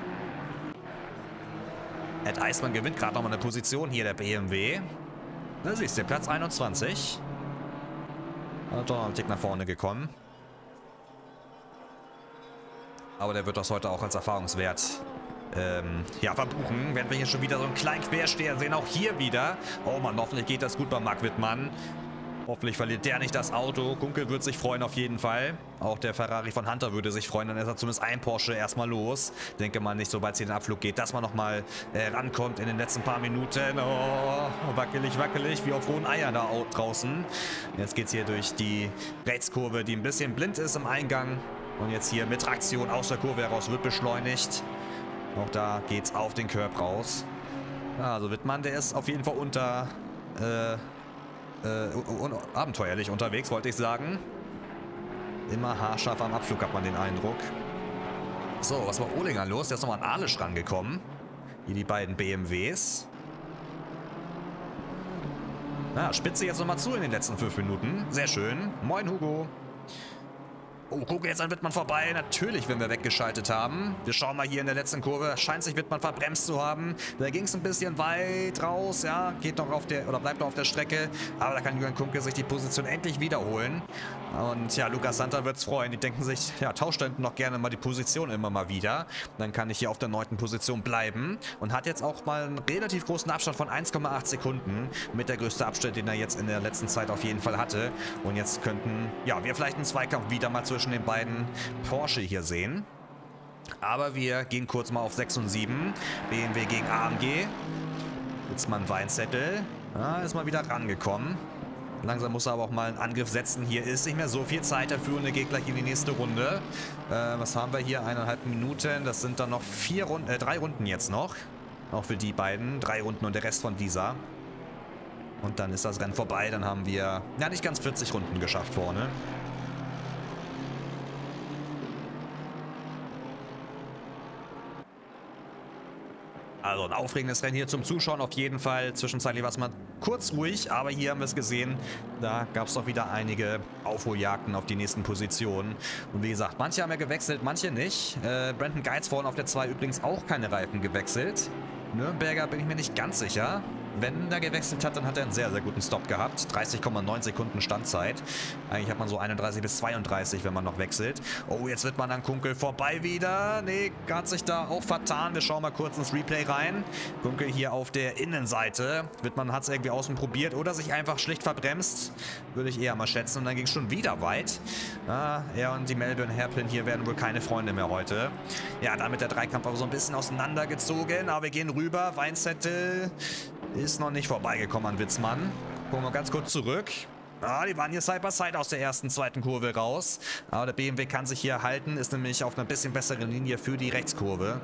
Ed Eismann gewinnt gerade nochmal eine Position hier, der BMW. Da siehst du, Platz 21. Doch noch ein Tick nach vorne gekommen. Aber der wird das heute auch als Erfahrungswert ja, verbuchen. Werden wir hier schon wieder so einen kleinen Quersteher sehen. Auch hier wieder. Oh Mann, hoffentlich geht das gut bei Marc Wittmann. Hoffentlich verliert der nicht das Auto. Kunkel wird sich freuen auf jeden Fall. Auch der Ferrari von Hunter würde sich freuen. Dann ist er zumindest ein Porsche erstmal los. Denke mal nicht, sobald es hier den Abflug geht, dass man nochmal rankommt in den letzten paar Minuten. Oh, wackelig, wackelig, wie auf hohen Eiern da draußen. Jetzt geht es hier durch die Rechtskurve, die ein bisschen blind ist im Eingang. Und jetzt hier mit Traktion aus der Kurve heraus wird beschleunigt. Auch da geht es auf den Curb raus. Also Wittmann, der ist auf jeden Fall abenteuerlich unterwegs, wollte ich sagen. Immer haarscharf am Abflug, hat man den Eindruck. So, was war Ohlinger los? Der ist nochmal an Alisch rangekommen. Hier die beiden BMWs. Na, spitze jetzt nochmal zu in den letzten 5 Minuten. Sehr schön. Moin, Hugo. Oh, guck, jetzt an Wittmann vorbei. Natürlich, wenn wir weggeschaltet haben. Wir schauen mal hier in der letzten Kurve. Scheint sich Wittmann verbremst zu haben. Da ging es ein bisschen weit raus, ja. Geht noch auf der, oder bleibt noch auf der Strecke. Aber da kann Julian Kunke sich die Position endlich wiederholen. Und ja, Lukas Santa wird es freuen. Die denken sich, ja, tauscht dann noch gerne mal die Position immer mal wieder. Dann kann ich hier auf der 9. Position bleiben. Und hat jetzt auch mal einen relativ großen Abstand von 1,8 Sekunden. Mit der größte Abstand, den er jetzt in der letzten Zeit auf jeden Fall hatte. Und jetzt könnten, ja, wir vielleicht einen Zweikampf wieder mal zwischen den beiden Porsche hier sehen. Aber wir gehen kurz mal auf 6 und 7. BMW gegen AMG. Jetzt mal ein Weinzettel. Ja, ist mal wieder rangekommen. Langsam muss er aber auch mal einen Angriff setzen. Hier ist nicht mehr so viel Zeit. Der Führende geht gleich in die nächste Runde. Was haben wir hier? 1,5 Minuten. Das sind dann noch 3 Runden jetzt noch. Auch für die beiden. 3 Runden und der Rest von dieser. Und dann ist das Rennen vorbei. Dann haben wir, ja, nicht ganz 40 Runden geschafft vorne. Also ein aufregendes Rennen hier zum Zuschauen auf jeden Fall. Zwischenzeitlich war es mal kurz ruhig, aber hier haben wir es gesehen. Da gab es doch wieder einige Aufholjagden auf die nächsten Positionen. Und wie gesagt, manche haben ja gewechselt, manche nicht. Brandon Geitz vorhin auf der 2 übrigens auch keine Reifen gewechselt. Nürnberger bin ich mir nicht ganz sicher. Wenn er gewechselt hat, dann hat er einen sehr, sehr guten Stop gehabt. 30,9 Sekunden Standzeit. Eigentlich hat man so 31 bis 32, wenn man noch wechselt. Oh, jetzt wird man an Kunkel vorbei wieder. Nee, hat sich da auch vertan. Wir schauen mal kurz ins Replay rein. Kunkel hier auf der Innenseite. Wittmann hat es irgendwie außen probiert oder sich einfach schlicht verbremst. Würde ich eher mal schätzen. Und dann ging es schon wieder weit. Er und die Melbourne Hairpin hier werden wohl keine Freunde mehr heute. Ja, damit der Dreikampf aber so ein bisschen auseinandergezogen. Aber wir gehen rüber. Weinzettel ist noch nicht vorbeigekommen an Witzmann. Gucken wir ganz kurz zurück. Die waren hier Side by Side aus der ersten, zweiten Kurve raus. Aber der BMW kann sich hier halten. Ist nämlich auf einer bisschen besseren Linie für die Rechtskurve.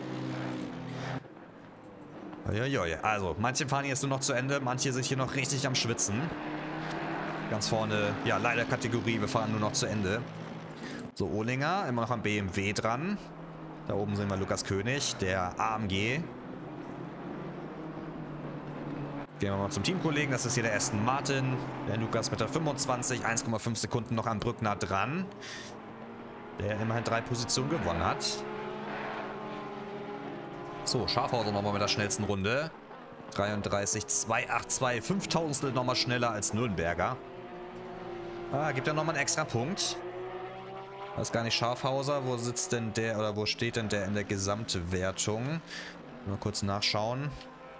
Also, manche fahren jetzt nur noch zu Ende. Manche sind hier noch richtig am Schwitzen. Ganz vorne, ja, leider Kategorie. Wir fahren nur noch zu Ende. So, Ohlinger, immer noch am BMW dran. Da oben sehen wir Lukas König, der AMG. Gehen wir mal zum Teamkollegen. Das ist hier der Aston Martin. Der Lukas mit der 25, 1,5 Sekunden noch an Brückner dran. Der immerhin 3 Positionen gewonnen hat. So, Schafhauser nochmal mit der schnellsten Runde. 33,282. 5000 nochmal schneller als Nürnberger. Gibt ja nochmal einen extra Punkt. Weiß gar nicht, Schafhauser. Wo sitzt denn der oder wo steht denn der in der Gesamtwertung? Mal kurz nachschauen.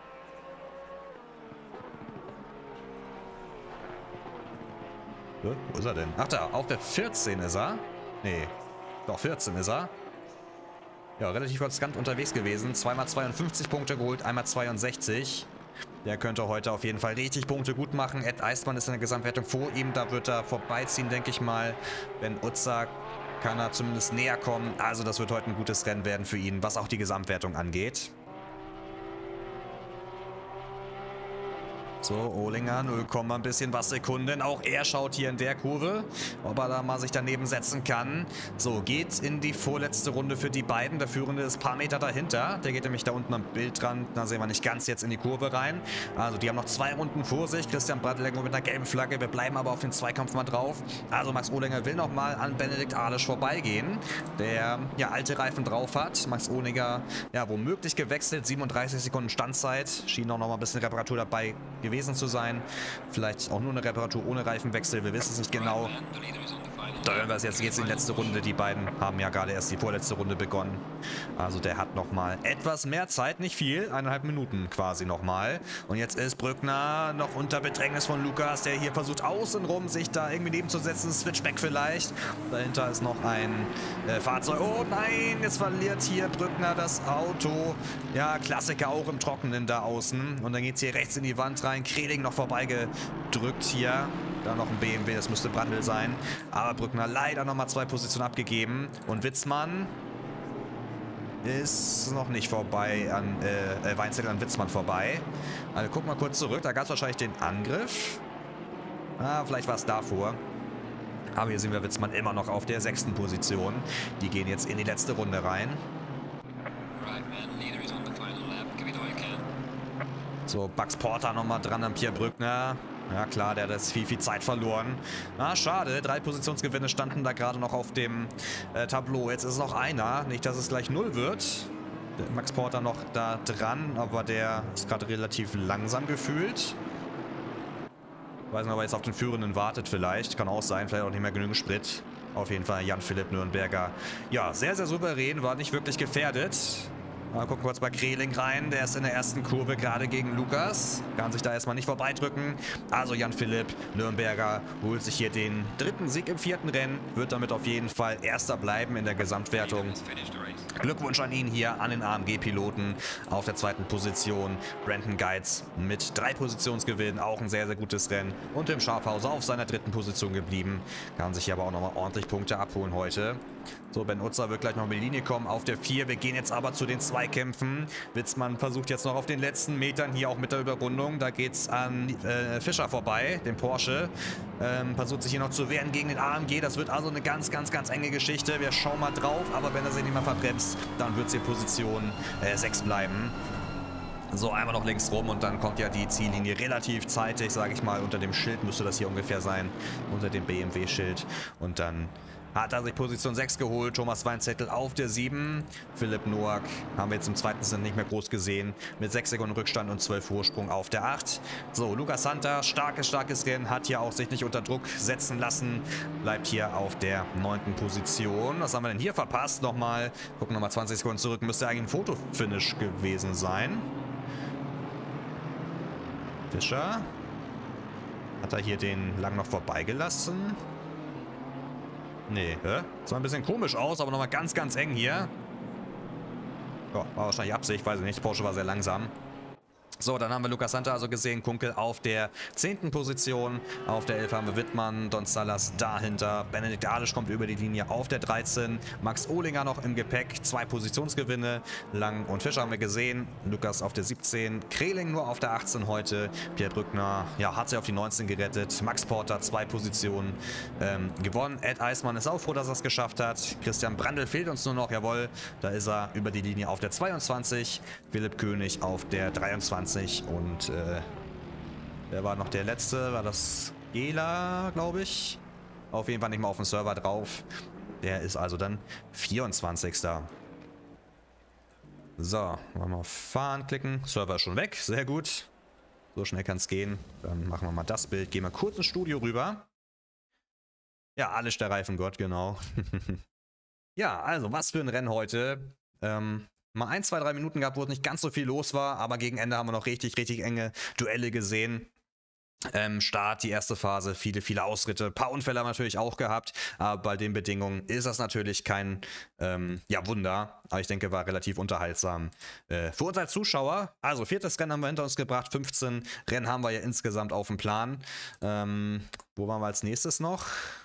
Wo ist er denn? Ach da, auf der 14 ist er. Nee, doch 14 ist er. Ja, relativ konstant unterwegs gewesen. Zweimal 52 Punkte geholt, einmal 62. Der könnte heute auf jeden Fall richtig Punkte gut machen. Ed Eistmann ist in der Gesamtwertung vor ihm. Da wird er vorbeiziehen, denke ich mal. Ben Utzer kann er zumindest näher kommen. Also das wird heute ein gutes Rennen werden für ihn, was auch die Gesamtwertung angeht. So, Ohlinger, 0, ein bisschen was Sekunden. Auch er schaut hier in der Kurve, ob er da mal sich daneben setzen kann. So, geht in die vorletzte Runde für die beiden. Der Führende ist ein paar Meter dahinter. Der geht nämlich da unten am Bildrand. Da sehen wir nicht ganz jetzt in die Kurve rein. Also, die haben noch 2 Runden vor sich. Christian Bradl mit einer gelben Flagge. Wir bleiben aber auf den Zweikampf mal drauf. Also, Max Ohlinger will noch mal an Benedikt Alisch vorbeigehen, der ja alte Reifen drauf hat. Max Ohlinger, ja, womöglich gewechselt. 37 Sekunden Standzeit. Schien auch noch mal ein bisschen Reparatur dabei gewesen zu sein. Vielleicht auch nur eine Reparatur ohne Reifenwechsel. Wir wissen es nicht genau. Da hören wir es jetzt. Jetzt in die letzte Runde. Die beiden haben ja gerade erst die vorletzte Runde begonnen. Also der hat nochmal etwas mehr Zeit. Nicht viel. 1,5 Minuten quasi nochmal. Und jetzt ist Brückner noch unter Bedrängnis von Lukas, der hier versucht außenrum sich da irgendwie nebenzusetzen. Switchback vielleicht. Dahinter ist noch ein Fahrzeug. Oh nein, jetzt verliert hier Brückner das Auto. Ja, Klassiker auch im Trockenen da außen. Und dann geht es hier rechts in die Wand rein. Kreling noch vorbeigedrückt hier. Da noch ein BMW, das müsste Brandl sein. Aber Brückner leider nochmal 2 Positionen abgegeben. Und Witzmann ist noch nicht vorbei an Weinzettel an Witzmann vorbei. Also guck mal kurz zurück, da gab es wahrscheinlich den Angriff. Vielleicht war es davor. Aber hier sehen wir Witzmann immer noch auf der 6. Position. Die gehen jetzt in die letzte Runde rein. So, Bugs Porter nochmal dran an Pierre Brückner. Ja klar, der hat jetzt viel Zeit verloren. Ah, schade. 3 Positionsgewinne standen da gerade noch auf dem Tableau. Jetzt ist noch einer. Nicht, dass es gleich 0 wird. Der Max Porter noch da dran, aber der ist gerade relativ langsam gefühlt. Ich weiß nicht, ob er jetzt auf den Führenden wartet vielleicht. Kann auch sein, vielleicht auch nicht mehr genügend Sprit. Auf jeden Fall Jan-Philipp Nürnberger. Ja, sehr souverän, war nicht wirklich gefährdet. Mal gucken kurz bei Kreling rein. Der ist in der ersten Kurve gerade gegen Lukas. Kann sich da erstmal nicht vorbeidrücken. Also Jan-Philipp Nürnberger holt sich hier den 3. Sieg im 4. Rennen. Wird damit auf jeden Fall Erster bleiben in der Gesamtwertung. Glückwunsch an ihn hier, an den AMG-Piloten auf der 2. Position. Brandon Geitz mit 3 Positionsgewinnen, auch ein sehr gutes Rennen. Und Tim Schafhauser auf seiner 3. Position geblieben. Kann sich hier aber auch nochmal ordentlich Punkte abholen heute. So, Ben Utzer wird gleich noch mit die Linie kommen auf der 4. Wir gehen jetzt aber zu den Zweikämpfen. Witzmann versucht jetzt noch auf den letzten Metern hier auch mit der Überrundung. Da geht es an Fischer vorbei, dem Porsche. Versucht sich hier noch zu wehren gegen den AMG. Das wird also eine ganz enge Geschichte. Wir schauen mal drauf, aber wenn er sich nicht mal verbremst, dann wird es hier Position 6 bleiben. So, einmal noch links rum und dann kommt ja die Ziellinie relativ zeitig, sage ich mal. Unter dem Schild müsste das hier ungefähr sein. Unter dem BMW-Schild. Und dann hat er sich Position 6 geholt. Thomas Weinzettel auf der 7. Philipp Noack haben wir jetzt im zweiten Sinn nicht mehr groß gesehen. Mit 6 Sekunden Rückstand und 12 Vorsprung auf der 8. So, Lukas Santa, starkes Rennen. Hat hier auch sich nicht unter Druck setzen lassen. Bleibt hier auf der 9. Position. Was haben wir denn hier verpasst? Nochmal, gucken nochmal 20 Sekunden zurück. Müsste eigentlich ein Fotofinish gewesen sein. Fischer. Hat er hier den lang noch vorbeigelassen? Nee, sah ein bisschen komisch aus, aber nochmal ganz eng hier. Ja, war wahrscheinlich Absicht, weiß ich nicht. Porsche war sehr langsam. So, dann haben wir Lukas Santa also gesehen, Kunkel auf der 10. Position. Auf der 11 haben wir Wittmann, Don Salas dahinter. Benedikt Adisch kommt über die Linie auf der 13. Max Ohlinger noch im Gepäck, 2 Positionsgewinne. Lang und Fischer haben wir gesehen. Lukas auf der 17. Kreling nur auf der 18 heute. Pierre Drückner, ja, hat sich auf die 19 gerettet. Max Porter 2 Positionen gewonnen. Ed Eismann ist auch froh, dass er es geschafft hat. Christian Brandl fehlt uns nur noch, jawohl. Da ist er über die Linie auf der 22. Philipp König auf der 23. Und wer war noch der letzte? War das Gela, glaube ich. Auf jeden Fall nicht mal auf dem Server drauf. Der ist also dann 24. So, wollen wir mal auf Fahren klicken. Server ist schon weg, sehr gut. So schnell kann es gehen. Dann machen wir mal das Bild. Gehen wir kurz ins Studio rüber. Ja, Alisch der Reifengott, genau. Ja, also was für ein Rennen heute. Mal 1, 2, 3 Minuten gehabt, wo es nicht ganz so viel los war, aber gegen Ende haben wir noch richtig enge Duelle gesehen. Start, die erste Phase, viele Ausritte, ein paar Unfälle haben wir natürlich auch gehabt, aber bei den Bedingungen ist das natürlich kein Wunder, aber ich denke, war relativ unterhaltsam für uns als Zuschauer. Also 4. Rennen haben wir hinter uns gebracht, 15 Rennen haben wir ja insgesamt auf dem Plan. Wo waren wir als nächstes noch?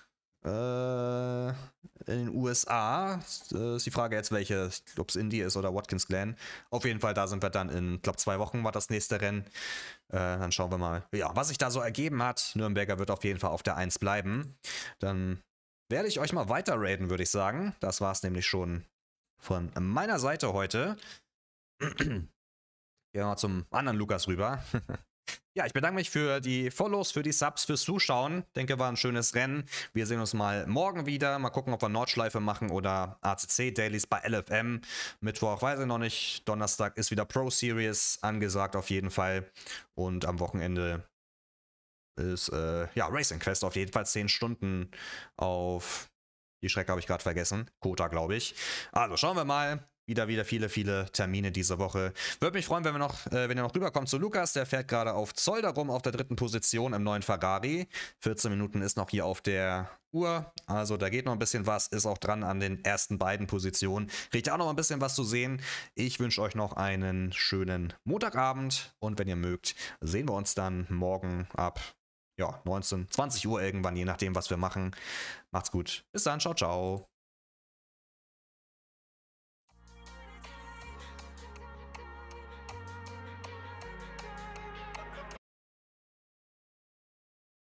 In den USA ist die Frage jetzt, welche, ob es Indy ist oder Watkins Glen. Auf jeden Fall, da sind wir dann in, glaube 2 Wochen war das nächste Rennen. Dann schauen wir mal, ja, was sich da so ergeben hat. Nürnberger wird auf jeden Fall auf der 1 bleiben. Dann werde ich euch mal weiter raiden, würde ich sagen. Das war es nämlich schon von meiner Seite heute. Gehen wir mal zum anderen Lukas rüber. Ja, ich bedanke mich für die Follows, für die Subs, fürs Zuschauen. Denke, war ein schönes Rennen. Wir sehen uns mal morgen wieder. Mal gucken, ob wir Nordschleife machen oder ACC-Dailies bei LFM. Mittwoch, weiß ich noch nicht. Donnerstag ist wieder Pro Series angesagt auf jeden Fall. Und am Wochenende ist, ja, Racing Quest auf jeden Fall 10 Stunden auf, die Strecke habe ich gerade vergessen, Kota, glaube ich. Also, schauen wir mal. Wieder viele Termine diese Woche. Würde mich freuen, wenn ihr noch rüberkommt zu Lukas. Der fährt gerade auf Zolder rum auf der 3. Position im neuen Ferrari. 14 Minuten ist noch hier auf der Uhr. Also da geht noch ein bisschen was. Ist auch dran an den ersten beiden Positionen. Kriegt ihr auch noch ein bisschen was zu sehen. Ich wünsche euch noch einen schönen Montagabend. Und wenn ihr mögt, sehen wir uns dann morgen ab 19, 20 Uhr irgendwann, je nachdem, was wir machen. Macht's gut. Bis dann. Ciao, ciao.